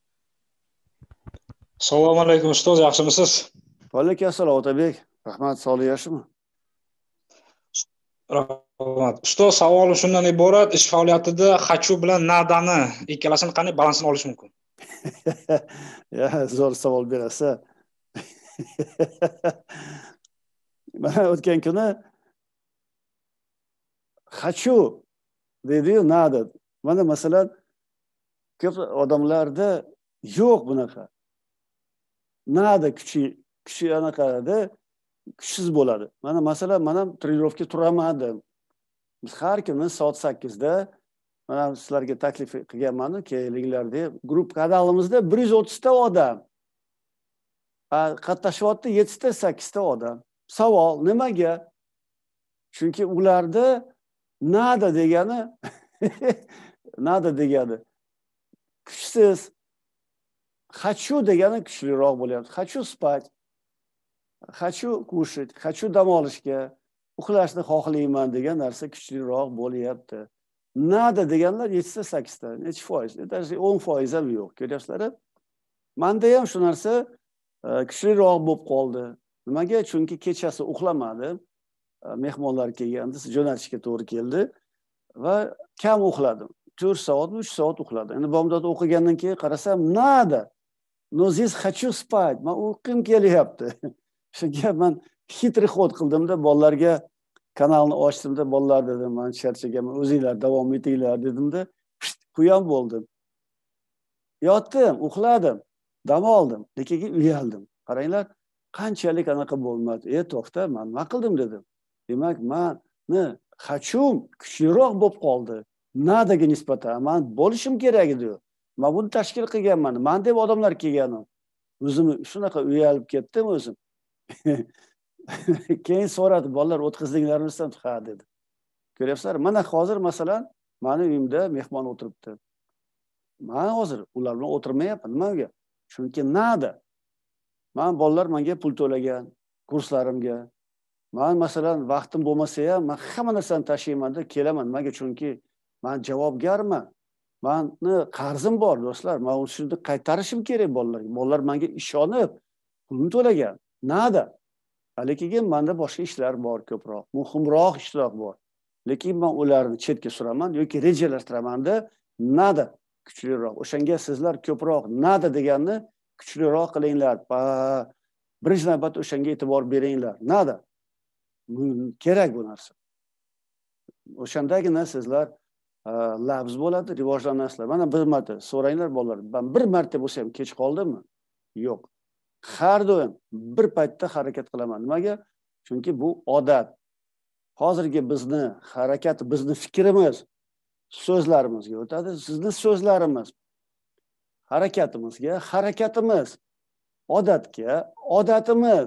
Assalomu alaykum ustoz, yaxshimisiz? Va alaykum assalom Otabek. Rahmat, sog'lik yaxshimi? Rahmat. Ustoz, savolim shundan iborat, ish faoliyatida Hachu bilan Nadani ikkalasini qanday balansini olish mumkin? Ya, zo'r savol berasiz. Mana o'tgan kuni Hachu dedi-yu, Nada. Mana masalan ko'p odamlarda yo'q bunaqa. Nada kuchi anaqada kuchsiz bo'ladi. Mana masalan, men ham trenirovka turamadim. Biz har kuni soat 8 da mana sizlarga taklif qilganman, kelinglar deb. Guruh kanalimizda 130 ta odam. Qatnashyapti 7 ta, 8 ta odam. Savol nimaga? Chunki ularda nada degani nada degani kuchsiz. Хочу degani kuchliroq bo'lyapti. Хочу спать. Хочу кушать, хочу dam olishga, uxlashni xohlayman degan narsa kuchliroq bo'lyapti. Nada deganlar 7 ta, 8 ta, necha foiz? 10% ham yo'q. Ko'ryapsizlar? Menda ham shu narsa kuchliroq bo'lib qoldi. Nimaga? Chunki kechasi uxlamadim. Mehmonlar kelganda jo'natishga to'g'ri keldi va kam uxladim. 4 soat, 3 soat uxladim. Endi bomdod o'qigandan keyin qarasam, nada. No здесь хочу спать. Men uyqum kelyapti. Shunga men xitrый xod qildimda, bolalarga kanalni ochdimda, bolalar dedim, men charchagaman, o'zinglar davom etinglar dedimda, quyam bo'ldim. Yotdim, uxladim, dam oldim, lekin uyaldim. Qaranglar, qanchalik anaqa bo'lmadi. To'xta, men nima qildim dedim. Demak, meni hachum kuchliroq bo'lib qoldi. Nadaga nisbatan men bo'lishim kerak edi. Men buni tashkil qilganman. Men deb odamlar kelganim. O'zim shunaqa uyalib ketdim o'zim. Keyin so'radi, bolalar o'tkazinglarmisan? Ha dedi. Ko'ryapsizlar, mana hozir masalan, meni uyimda mehmon o'tiribdi. Men hozir ular bilan o'tirmayapman. Nimaga? Chunki nada. Men bolalar menga pul to'lagan, kurslarimga. Men masalan vaqtim bo'lmasa ham, men hamma narsani tashiyman-da, kelaman. Nimaga? Chunki men javobgarman. Meni qarzim bor, do'stlar. Men shuni qaytarishim kerak bolalarga. Bolalar menga ishonib pulni to'lagan. Nada. Lekin menda boshqa ishlar bor ko'proq, muhimroq ishlar bor. Lekin men ularni chetga suraman yoki rejalashtiraman-da, nada kuchliroq. O'shanga sizlar ko'proq nada deganni kuchliroq qilinglar. Birinchi navbatda o'shanga e'tibor beringlar. Nada? Kerak bu narsa. O'shandagina sizlar labz bo'ladi, rivojlanasizlar. Mana bir marta so'ranglar bolalar. Ben bir marta bo'lsa ham kech qoldimmi? Yo'q. Har doim bir paytda harakat qilaman. Nimaga? Chunki bu odat. Hozirgi bizni harakat, bizni fikrimiz so'zlarimizga o'tadi. Sizni so'zlarimiz harakatimizga, harakatimiz odatga, odatimiz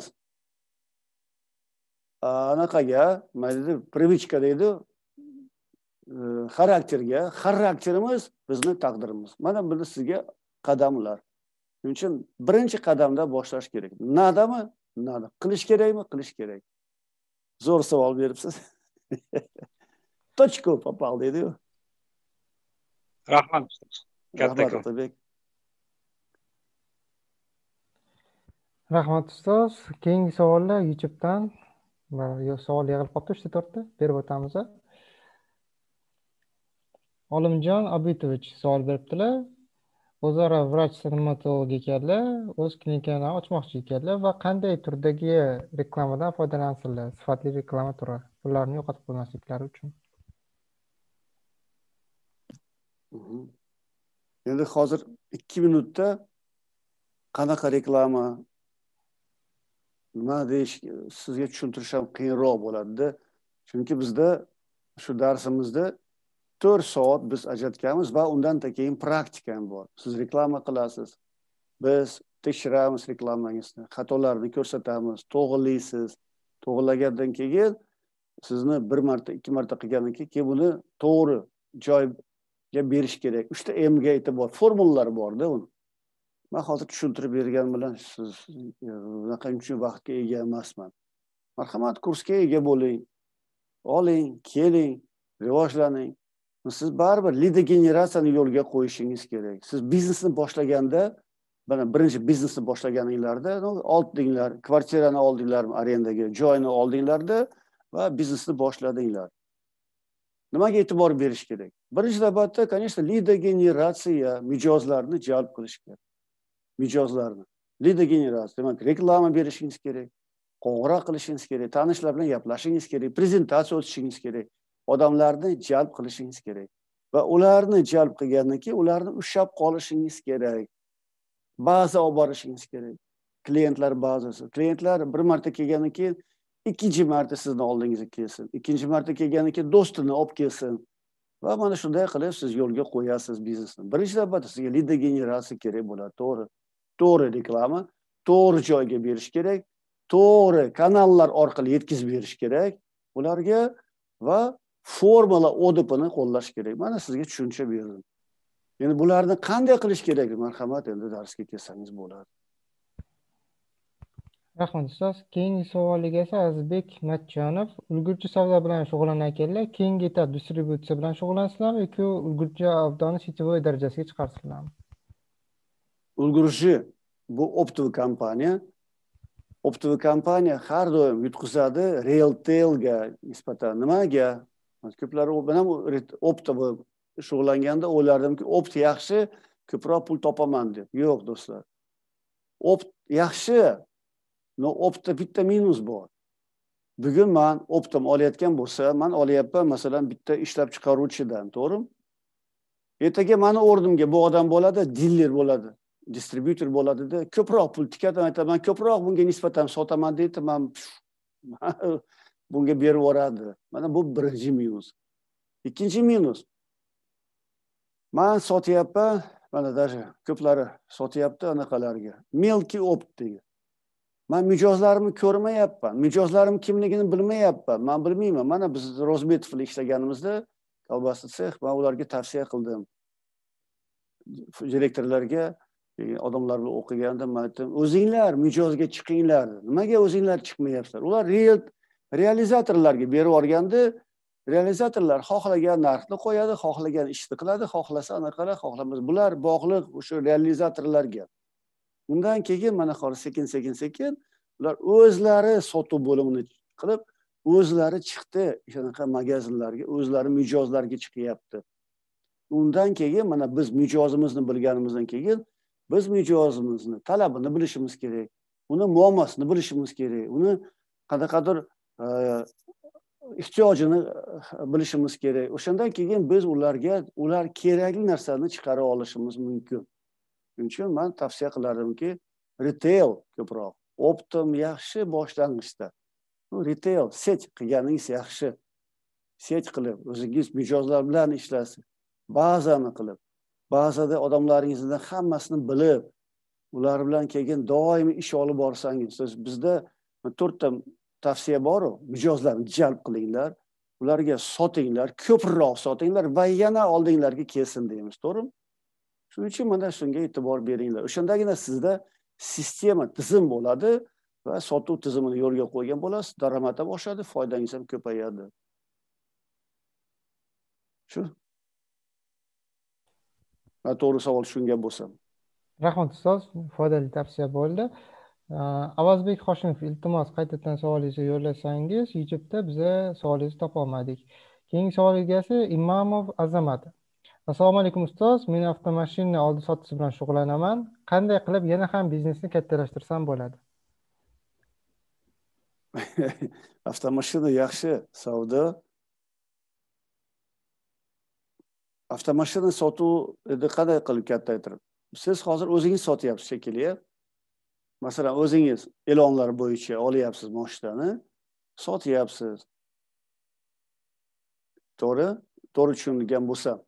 anaqaga, nima deydi, привычка deydi, xarakterga, xarakterimiz bizni taqdirimiz. Mana buni sizga qadamlar. Shuning uchun birinchi qadamda boshlash kerak. Nadami? Nada. Qilish kerakmi? Qilish kerak. Zo'r savol beribsiz. Точку попал deydi-ku. Rahmat. Kattakon. Rahmat ustoz. Keyingi savollar YouTube'dan savol yig'ilib qolibdi, 3-4 ta berib o'tamiz. Olimjon Abitovich savol beribdilar. O'zaro vrach-stomatolog ekanlar, o'z klinikani ochmoqchi ekanlar va qanday turdagi reklamadan foydalansinlar? Sifatli reklama turi, ularni yo'qotib qo'ymasliklari uchun. Endi hozir 2 minutda qanaqa reklama, nima deyish sizga tushuntirishim qiyinroq bo'ladi. Chunki bizda shu darsimizda 4 soat biz ajratganmiz va undan keyin praktika ham bor. Siz reklama qilasiz. Biz tekshiramiz reklamangizni, xatolarni ko'rsatamiz, to'g'rilaysiz. To'g'rilagandan keyin sizni 1 marta, 2 marta qilgandan keyin buni to'g'ri joyga berish kerak. 3 ta M ga e'tibor, formulalar bor-da uni. Men hozir tushuntirib bergan bilan siz unaqa uchun vaqtga ega emasman. Marhamat, kursga ega bo'ling. Oling, keling, rivojlaning. Siz baribir lider generatsiyani yo'lga qo'yishingiz kerak. Siz biznesni boshlaganda, mana birinchi biznesni boshlaganinglarda oldinglar, kvartirani oldinglarmi, arendaga joyni oldinglarda va biznesni boshladinglar. Nimaga e'tibor berish kerak? Birinchi navbatda, конечно, lider generatsiya mijozlarni jalb qilish kerak. Mijozlarni. Lider generatsiya, demak, reklama berishingiz kerak, qo'ng'iroq qilishingiz kerak, tanishlar bilan gaplashishingiz kerak, prezentatsiya o'tishingiz kerak. Odamlarni jalb qilishingiz kerak va ularni jalb qilgandan keyin ularni ushlab qolishingiz kerak. Baza olib borishingiz kerak. Klientlar bazasi. Klientlar bir marta kelgandan keyin ikkinchi marta sizni oldingizga kelsin. Ikkinchi marta kelgandan keyin do'stini olib kelsin. Va mana shunday qilib siz yo'lga qo'yasiz biznesni. Birinchi navbatda sizga lider generatsiya kerak bo'ladi, to'g'ri. To'g'ri reklama, to'g'ri joyga berish kerak, to'g'ri kanallar orqali yetkazib berish kerak ularga va formula ODP'ni qo'llash kerak. Mana sizga tushuncha berdim. Endi bularni qanday qilish kerak? Marhamat, endi darsga kelsangiz bo'ladi. Rahmat ustoz. Keyingi savoliga esa Azizbek Matchonov, ulgurji savdo bilan shug'ullanar ekanlar, keyingi etap distributsiya bilan shug'ullansinlarmi yoki ulgurji savdoni sityovoy darajasiga chiqarsinlarmi? Ulgurji bu optov kompaniya. Optov kompaniya har doim yutqizadi retailga nisbatan. Nimaga? Ko'plar bilan optov shug'ullanganda o'ylardimki, opt yaxshi, ko'proq pul topaman deb. Yo'q do'stlar. Opt yaxshi, no optda bitta minus bor. Bugun men optim olayotgan bo'lsa, men olayapman masalan bitta ishlab chiqaruvchidan, to'g'rimi? Ertaga meni o'rnimga bu odam bo'ladi, dealer bo'ladi, distributor bo'ladi-da, ko'proq pul tikadi, aytaman, ko'proq bunga nisbatan sotaman deydi, men bunga berib yuboradi. Mana bu birinchi minus. Ikkinchi minus. Men sotyapman, mana даже ko'plari sotyapti anaqalarga. Melki opt degan. Men mijozlarimni ko'rmayapman. Mijozlarim kimligini bilmayapman. Men bilmayman. Mana biz Rozmetov bilan ishlaganimizda kolbasa sex, men ularga tavsiya qildim. Direktorlarga, odamlar bilan o'qiganda men aytdim, o'zinglar mijozga chiqinglar. Nimaga o'zinglar chiqmayapsizlar? Ular realizatorlarga berib yuborganda, realizatorlar xohlagan narxni qo'yadi, xohlagan ishni qiladi, xohlasa anaqa, xohlamasa bular bog'liq o'sha realizatorlarga. Undan keyin mana hozir sekin ular o'zlari sotuv bo'limini qilib, o'zlari chiqdi shunaqa magazinlarga, o'zlari mijozlarga chiqyapti. Undan keyin mana biz mijozimizni bilganimizdan keyin biz mijozimizni talabini bilishimiz kerak. uni muammosini bilishimiz kerak, uni qanaqadir ehtiyojini bilishimiz kerak. O'shandan keyin biz ular kerakli narsani chiqara olishimiz mumkin. Shuning uchun men tavsiya qilardimki, retail ko'proq. Optim yaxshi boshlang'ichda. Retail set qilganingiz yaxshi. Set qilib, o'zingiz mijozlar bilan ishlasiz. Bazani qilib, bazada odamlaringizdan hammasini bilib, ular bilan keyin doimiy ish olib borsangiz, bizda 4 ta tavsiya bor-ku, mijozlarni jalb qilinglar, ularga sotinglar, ko'proq sotinglar va yana oldinglarga kelsin deymiz, to'g'rimi? Shuning uchun mana shunga e'tibor beringlar. O'shandagina sizda sistema, tizim bo'ladi va sotuv tizimini yo'lga qo'ygan bo'lasiz, daromad ham oshadi, foydangiz ham ko'payadi. Shu. Va to'g'ri savol tushungan bo'lsam. Rahmat ustoz, foydali tavsiya bo'ldi. Avazbek Hoshimov, iltimos qaytadan savolingizni yo'llasangiz, YouTube'da biza savolingizni topa olmadik. Keyingi savol egasi Imamov Azamat. Assalomu alaykum ustoz, men avtomashina oldi sotisi bilan shug'ullanaman. Qanday qilib yana ham biznesni kattalashtirsam bo'ladi? Avtomashina yaxshi savdo. Avtomashina sotuvni qanday qilib kattaytirib? Siz hozir o'zingiz sotyapsiz shekilli. Masalan, o'zingiz e'lonlar bo'yicha olyapsiz mashinani, sotyapsiz. To'g'ri? To'g'ri tushungan bo'lsam.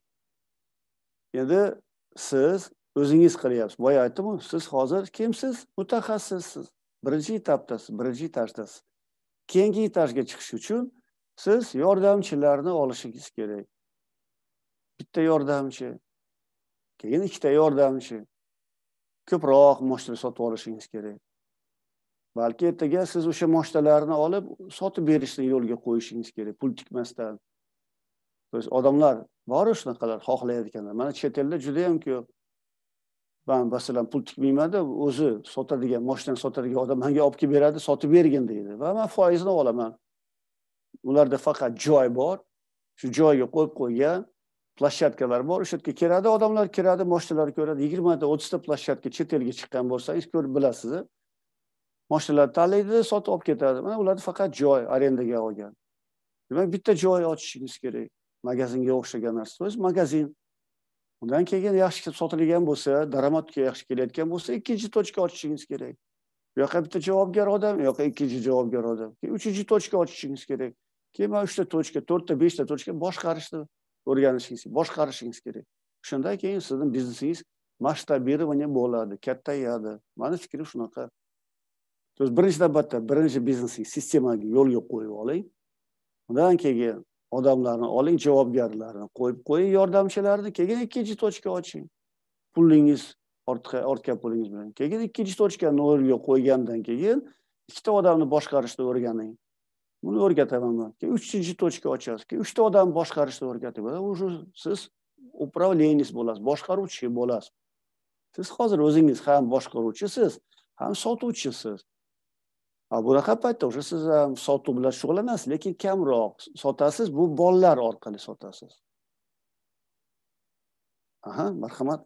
Endi siz o'zingiz qilyapsiz. Boya aytdim-ku, siz hozir kimsiz? Mutaxassissiz. Birinchi etapdasiz, birinchi etajdasiz. Keyingi etajga chiqish uchun siz yordamchilarni olishingiz kerak. Bitta yordamchi, keyin ikkita yordamchi. Ko'proq mashina sotib olishingiz kerak. Balki ertaga siz o'sha mashinalarni olib sotib berishni yo'lga qo'yishingiz kerak, pul tikmasdan. Biz odamlar bor shunaqalar xohlayotganlar. Mana chet elda juda ham ko'p. Men masalan pul tikmayman-da, o'zi sotadigan, mashinani sotadigan odam menga olib kelib beradi, sotib bergin deydi. Va men foizini olaman. Ularda faqat joy bor. Shu joyga qo'yib qo'ygan plashatkalar bor. O'sha yerga kiradi, odamlar kiradi, mashinalar ko'radi. 20 ta, 30 ta plashatka chet elga chiqqan bo'lsangiz ko'rib bilasiz. Mashinalar tanlaydi, sotib olib ketadi. Mana ularda faqat joy arendaga olgan. Demak, bitta joy ochishingiz kerak. Magazinga o'xshagan narsa. O'z magazin. Undan keyin yaxshi sotilgan bo'lsa, daromadga yaxshi kelayotgan bo'lsa, ikkinchi tochka ochishingiz kerak. Bu yoqqa bitta javobgar odam, bu yoqqa ikkinchi javobgar odam. Keyin uchinchi tochka ochishingiz kerak. Keyin 3 ta tochka, 4 ta, 5 ta tochka boshqarishni o'rganishingiz kerak. Shundan keyin sizning biznesingiz masshtabирование bo'ladi, kattayadi. Meni fikrim shunaqa. Siz birinchi navbatda birinchi biznesingiz sistemaga yo'lga qo'yib oling. Undan keyin odamlarni oling, javobgarlarni qo'yib qo'ying, yordamchilarni, keyin ikkinchi tochka oching. Pulingiz ortga pulingiz bilan. Keyin ikkinchi tochkani yo'lga qo'ygandan keyin ikkita odamni boshqarishni o'rganing. Buni o'rgataman men. Keyin uchinchi tochka ochasiz. Keyin 3 ta odam boshqarishni o'rgatib, o'sha siz upravleniyis bo'lasiz, boshqaruvchi bo'lasiz. Siz hozir o'zingiz ham boshqaruvchisiz, ham sotuvchisiz. Bunaqa paytda o'sha siz ham sotuv bilan shug'ullanasiz, lekin kamroq sotasiz, bu bolalar orqali sotasiz. Marhamat.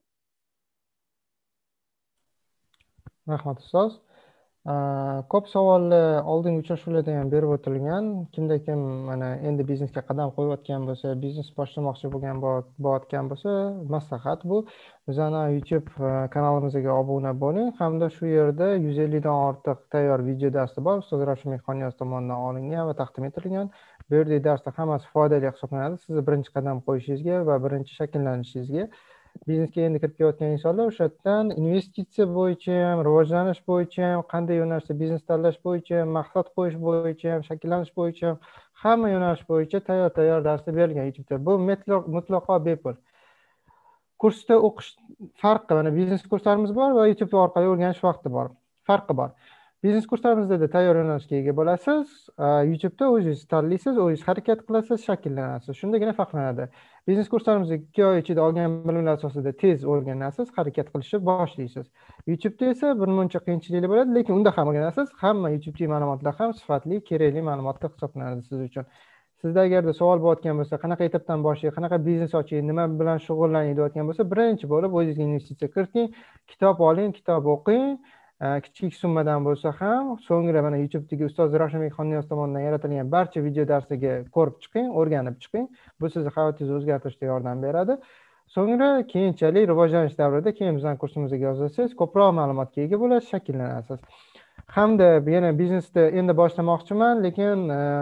Rahmat ustoz. Ko'p savollar oldingi uchrashuvlarda ham berib o'tilgan. Kimda kim mana endi biznesga qadam qo'yayotgan bo'lsa, biznes boshlamoqchi bo'layotgan bo'lsa, maslahat bu. Bizning YouTube kanalimizga obuna bo'ling hamda shu yerda 150 dan ortiq tayyor video darsi bor. Ustoz Ravshan Mehmoniyaz tomonidan olingan va taqdim etilgan. Bu yerda darslar hammasi foydali hisoblanadi. Sizni birinchi qadam qo'yishingizga va birinchi shakllanishingizga. Biznesga endi kirib kelayotgan insonlar o'sha yerdan investitsiya bo'yicha, rivojlanish bo'yicha, qanday yo'nalishda biznes tanlash bo'yicha, maqsad qo'yish bo'yicha, shakllanish bo'yicha, hamma yo'nalish bo'yicha tayyor darslar berilgan YouTube'da. Bu mutlaqo bepul. Kursda o'qish farqi, mana biznes kurslarimiz bor va YouTube orqali o'rganish vaqti bor. Farqi bor. Biznes kurslarimizda tayyor yo'nalishga ega bo'lasiz. YouTube'da o'zingiz tanlaysiz, o'zingiz harakat qilasiz, shakllanasiz. Shundagina farqlanadi. Biznes kurslarimizda 2 oy ichida olgan bilimlar asosida tez o'rganasiz, harakat qilishni boshlaysiz. YouTube'da esa birmuncha qiyinchiliklar bo'ladi, lekin unda ham o'rganasiz. Hamma YouTube'dagi ma'lumotlar ham sifatli, kerakli ma'lumotlar hisoblanadi siz uchun. Sizda agarda savol bo'layotgan bo'lsa, qanaqa etapdan boshlayy, qanaqa biznes ochiy, nima bilan shug'ullaning deyotgan bo'lsa, birinchi bo'lib o'zingizga investitsiya kiriting, kitob oling, kitob o'qing. kichik summadan bo'lsa ham so'ngra mana YouTube'dagi ustoz Ravshanbek Xonniyoz tomonidan yaratilgan barcha video darsiga ko'rib chiqing, o'rganib chiqing. Bu sizni hayotingizni o'zgartirishga yordam beradi. So'ngra keyinchalik rivojlanish davrida keyin bizning kursimizga yozilsangiz, ko'proq ma'lumotga ega bo'lasiz, shakllanasiz. Hamda yana biznesda endi boshlamoqchiman, lekin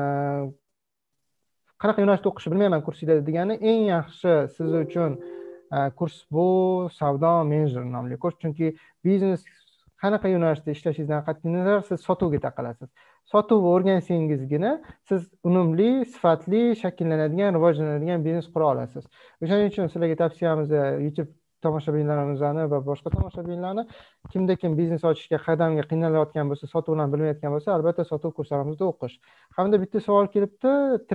qanaqa yo'nalishda o'qishni bilmayman kursida degani eng yaxshi siz uchun kurs bu savdo menejeri nomli kurs. Chunki biznes qanaqa yo'nalishda ishlashingizdan qat'iy nazar siz sotuvga taqalasiz. Sotuvni o'rgansangizgina siz unumli, sifatli, shakllanadigan, rivojlanadigan biznes qura olasiz. O'shaning uchun sizlarga tavsiyamiz YouTube tomoshabinlarimizni va boshqa tomoshabinlarni kimda-kim biznes ochishga qadamga qiynalayotgan bo'lsa, sotuvni bilmayotgan bo'lsa, albatta sotuv kurslarimizda o'qish. Hamda bitta savol kelibdi,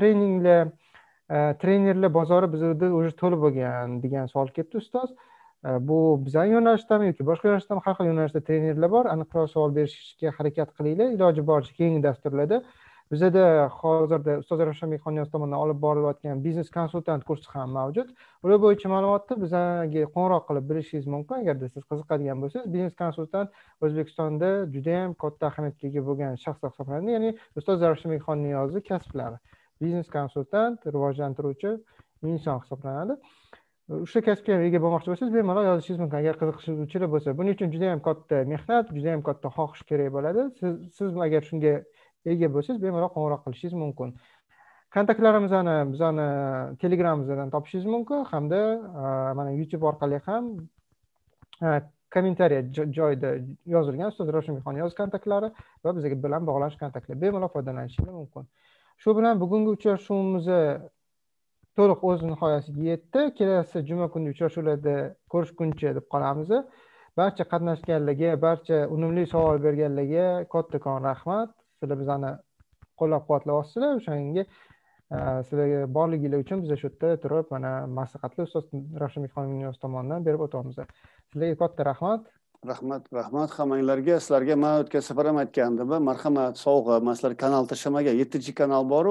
trenerlar bozori bizda уже to'lib bo'lgan degan savol kelibdi ustoz. Bu bizning yo'nalishdami yoki boshqa yo'nalishdami? Har xil yo'nalishda trenerlar bor. Aniqroq savol berishga harakat qilinglar. Iloji boricha keyingi dasturlarda bizda hozirda ustoz Ravshanbek Xonniyoz tomonidan olib borilayotgan biznes konsultant kursi ham mavjud. Ular bo'yicha ma'lumotni bizga qo'ng'iroq qilib bilishingiz mumkin agarda siz qiziqadigan bo'lsangiz. Biznes konsultant O'zbekistonda juda ham katta ahamiyatga ega bo'lgan shaxs hisoblanadi. Ya'ni ustoz Ravshanbek Xonniyozning kasblari. Biznes konsultant, rivojlantiruvchi inson hisoblanadi. O'sha kasbga ega bo'lmoqchi bo'lsangiz, bemalol yozishingiz mumkin agar qiziquvchilar bo'lsa. Buning uchun juda ham katta mehnat, juda ham katta xohish kerak bo'ladi. Siz agar shunga ega bo'lsangiz, bemalol qo'ng'iroq qilishingiz mumkin. Kontaktlarimizni bizani Telegramimizdan topishingiz mumkin hamda mana YouTube orqali ham kommentariya joyida yozilgan ustoz Ravshanbek Xonniyoz kontaktlari va bizga bilan bog'lanish kontaktlari bemalol foydalanishingiz mumkin. Shu bilan bugungi uchrashuvimiz to'liq o'z nihoyasiga yetdi. Kelasi juma kuni uchrashuvlarda ko'rishguncha deb qolamiz. Barcha qatnashganlarga, barcha unumli savol berganlarga kattakon rahmat. Sizlar bizani qo'llab-quvvatlayapsizlar. O'shanga sizlarga borliginglar uchun biz shu yerda turib mana maslahatli ustoz Ravshanbek Xonniyoz tomonidan berib o'tamiz. Sizlarga katta rahmat. Rahmat hammanglarga. Sizlarga men o'tgan safar ham aytgandim, marhamat, sovg'a, men sizlar kanal tashlamagan 7-kanal bor-u.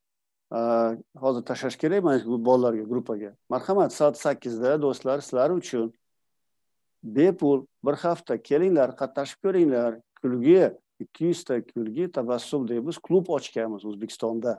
Hozir tashlash kerak mana bu bolalarga, gruppaga. Marhamat, soat 8da do'stlar, sizlar uchun bepul bir hafta kelinglar, qatnashib ko'ringlar. Kulgi 200 ta kulgi tabassum deymiz, klub ochganmiz O'zbekistonda.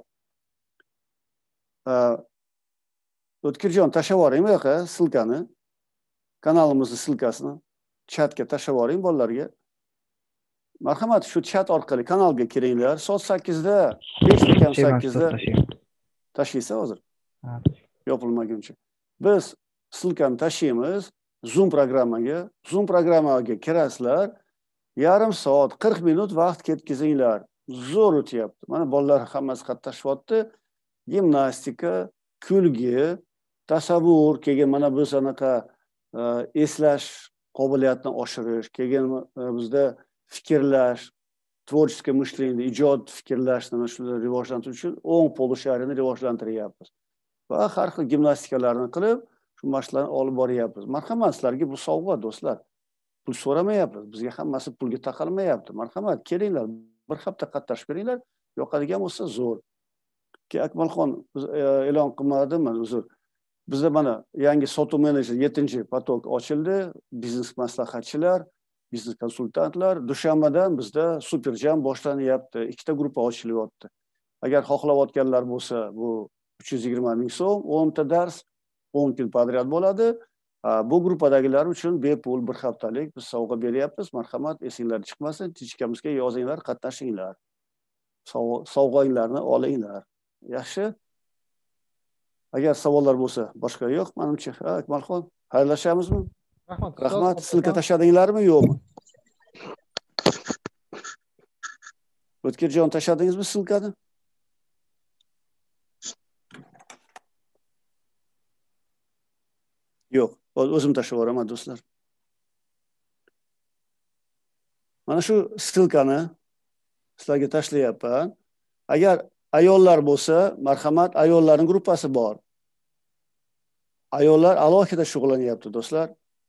O'tkirjon tashlab yuboring bu yoqqa silkani. Kanalimizni silkasini chatga tashlab yuboring bolalarga. Marhamat, shu chat orqali kanalga kiringlar. Soat 8da, 5:08da tashlaysiz hozir. Yopilmaguncha. Biz silkani tashlaymiz Zoom programmaga kirasizlar. Yarim soat, 40 minut vaqt ketkazinglar. Zo'r o'tyapti. Mana bolalar hammasi qatnashyapti. Gimnastika, kulgi, tasavvur, keyin mana bu sanaqa eslash qobiliyatini oshirish, keyin bizda fikrlash, tvorческое мышление, ijod fikrlashni shuni rivojlantirish uchun o'ng polsharini rivojlantiryapmiz. Va har xil gimnastikalarni qilib, shu mashqlarni olib boryapmiz. Marhamat, sizlarga bu sovg'a do'stlar. Pul so'ramayapmiz. Bizga hammasi pulga taqalmayapti. Marhamat, kelinglar, bir hafta qatnashib ko'ringlar. Yoqadigan bo'lsa zo'r. Akmalxon e'lon qilmadimi? Uzr. Bizda mana yangi sotuv menejer 7-patok ochildi. Biznes maslahatchilar, biznes konsultantlar. Dushanbadan bizda super jam boshlanyapti. 2 ta gruppa ochilyapti. Agar xohlayotganlar bo'lsa, bu 320 ming so'm, 10 ta dars, 10 kun podryad bo'ladi. Bu gruppadagilar uchun bepul bir haftalik biz sovg'a beryapmiz. Marhamat, esinglar chiqmasin, tichkamizga yozinglar, qatnashinglar. Sovg'anglarni olinglar. Yaxshi? Agar savollar bo'lsa, boshqa yo'q, menimcha. Akmalxon, xayrlashamizmi? Rahmat. Silka tashladinglarmi, yo'qmi? O'tkirjon, tashladingizmi silkani? Yo'q, o'zim tashlab yuboraman do'stlar. Mana shu silkani sizlarga tashlayapman. Agar ayollar bo'lsa, marhamat, ayollarning gruppasi bor. Ayollar alohida shug'ullanyapti do'stlar.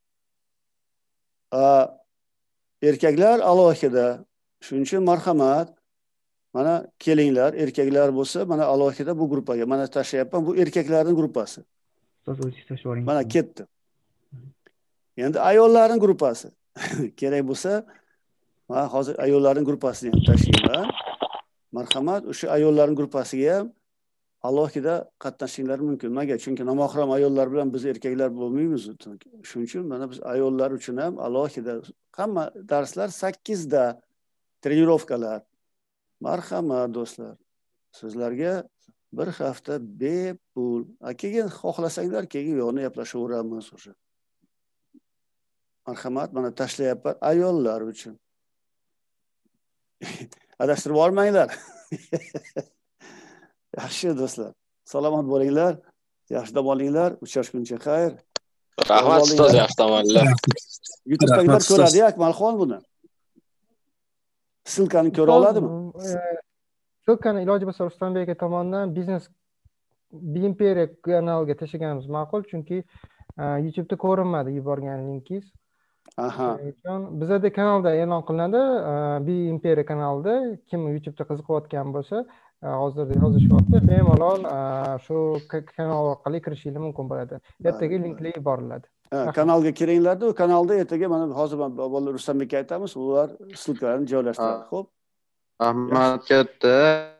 Erkaklar alohida. Shuning uchun marhamat, mana kelinglar, erkaklar bo'lsa, mana alohida bu gruppaga mana tashlayapman. Bu erkaklarning gruppasi. Mana ketdi. Endi ayollarning gruppasi. Kerak bo'lsa, Ha, hozir ayollarning gruppasini ham tashlayman. Marhamat, o'sha ayollarning gruppasiga ham alohida qatnashinglar mumkin. Nega? Chunki nomahram ayollar bilan biz erkaklar bo'lmaymiz. Shuning uchun mana biz ayollar uchun ham alohida hamma darslar 8 da trenirovkalar. Marhamat do'stlar. Sizlarga bir hafta bepul. Keyin xohlasanglar keyin yo'qni gaplashaveramiz o'sha. Marhamat, mana tashlayapman ayollar uchun. Adashtirib olmanglar. Yaxshi do'stlar. Salomat bo'linglar. Yaxshi dam olinglar. Uchrashguncha xayr. Rahmat ustoz, yaxshi dam olinglar. YouTube'dagilar ko'radi Akmalxon buni. Silkani ko'ra oladimi? Silkani iloji bo'lsa Ruslanbek aka tomonidan biznes Bimperiya kanaliga tashlaganimiz ma'qul, chunki YouTube'da ko'rinmadi yuborgan linkingiz. Aha. Bizda kanalda e'lon qilinadi, Bimperiya kanalida kim YouTube'da qiziqayotgan bo'lsa, hozirda yozishyapti, bemalol shu kanal orqali kirishingiz mumkin bo'ladi. Ertaga linklar yuboriladi. Kanalga kiringlar-da, u kanalda ertaga mana hozir bolalar Ruslanbekka aytamiz, ular silkalarni joylashtiradi. Xo'p. Rahmat katta.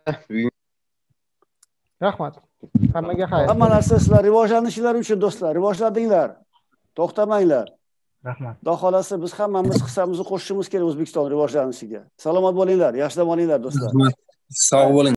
Rahmat. Hammaga xayr. Hamma narsa sizlar rivojlanishinglar uchun do'stlar, rivojlandinglar. To'xtamanglar. Rahmat. Xudo xolasa biz hammamiz hissamizni qo'shishimiz kerak O'zbekiston rivojlanishiga. Salomat bo'linglar, yaxshi dam olinglar do'stlar. Sog' bo'ling.